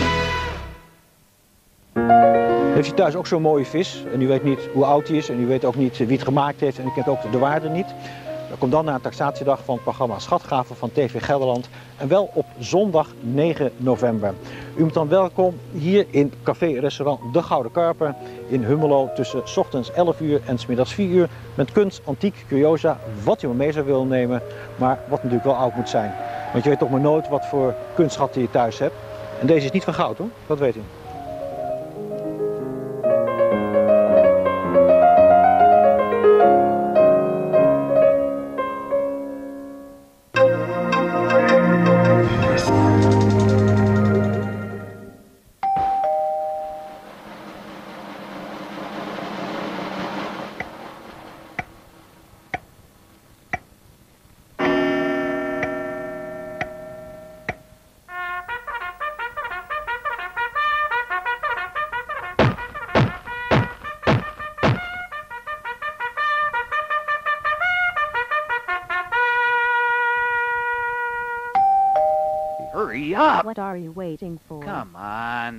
Heeft u thuis ook zo'n mooie vis en u weet niet hoe oud die is en u weet ook niet wie het gemaakt heeft en u kent ook de waarde niet? Kom dan naar een taxatiedag van het programma Schatgraven van TV Gelderland en wel op zondag 9 november. U moet dan welkom hier in café-restaurant De Gouden Karper in Hummelo tussen 's ochtends 11 uur en 's middags 4 uur met kunst, antiek, curiosa, wat u maar mee zou willen nemen, maar wat natuurlijk wel oud moet zijn. Want je weet toch maar nooit wat voor kunstschatten je thuis hebt. En deze is niet van goud hoor, dat weet u. Hurry up! What are you waiting for? Come on.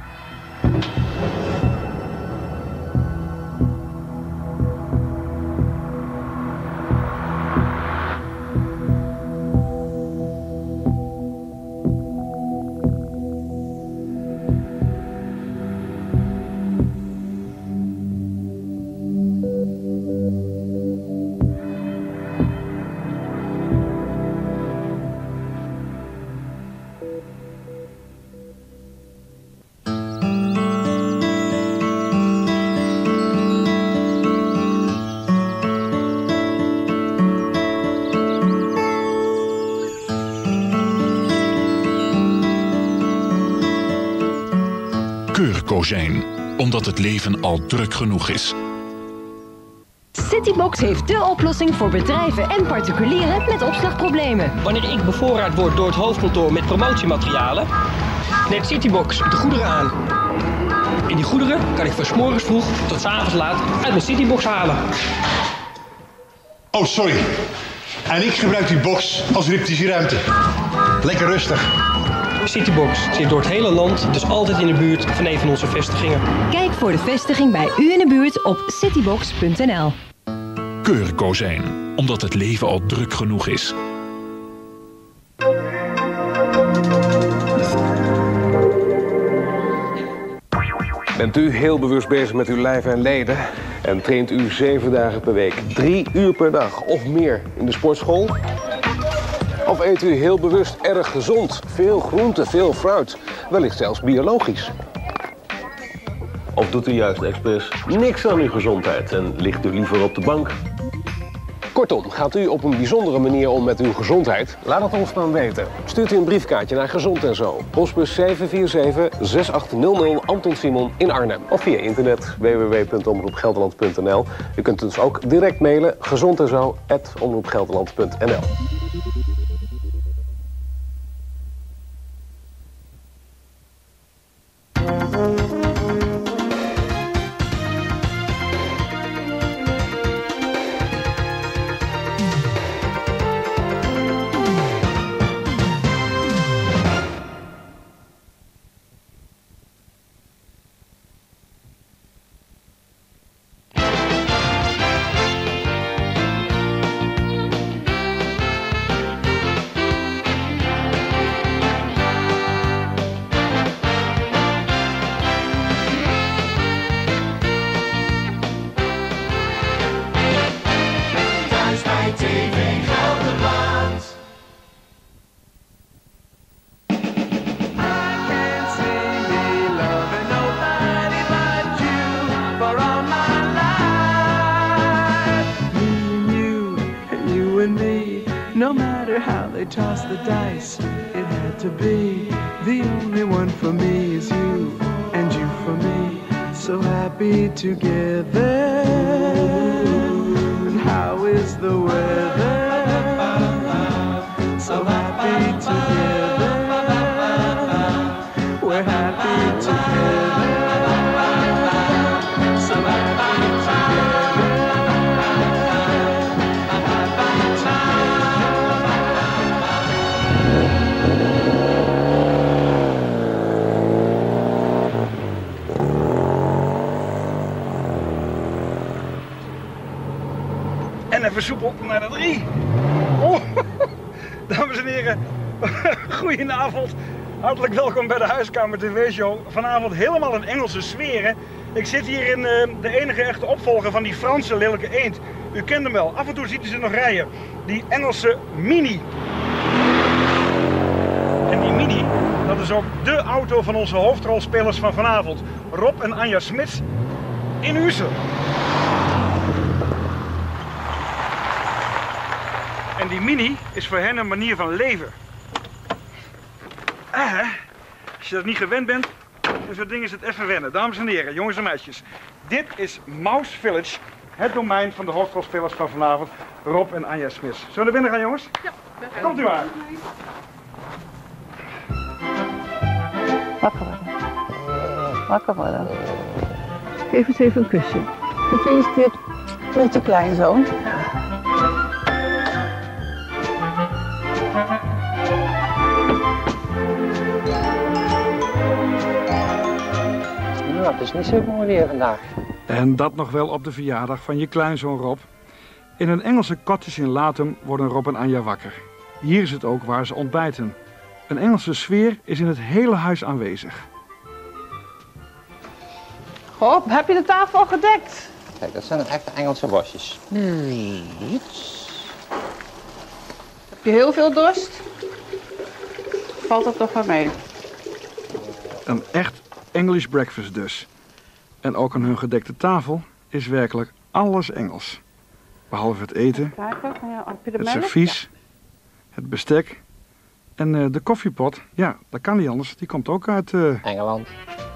Keurkozijn, omdat het leven al druk genoeg is. Citybox heeft de oplossing voor bedrijven en particulieren met opslagproblemen. Wanneer ik bevoorraad word door het hoofdkantoor met promotiematerialen, neemt Citybox de goederen aan. En die goederen kan ik van 's morgens vroeg tot 's avonds laat uit mijn Citybox halen. Oh, sorry. En ik gebruik die box als repetitieruimte. Lekker rustig. Citybox zit door het hele land, dus altijd in de buurt van een van onze vestigingen. Kijk voor de vestiging bij u in de buurt op citybox.nl. Keurkozijn, omdat het leven al druk genoeg is. Bent u heel bewust bezig met uw lijf en leden en traint u 7 dagen per week, 3 uur per dag of meer in de sportschool? Of eet u heel bewust erg gezond, veel groente, veel fruit, wellicht zelfs biologisch? Of doet u juist expres niks aan uw gezondheid en ligt u liever op de bank? Kortom, gaat u op een bijzondere manier om met uw gezondheid? Laat het ons dan weten. Stuurt u een briefkaartje naar Gezond en Zo. Postbus 747-6800 Anton Simon in Arnhem. Of via internet www.omroepgelderland.nl. U kunt dus ook direct mailen gezondenzo@omroepgelderland.nl. No matter how they toss the dice, it had to be. The only one for me is you, and you for me. so happy together. And how is the weather? So happy together. We're happy together. So happy together. En even soepel naar de 3. Oh, dames en heren, goedenavond. Hartelijk welkom bij de Huiskamer TV-show. Vanavond helemaal in Engelse sfeer. Hè? Ik zit hier in de enige echte opvolger van die Franse lelijke eend. U kent hem wel, af en toe ziet u ze nog rijden. Die Engelse Mini. En die Mini, dat is ook de auto van onze hoofdrolspelers van vanavond. Rob en Anja Smits in Huissen. En die Mini is voor hen een manier van leven. Als je dat niet gewend bent, dan zo'n ding is het even wennen. Dames en heren, jongens en meisjes. Dit is Mouse Village, het domein van de hoofdrolspelers van vanavond, Rob en Anja Smits. Zullen we naar binnen gaan, jongens? Ja, komt u maar. Wakker worden. Wakker worden. Geef eens even een kusje. Gefeliciteerd met je kleinzoon. Nou, het is niet zo mooi weer vandaag. En dat nog wel op de verjaardag van je kleinzoon Rob. In een Engelse cottage in Lathum worden Rob en Anja wakker. Hier is het ook waar ze ontbijten. Een Engelse sfeer is in het hele huis aanwezig. Rob, heb je de tafel gedekt? Kijk, dat zijn echte Engelse bosjes. Heb je heel veel dorst? Valt het toch wel mee? Een echt English breakfast dus. En ook aan hun gedekte tafel is werkelijk alles Engels. Behalve het eten, het servies, het bestek en de koffiepot. Ja, dat kan niet anders. Die komt ook uit Engeland.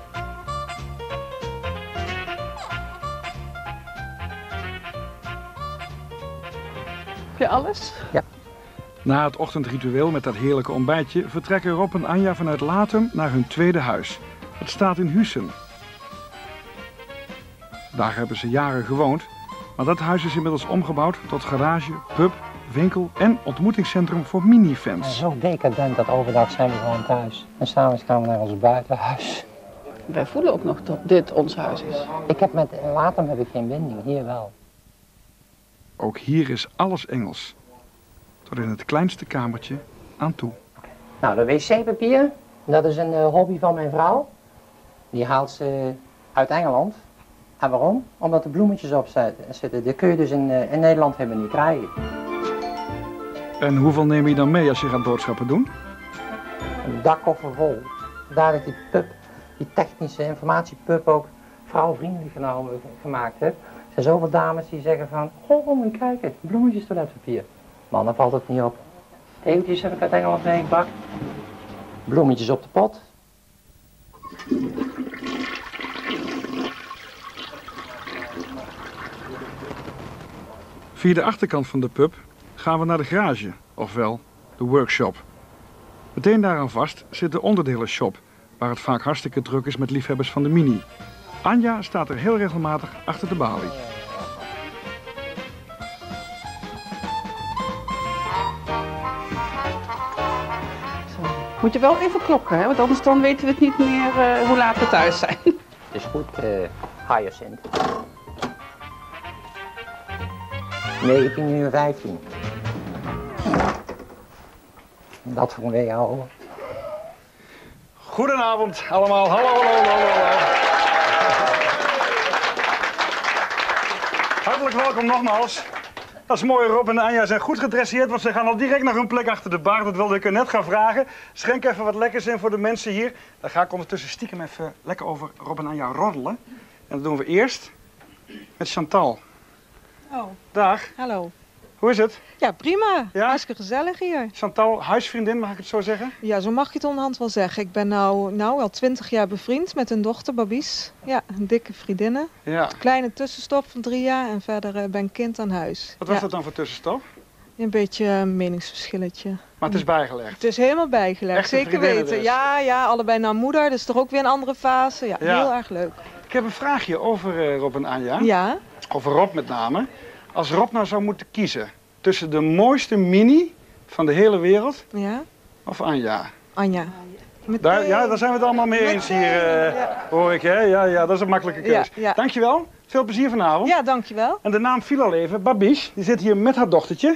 Heb je alles? Ja. Na het ochtendritueel met dat heerlijke ontbijtje vertrekken Rob en Anja vanuit Lathum naar hun tweede huis. Het staat in Huissen. Daar hebben ze jaren gewoond, maar dat huis is inmiddels omgebouwd tot garage, pub, winkel en ontmoetingscentrum voor minifans. Zo decadent dat overdag zijn we gewoon thuis. En s'avonds gaan we naar ons buitenhuis. Wij voelen ook nog dat dit ons huis is. Ik heb met Lathum heb ik geen binding, hier wel. Ook hier is alles Engels. Tot in het kleinste kamertje aan toe. Nou, de wc-papier, dat is een hobby van mijn vrouw. Die haalt ze uit Engeland. En waarom? Omdat er bloemetjes op zitten. Die kun je dus in Nederland helemaal niet krijgen. En hoeveel neem je dan mee als je gaat boodschappen doen? Een dakkoffer vol. Daar ik die pub, die technische informatiepub ook vrouwvriendelijk gemaakt heb. Er zijn zoveel dames die zeggen van, oh moet je kijken, bloemetjes toiletpapier. Man, dan valt het niet op. Tegeltjes heb ik uit Engeland meegebracht. Bloemetjes op de pot. Via de achterkant van de pub gaan we naar de garage, ofwel de workshop. Meteen daaraan vast zit de onderdelenshop, waar het vaak hartstikke druk is met liefhebbers van de Mini. Anja staat er heel regelmatig achter de balie. Moet je wel even klokken, hè? Want anders dan weten we het niet meer hoe laat we thuis zijn. Het is goed, Hyacinth. 19:15. Dat voor een jou. Goedenavond allemaal, hallo, hallo, hallo, hallo. Hartelijk welkom nogmaals. Dat is mooi, Rob en Anja zijn goed gedresseerd, want ze gaan al direct naar hun plek achter de bar. Dat wilde ik er net gaan vragen. Schenk even wat lekkers in voor de mensen hier. Dan ga ik ondertussen stiekem even lekker over Rob en Anja roddelen. En dat doen we eerst met Chantal. Oh. Dag. Hallo. Hoe is het? Ja, prima. Hartstikke gezellig hier. Chantal, huisvriendin, mag ik het zo zeggen? Ja, zo mag je het onderhand wel zeggen. Ik ben nou al 20 jaar bevriend met een dochter, Babies. Ja, een dikke vriendinnen. Ja. Kleine tussenstop van 3 jaar en verder ben ik kind aan huis. Wat was dat dan voor tussenstop? Een beetje een meningsverschilletje. Maar het is bijgelegd? Het is helemaal bijgelegd, Echte zeker vriendinnen weten. dus. Ja, allebei naar moeder, dus toch ook weer een andere fase. Ja, heel erg leuk. Ik heb een vraagje over Rob en Anja. Ja? Over Rob met name. Als Rob nou zou moeten kiezen tussen de mooiste mini van de hele wereld of Anja? Anja. Daar zijn we het allemaal mee eens hier, hoor ik. Hè? Ja, dat is een makkelijke keus. Ja. Dankjewel. Veel plezier vanavond. Ja, dankjewel. En de naam viel al even. Babiche, die zit hier met haar dochtertje.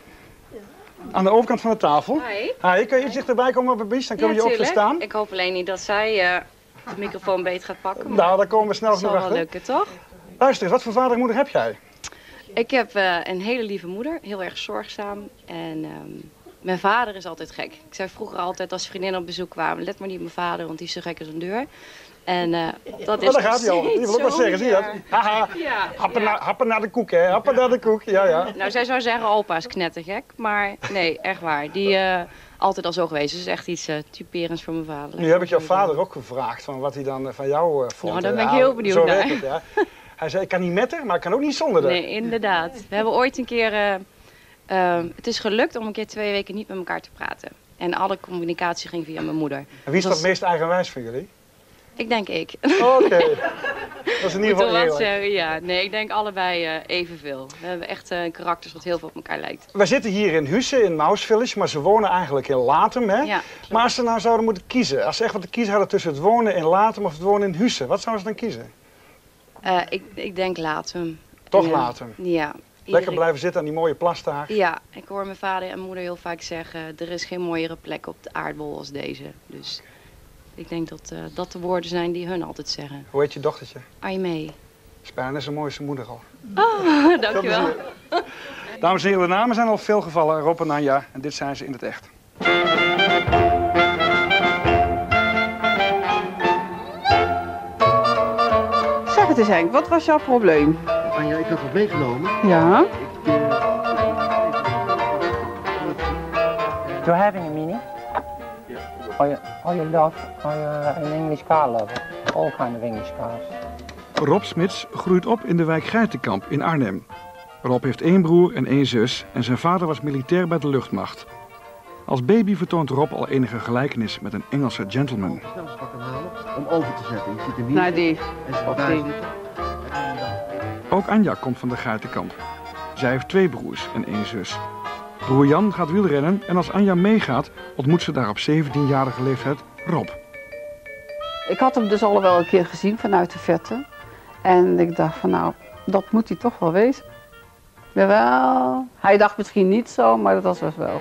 Aan de overkant van de tafel. Hi. Kun je iets dichterbij komen, Babiche? Dan kunnen we je ook verstaan. Ik hoop alleen niet dat zij de microfoon beter gaat pakken. Maar Nou, daar komen we snel nog achter. dat zal wel lukken, toch? Luister eens, wat voor vader en moeder heb jij? Ik heb een hele lieve moeder, heel erg zorgzaam. En mijn vader is altijd gek. Ik zei vroeger altijd als vriendinnen op bezoek kwamen, let maar niet op mijn vader, want die is zo gek als een deur. En dat is daar gaat hij al. Je wil ook wat zeggen, zie je dat? Haha, happen naar de koek, hè? Happen naar de koek, ja. Nou, zij zou zeggen, opa is knettergek, maar nee, echt waar. Die altijd al zo geweest, dus is echt iets typerends voor mijn vader. Nu heb ik jouw vader ook gevraagd van wat hij dan van jou vond. Nou, daar ben ik heel benieuwd naar. Het, ja. Hij zei, ik kan niet met haar, maar ik kan ook niet zonder haar. Nee, inderdaad. We hebben ooit een keer, het is gelukt om een keer 2 weken niet met elkaar te praten. En alle communicatie ging via mijn moeder. En wie is dat meest eigenwijs van jullie? Ik denk ik. Oké. Dat is in ieder geval eerlijk. Zeggen, ja. Nee, ik denk allebei evenveel. We hebben echt karakters wat heel veel op elkaar lijkt. We zitten hier in Husse, in Mouse Village, maar ze wonen eigenlijk in Latem, hè? Ja, maar als ze nou zouden moeten kiezen, als ze echt wat te kiezen hadden tussen het wonen in Latem of het wonen in Husse, wat zouden ze dan kiezen? Ik denk Latem. Toch Latem? Ja. Lekker blijven zitten aan die mooie plastaag. Ja, ik hoor mijn vader en moeder heel vaak zeggen, er is geen mooiere plek op de aardbol als deze. Dus ik denk dat dat de woorden zijn die hun altijd zeggen. Hoe heet je dochtertje? Aimee. Is bijna net zo mooi als zijn moeder al. Oh, dankjewel. Dames en heren, de namen zijn al veel gevallen, Rob en Anja. En dit zijn ze in het echt. Zeg het eens Henk, wat was jouw probleem? Anja, ik had wat meegenomen. Ja? You're having a mini? You love an English car lover? All kind of English cars. Rob Smits groeit op in de wijk Geitenkamp in Arnhem. Rob heeft 1 broer en 1 zus en zijn vader was militair bij de luchtmacht. Als baby vertoont Rob al enige gelijkenis met een Engelse gentleman. Om over te zetten. Je ziet er niet. Nou, die. Of die. Ook Anja komt van de Geitenkamp. Zij heeft 2 broers en 1 zus. Broer Jan gaat wielrennen en als Anja meegaat ontmoet ze daar op 17-jarige leeftijd Rob. Ik had hem dus al wel een keer gezien vanuit de verte. En ik dacht van nou, dat moet hij toch wel wezen. Jawel, hij dacht misschien niet zo, maar dat was het wel.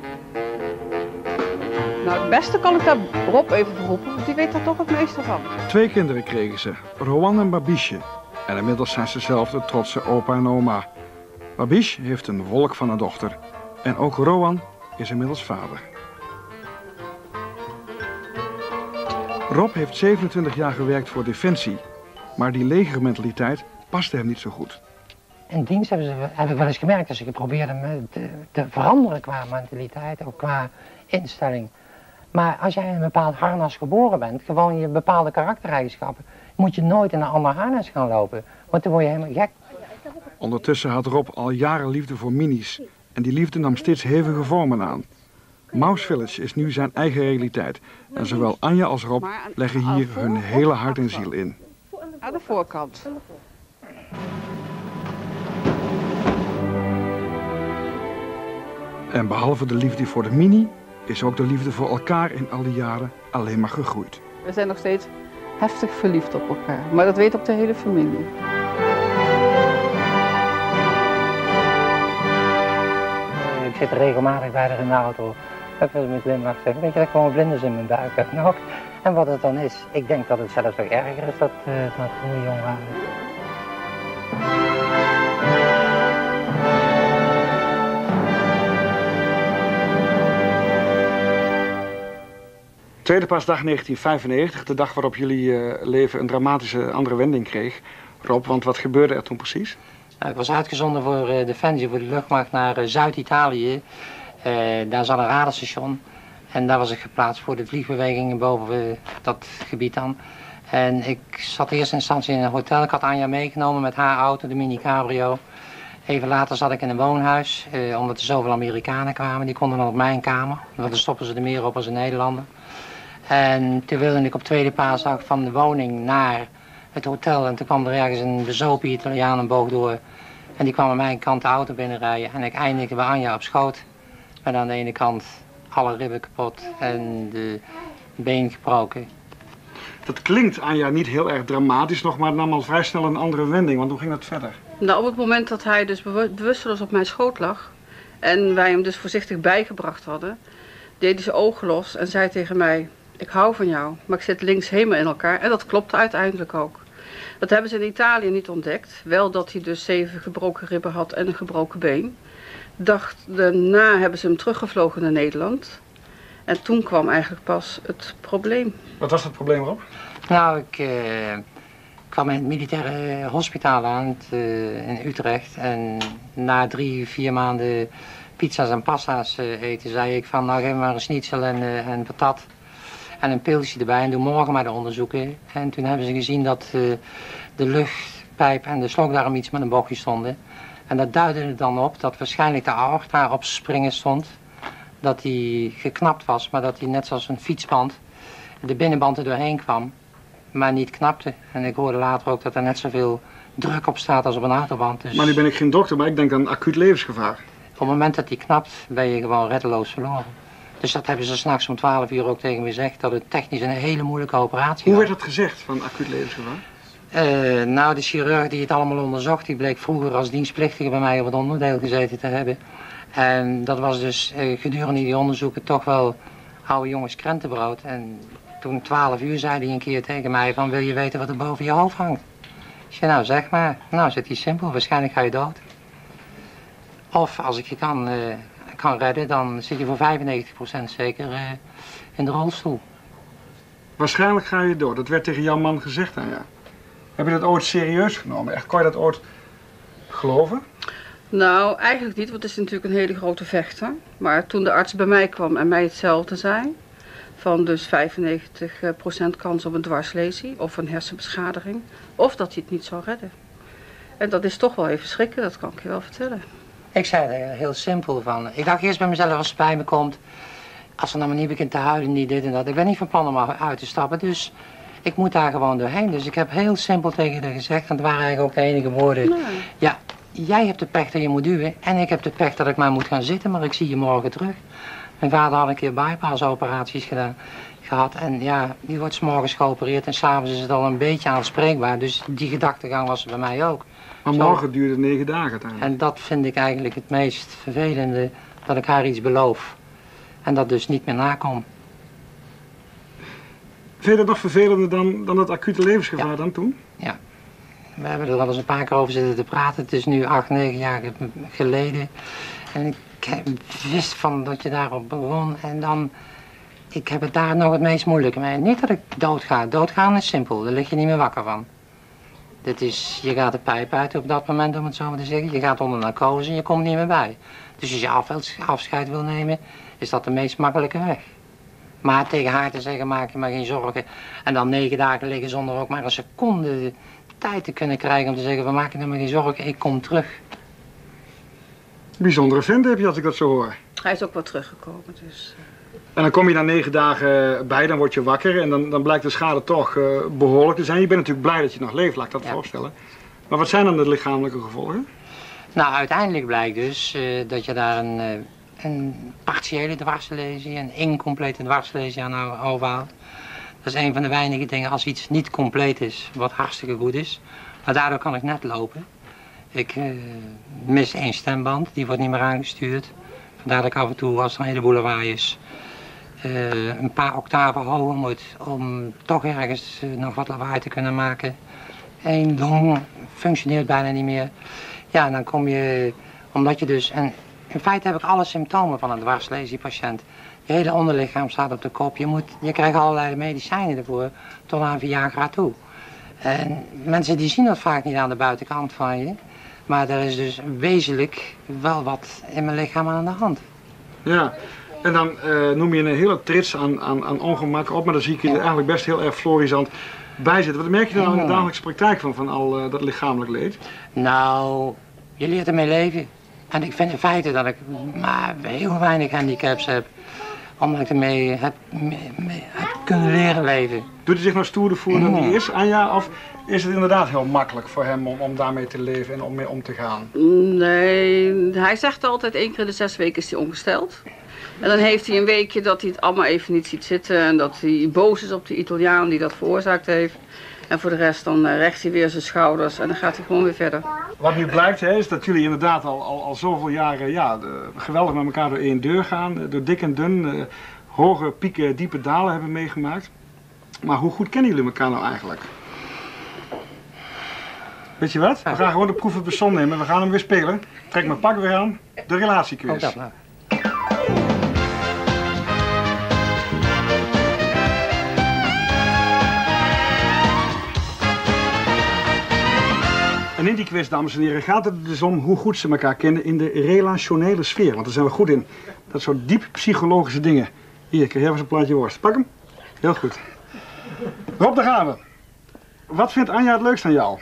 Nou, het beste kan ik daar Rob even voor roepen, want die weet er toch het meeste van. 2 kinderen kregen ze, Rowan en Babiche. En inmiddels zijn ze zelf de trotse opa en oma. Babiche heeft een wolk van een dochter. En ook Rowan is inmiddels vader. Rob heeft 27 jaar gewerkt voor Defensie. Maar die legermentaliteit paste hem niet zo goed. In dienst heb ik wel eens gemerkt dat ze probeerden me te veranderen qua mentaliteit, ook qua instelling. Maar als jij in een bepaald harnas geboren bent, gewoon je bepaalde karaktereigenschappen, moet je nooit in een ander harnas gaan lopen, want dan word je helemaal gek. Ondertussen had Rob al jaren liefde voor minis en die liefde nam steeds hevige vormen aan. Mouse Village is nu zijn eigen realiteit en zowel Anja als Rob leggen hier hun hele hart en ziel in. Aan de voorkant. En behalve de liefde voor de mini, is ook de liefde voor elkaar in al die jaren alleen maar gegroeid. We zijn nog steeds heftig verliefd op elkaar, maar dat weet ook de hele familie. Ik zit regelmatig bij haar in de auto. Dat wil met glimlach zeggen. Weet je dat ik gewoon vlinders in mijn buik heb nog. En wat het dan is, ik denk dat het zelfs nog erger is dat toen we jong waren. Tweede paasdag 1995, de dag waarop jullie leven een dramatische andere wending kreeg. Rob, want wat gebeurde er toen precies? Nou, ik was uitgezonden voor Defensie, voor de luchtmacht naar Zuid-Italië. Daar zat een radarstation. En daar was ik geplaatst voor de vliegbewegingen boven dat gebied dan. En ik zat in eerste instantie in een hotel. Ik had Anja meegenomen met haar auto, de Mini Cabrio. Even later zat ik in een woonhuis, omdat er zoveel Amerikanen kwamen. Die konden dan op mijn kamer, want dan stoppen ze er meer op als een Nederlander. En toen wilde ik op tweede paasdag van de woning naar het hotel. En toen kwam er ergens een bezopen Italiaan een boog door. En die kwam aan mijn kant de auto binnenrijden. En ik eindigde bij Anja op schoot. Met aan de ene kant alle ribben kapot en de been gebroken. Dat klinkt, Anja, niet heel erg dramatisch nog, maar het nam al vrij snel een andere wending. Want hoe ging dat verder? Nou, op het moment dat hij dus bewusteloos op mijn schoot lag en wij hem dus voorzichtig bijgebracht hadden, deed hij zijn ogen los en zei tegen mij: ik hou van jou, maar ik zit links helemaal in elkaar. En dat klopte uiteindelijk ook. Dat hebben ze in Italië niet ontdekt. Wel dat hij dus 7 gebroken ribben had en een gebroken been. Daarna hebben ze hem teruggevlogen naar Nederland. En toen kwam eigenlijk pas het probleem. Wat was het probleem erop? Nou, ik kwam in het militaire hospitaal aan in Utrecht. En na 3-4 maanden pizza's en pasta's eten, zei ik van nou geef me maar een schnitzel en patat. En een pilsje erbij en doe morgen maar de onderzoeken. En toen hebben ze gezien dat de luchtpijp en de slokdarm iets met een bochtje stonden. En dat duidde er dan op dat waarschijnlijk de aorta op springen stond. Dat die geknapt was, maar dat die net zoals een fietsband de binnenband er doorheen kwam, maar niet knapte. En ik hoorde later ook dat er net zoveel druk op staat als op een autoband. Dus Maar nu ben ik geen dokter, maar ik denk aan acuut levensgevaar. op het moment dat die knapt, ben je gewoon reddeloos verloren. Dus dat hebben ze 's nachts om 12 uur ook tegen me gezegd, dat het technisch een hele moeilijke operatie was. Hoe werd dat gezegd, van acuut levensgevaar? Nou, de chirurg die het allemaal onderzocht, die bleek vroeger als dienstplichtige bij mij op het onderdeel gezeten te hebben. En dat was dus gedurende die onderzoeken toch wel oude jongens krentenbrood. En toen 12 uur zei hij een keer tegen mij van wil je weten wat er boven je hoofd hangt? Ik zei nou zeg maar, nou zit hij simpel, waarschijnlijk ga je dood. Of als ik je kan redden, dan zit je voor 95% zeker in de rolstoel. Waarschijnlijk ga je dood, dat werd tegen jouw man gezegd aan jou. Heb je dat ooit serieus genomen? Echt, kon je dat ooit geloven? Nou, eigenlijk niet, want het is natuurlijk een hele grote vechter. Maar toen de arts bij mij kwam en mij hetzelfde zei, van dus 95% kans op een dwarslesie of een hersenbeschadiging, of dat hij het niet zou redden. En dat is toch wel even schrikken, dat kan ik je wel vertellen. Ik zei er heel simpel van. Ik dacht eerst bij mezelf als het bij me komt, als ze nou maar niet begint te huilen, niet dit en dat. Ik ben niet van plan om uit te stappen, dus ik moet daar gewoon doorheen. Dus ik heb heel simpel tegen haar gezegd, en het waren eigenlijk ook de enige woorden. Nee. Ja, jij hebt de pech dat je moet duwen en ik heb de pech dat ik maar moet gaan zitten, maar ik zie je morgen terug. Mijn vader had een keer bypassoperaties gehad en ja, die wordt 's morgens geopereerd en 's avonds is het al een beetje aanspreekbaar. Dus die gedachtegang was er bij mij ook. Maar morgen duurde 9 dagen uiteindelijk. En dat vind ik eigenlijk het meest vervelende, dat ik haar iets beloof en dat dus niet meer nakom. Vind je dat nog vervelender dan het acute levensgevaar dan toen? Ja. We hebben er al eens een paar keer over zitten te praten. Het is nu 8, 9 jaar geleden. En ik wist van dat je daarop begon. En dan, ik heb het daar nog het meest moeilijke mee. Niet dat ik doodga. Doodgaan is simpel. Daar lig je niet meer wakker van. Dit is, je gaat de pijp uit op dat moment, om het zo maar te zeggen. Je gaat onder narcose en je komt niet meer bij. Dus als je afscheid wil nemen, is dat de meest makkelijke weg. Maar tegen haar te zeggen, maak je maar geen zorgen. En dan 9 dagen liggen zonder ook maar een seconde tijd te kunnen krijgen om te zeggen, van maak je maar geen zorgen, ik kom terug. Bijzondere vent heb je, als ik dat zo hoor. Hij is ook wel teruggekomen, dus... En dan kom je daar 9 dagen bij, dan word je wakker en dan blijkt de schade toch behoorlijk te zijn. Je bent natuurlijk blij dat je nog leeft, laat ik dat voorstellen. Maar wat zijn dan de lichamelijke gevolgen? Nou, uiteindelijk blijkt dus dat je daar een partiële dwarslesie, een incomplete dwarslesie aan overhoudt. Dat is een van de weinige dingen als iets niet compleet is, wat hartstikke goed is. Maar daardoor kan ik net lopen. Ik mis 1 stemband, die wordt niet meer aangestuurd. Vandaar dat ik af en toe, als er een heleboel lawaai is, een paar octaven hoger moet om toch ergens nog wat lawaai te kunnen maken. 1 long functioneert bijna niet meer. Ja, dan kom je, omdat je dus, en in feite heb ik alle symptomen van een dwarslesiepatiënt. Je hele onderlichaam staat op de kop. Je krijgt allerlei medicijnen ervoor, tot aan Viagra toe. En mensen die zien dat vaak niet aan de buitenkant van je. Maar er is dus wezenlijk wel wat in mijn lichaam aan de hand. Ja, en dan noem je een hele trits aan ongemak op, maar dan zie ik je er eigenlijk best heel erg florisant bij zitten. Wat merk je nou in de dagelijkse praktijk van al dat lichamelijk leed? Nou, je leert ermee leven. En ik vind in feite dat ik maar heel weinig handicaps heb. Omdat ik ermee heb kunnen leren leven. Doet hij zich nou stoerder voor dan hij is, Anja? Of is het inderdaad heel makkelijk voor hem om daarmee te leven en om mee om te gaan? Nee, hij zegt altijd 1 keer in de 6 weken is hij ongesteld. En dan heeft hij een weekje dat hij het allemaal even niet ziet zitten en dat hij boos is op de Italiaan die dat veroorzaakt heeft. En voor de rest dan recht hij weer zijn schouders en dan gaat hij gewoon weer verder. Wat nu blijkt is dat jullie inderdaad al zoveel jaren geweldig met elkaar door één deur gaan. Door dik en dun, hoge pieken, diepe dalen hebben meegemaakt. Maar hoe goed kennen jullie elkaar nou eigenlijk? Weet je wat? We gaan gewoon de proef op de som nemen. We gaan hem weer spelen. Trek mijn pak weer aan. De relatiequiz. dat nou. En in die quiz, dames en heren, gaat het dus om hoe goed ze elkaar kennen in de relationele sfeer. Want daar zijn we goed in. Dat soort diep psychologische dingen. Hier, krijg jij eens een plaatje worst. Pak hem. Heel goed. Rob, daar gaan we. Wat vindt Anja het leukst aan jou?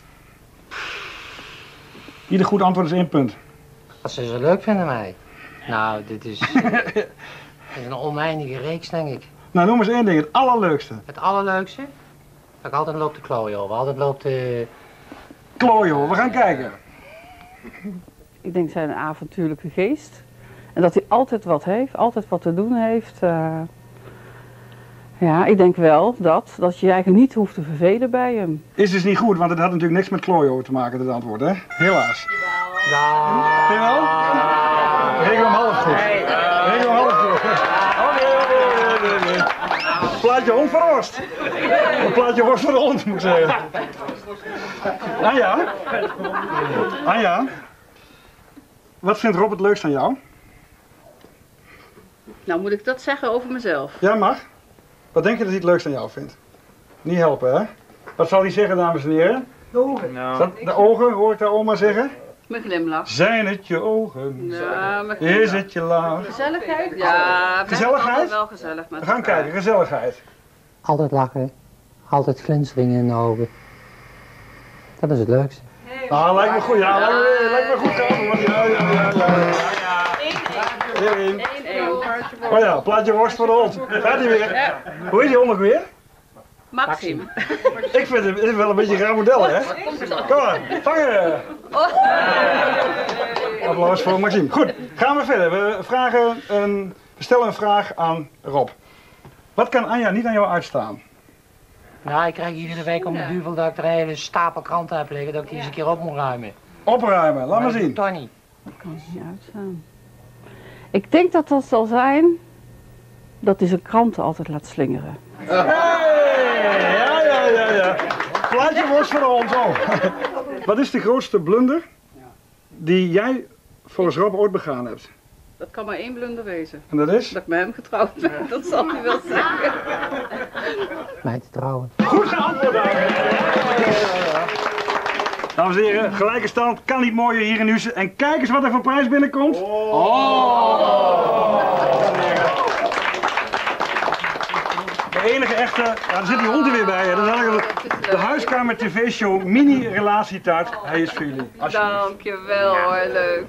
Ieder goed antwoord is 1 punt. Wat ze zo leuk vinden mij. Nou, dit is een oneindige reeks, denk ik. Nou, noem eens 1 ding. Het allerleukste. Het allerleukste? Dat ik altijd loop te klooien, hoor. Altijd loop te... Klooien, hoor. We gaan kijken. Ik denk zijn avontuurlijke geest. En dat hij altijd wat heeft, altijd wat te doen heeft. Ja, ik denk wel dat je eigenlijk niet hoeft te vervelen bij hem. Is dus niet goed, want het had natuurlijk niks met klooien te maken, het antwoord, hè? Helaas. Jawel? Regen om half goed. Regen om half goed. Nee. Plaatje hond voor Oost. Een plaatje worst voor de hond, moet ik zeggen. Anja? Anja? Wat vindt Rob het leukst aan jou? Nou, moet ik dat zeggen over mezelf? Ja, mag. Wat denk je dat hij het leukst aan jou vindt? Niet helpen, hè? Wat zal hij zeggen, dames en heren? De ogen. No. De ogen, hoor ik daar oma zeggen? Mijn glimlach. Zijn het je ogen? Ja, mijn glimlach. Is het je laag? Gezelligheid? Ja, gezelligheid? Wel gezellig met we gaan kijken, gezelligheid. Altijd lachen. Altijd glinsteringen in de ogen. Dat is het leukste. Ah, lijkt me goed, ja. Lijkt me goed, ja. Oh ja, plaatje worst voor de hond. Gaat hij weer? Hoe is die hond ook weer? Maxim. Ik vind het wel een beetje een raar model, hè? Kom maar, vangen! Applaus voor Maxime. Goed, gaan we verder. We stellen een vraag aan Rob. Wat kan Anja niet aan jou uitstaan? Nou, ik krijg iedere week om de duvel dat ik er een hele stapel kranten heb liggen, dat ik die eens een keer op moet ruimen. Opruimen, laat maar zien. Toch niet. Dat kan ze niet uitstaan. Ik denk dat dat zal zijn dat hij zijn kranten altijd laat slingeren. Ja. Plaatje worst voor de hond, zo. Wat is de grootste blunder die jij volgens Rob ooit begaan hebt? Dat kan maar 1 blunder wezen. En dat is? Dat ik met hem getrouwd ben, dat zal hij wel zeggen. Mij te trouwen. Goed geantwoord, dames en heren, gelijke stand, kan niet mooier hier in Huissen. En kijk eens wat er voor prijs binnenkomt. De enige echte, daar zit die hond er weer bij. Hè. Dat is eigenlijk de Huiskamer TV-show mini-relatietaart. Hij is voor jullie. Dankjewel hoor, leuk.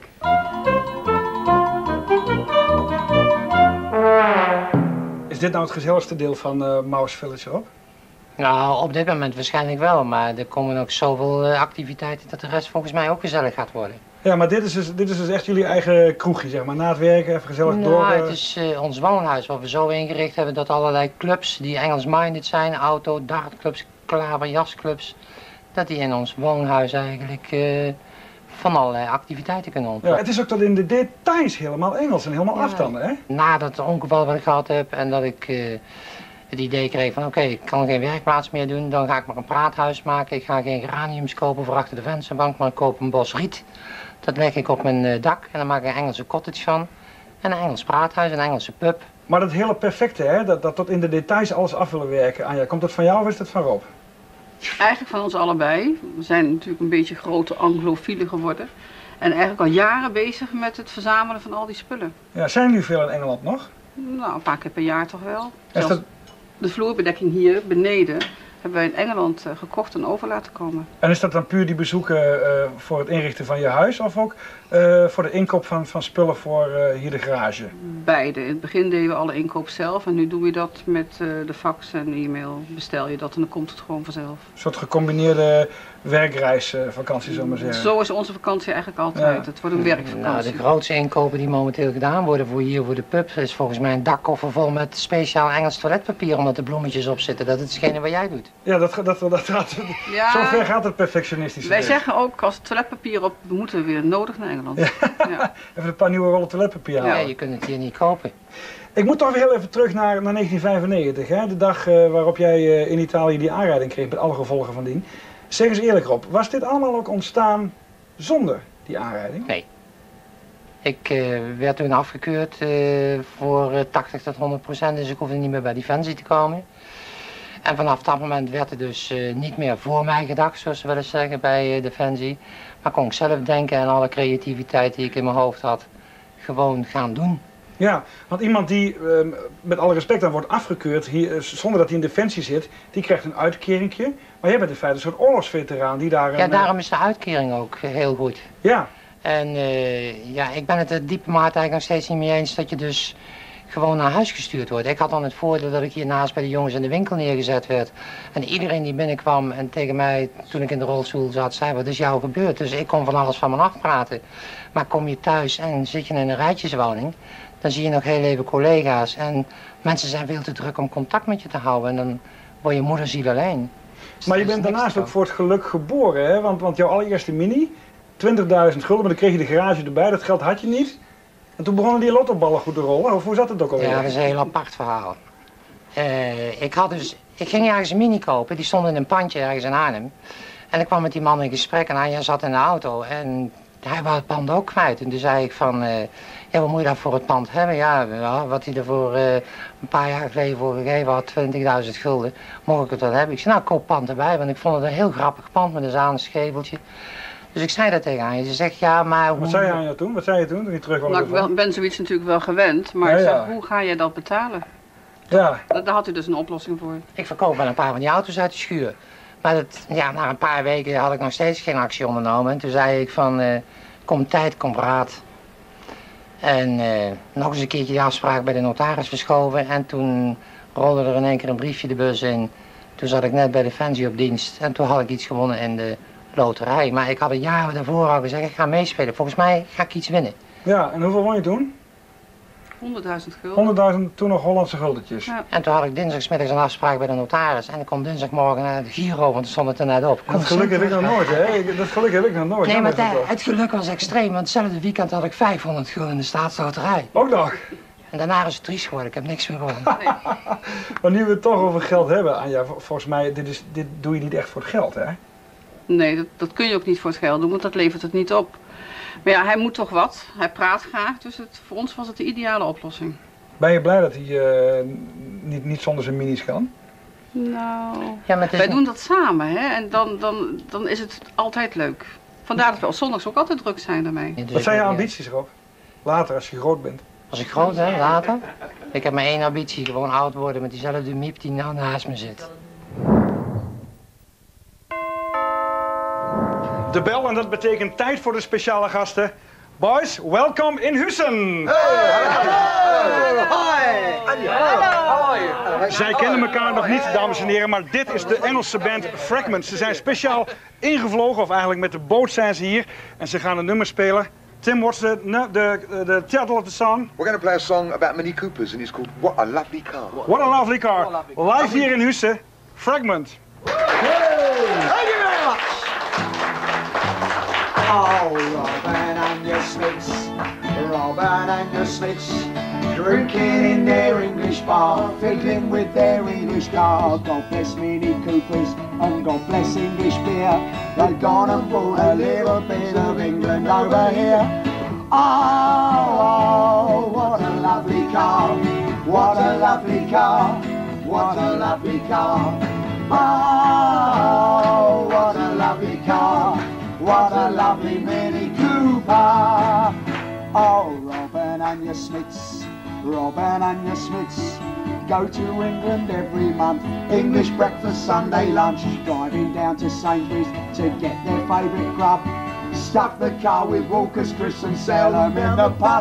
Is dit nou het gezelligste deel van Mouse Village, Rob? Nou, op dit moment waarschijnlijk wel, maar er komen ook zoveel activiteiten dat de rest volgens mij ook gezellig gaat worden. Ja, maar dit is dus echt jullie eigen kroegje, zeg maar. Na het werken even gezellig door. Nou, het is ons woonhuis wat we zo ingericht hebben dat allerlei clubs die Engels-minded zijn, auto, dartclubs, klaverjasclubs, dat die in ons woonhuis eigenlijk van allerlei activiteiten kunnen ontwikkelen. Ja, het is ook tot in de details helemaal Engels en helemaal afstanden, hè? Na dat ongeval wat ik gehad heb en dat ik het idee kreeg van oké, ik kan geen werkplaats meer doen, dan ga ik maar een praathuis maken. Ik ga geen geraniums kopen voor achter de vensterbank, maar ik koop een bos riet. Dat leg ik op mijn dak en dan maak ik een Engelse cottage van. En een Engels praathuis, een Engelse pub. Maar dat hele perfecte, hè, dat tot in de details alles af willen werken. Anja, komt dat van jou of is dat van Rob? Eigenlijk van ons allebei. We zijn natuurlijk een beetje grote anglofielen geworden. En eigenlijk al jaren bezig met het verzamelen van al die spullen. Ja, zijn jullie veel in Engeland nog? Nou, een paar keer per jaar toch wel. Is dat... De vloerbedekking hier beneden hebben wij in Engeland gekocht en over laten komen. En is dat dan puur die bezoeken voor het inrichten van je huis of ook voor de inkoop van spullen voor hier de garage? Beide. In het begin deden we alle inkoop zelf en nu doen we dat met de fax en e-mail. Bestel je dat en dan komt het gewoon vanzelf. Een soort gecombineerde werkreisvakantie, zullen we maar zeggen. Zo is onze vakantie eigenlijk altijd. Ja. Het wordt een werkvakantie. Nou, de grootste inkopen die momenteel gedaan worden voor de pub is volgens mij een dakkoffer vol met speciaal Engels toiletpapier omdat de bloemetjes op zitten. Dat is hetgene wat jij doet. Ja, dat gaat. Ja, zover gaat het perfectionistisch. Wij zeggen ook als het toiletpapier op, we moeten weer nodig naar Engeland. Ja. Ja. Even een paar nieuwe rollen toiletpapier halen. Ja, je kunt het hier niet kopen. Ik moet toch weer heel even terug naar 1995, hè? De dag waarop jij in Italië die aanrijding kreeg met alle gevolgen van dien. Zeg eens eerlijk Rob, was dit allemaal ook ontstaan zonder die aanrijding? Nee. Ik werd toen afgekeurd voor 80 tot 100%, dus ik hoefde niet meer bij Defensie te komen. En vanaf dat moment werd er dus niet meer voor mij gedacht, zoals ze willen zeggen, bij Defensie. Maar kon ik zelf denken en alle creativiteit die ik in mijn hoofd had, gewoon gaan doen. Ja, want iemand die met alle respect dan wordt afgekeurd, hier, zonder dat hij in Defensie zit, die krijgt een uitkeringje. Maar jij bent in feite een soort oorlogsveteraan die daar... Ja, daarom is de uitkering ook heel goed. Ja. En ja, ik ben het er diep maat eigenlijk nog steeds niet mee eens dat je dus gewoon naar huis gestuurd wordt. Ik had dan het voordeel dat ik hiernaast bij de jongens in de winkel neergezet werd. En iedereen die binnenkwam en tegen mij, toen ik in de rolstoel zat, zei: wat is jou gebeurd? Dus ik kon van alles van me afpraten. Maar kom je thuis en zit je in een rijtjeswoning, dan zie je nog heel even collega's. En mensen zijn veel te druk om contact met je te houden. En dan word je moederziel alleen. Dus maar je bent daarnaast ook voor het geluk geboren, hè? Want jouw allereerste Mini, 20.000 gulden, maar dan kreeg je de garage erbij, dat geld had je niet. En toen begonnen die lottoballen goed te rollen, of hoe zat het ook alweer? Ja, dat is een heel apart verhaal. Ik ging ergens een Mini kopen, die stond in een pandje ergens in Arnhem. En ik kwam met die man in gesprek en hij zat in de auto en hij wou het pand ook kwijt. En toen zei ik van, ja, wat moet je daar voor het pand hebben? Ja, wat hij er voor een paar jaar geleden voor gegeven had, 20.000 gulden, mocht ik het wel hebben. Ik zei, nou, koop pand erbij, want ik vond het een heel grappig pand met een zaanscheveltje. Dus ik zei dat tegen haar. Ze zegt, ja, maar hoe... Wat zei je aan jou toen? Wat zei je toen je terug kwam? Nou, ik ben zoiets natuurlijk wel gewend, maar ik zeg, hoe ga je dat betalen? Ja. Daar had u dus een oplossing voor. Ik verkoop wel een paar van die auto's uit de schuur. Maar dat, ja, na een paar weken had ik nog steeds geen actie ondernomen. En toen zei ik van, kom tijd, kom raad. En nog eens een keertje die afspraak bij de notaris verschoven. En toen rolde er in één keer een briefje de bus in. Toen zat ik net bij Defensie op dienst. En toen had ik iets gewonnen in de loterij. Maar ik had een jaar daarvoor al gezegd, ik ga meespelen. Volgens mij ga ik iets winnen. Ja, en hoeveel won je toen? 100.000 gulden. 100.000, toen nog Hollandse guldetjes. Ja. En toen had ik dinsdagsmiddags een afspraak bij de notaris. En ik kom dinsdagmorgen naar de Giro, want er stond het er net op. Dat geluk heb ik nog nooit, hè? Dat geluk heb ik nog nooit. Nee, maar het geluk was extreem, want hetzelfde weekend had ik 500 gulden in de staatsloterij. Ook nog? En daarna is het triest geworden, ik heb niks meer gewonnen. Nee. Maar nu we het toch over geld hebben, Anja, volgens mij, dit doe je niet echt voor het geld, hè? Nee, dat kun je ook niet voor het geld doen, want dat levert het niet op. Maar ja, hij moet toch wat. Hij praat graag, dus voor ons was het de ideale oplossing. Ben je blij dat hij niet zonder zijn minis kan? Nou, ja, wij doen dat samen, hè? En dan is het altijd leuk. Vandaar dat we op zondags ook altijd druk zijn daarmee. Wat zijn je ambities, Rob? Later, als je groot bent. Als ik groot ben, later? Ik heb maar één ambitie, gewoon oud worden met diezelfde miep die nou naast me zit. De bel, en dat betekent tijd voor de speciale gasten. Boys, welkom in Hussen! Zij kennen elkaar nog niet, dames en heren, maar dit is de Engelse band Fragments. Ze zijn speciaal ingevlogen, of eigenlijk met de boot zijn ze hier. En ze gaan een nummer spelen. Tim, what's the title of the song? We're going to play a song about Mini Coopers, and it's called What a Lovely Car. What a Lovely Car. Live hier in Hussen, Fragment. Thank you very much. Oh, Robin and your Smiths, Robin and your Smiths, drinking in their English bar, fiddling with their English car. God bless Mini Coopers and God bless English beer. They've gone and brought a little bit of England over here. Oh, what a lovely car, what a lovely car, what a lovely car. Oh, what a lovely car, what a lovely Mini Cooper. Oh, Robin and your Smiths, Robin and your Smiths, go to England every month. English breakfast, Sunday lunch, driving down to Sainsbury's to get their favourite grub. Stuff the car with Walker's crisps and sell them in the pub.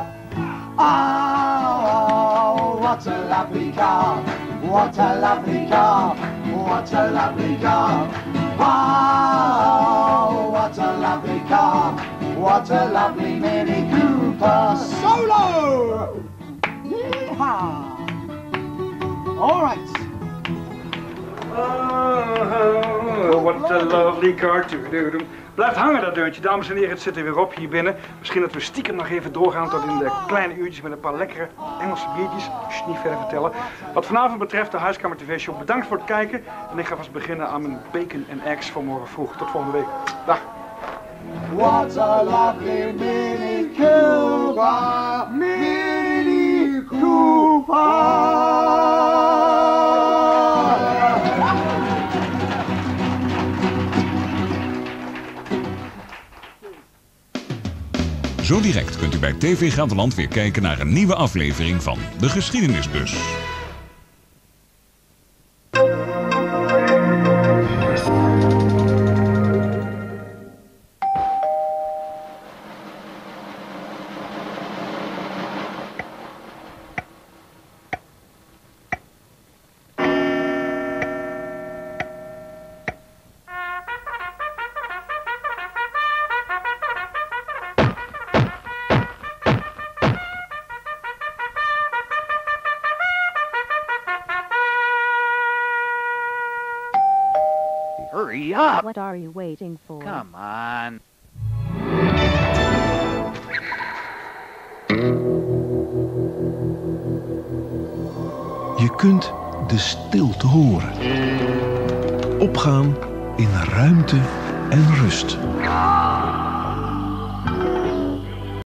Oh, what a lovely car, what a lovely car, what a lovely car. Oh, what a lovely car, what a lovely Mini Cooper. Solo! Yeehaw! All right. Oh, what a lovely car. Blijft hangen dat deuntje, dames en heren, het zit er weer op hier binnen. Misschien dat we stiekem nog even doorgaan tot in de kleine uurtjes met een paar lekkere Engelse biertjes. Niet verder vertellen. Wat vanavond betreft de Huiskamer TV Show, bedankt voor het kijken. En ik ga vast beginnen aan mijn bacon en eggs voor morgen vroeg. Tot volgende week. Dag. What a lovely Mini Cooper, Mini Cooper. Zo direct kunt u bij TV Gelderland weer kijken naar een nieuwe aflevering van De Geschiedenisbus. Hurry up! What are you waiting for? Come on. Je kunt de stilte horen. Opgaan in ruimte en rust.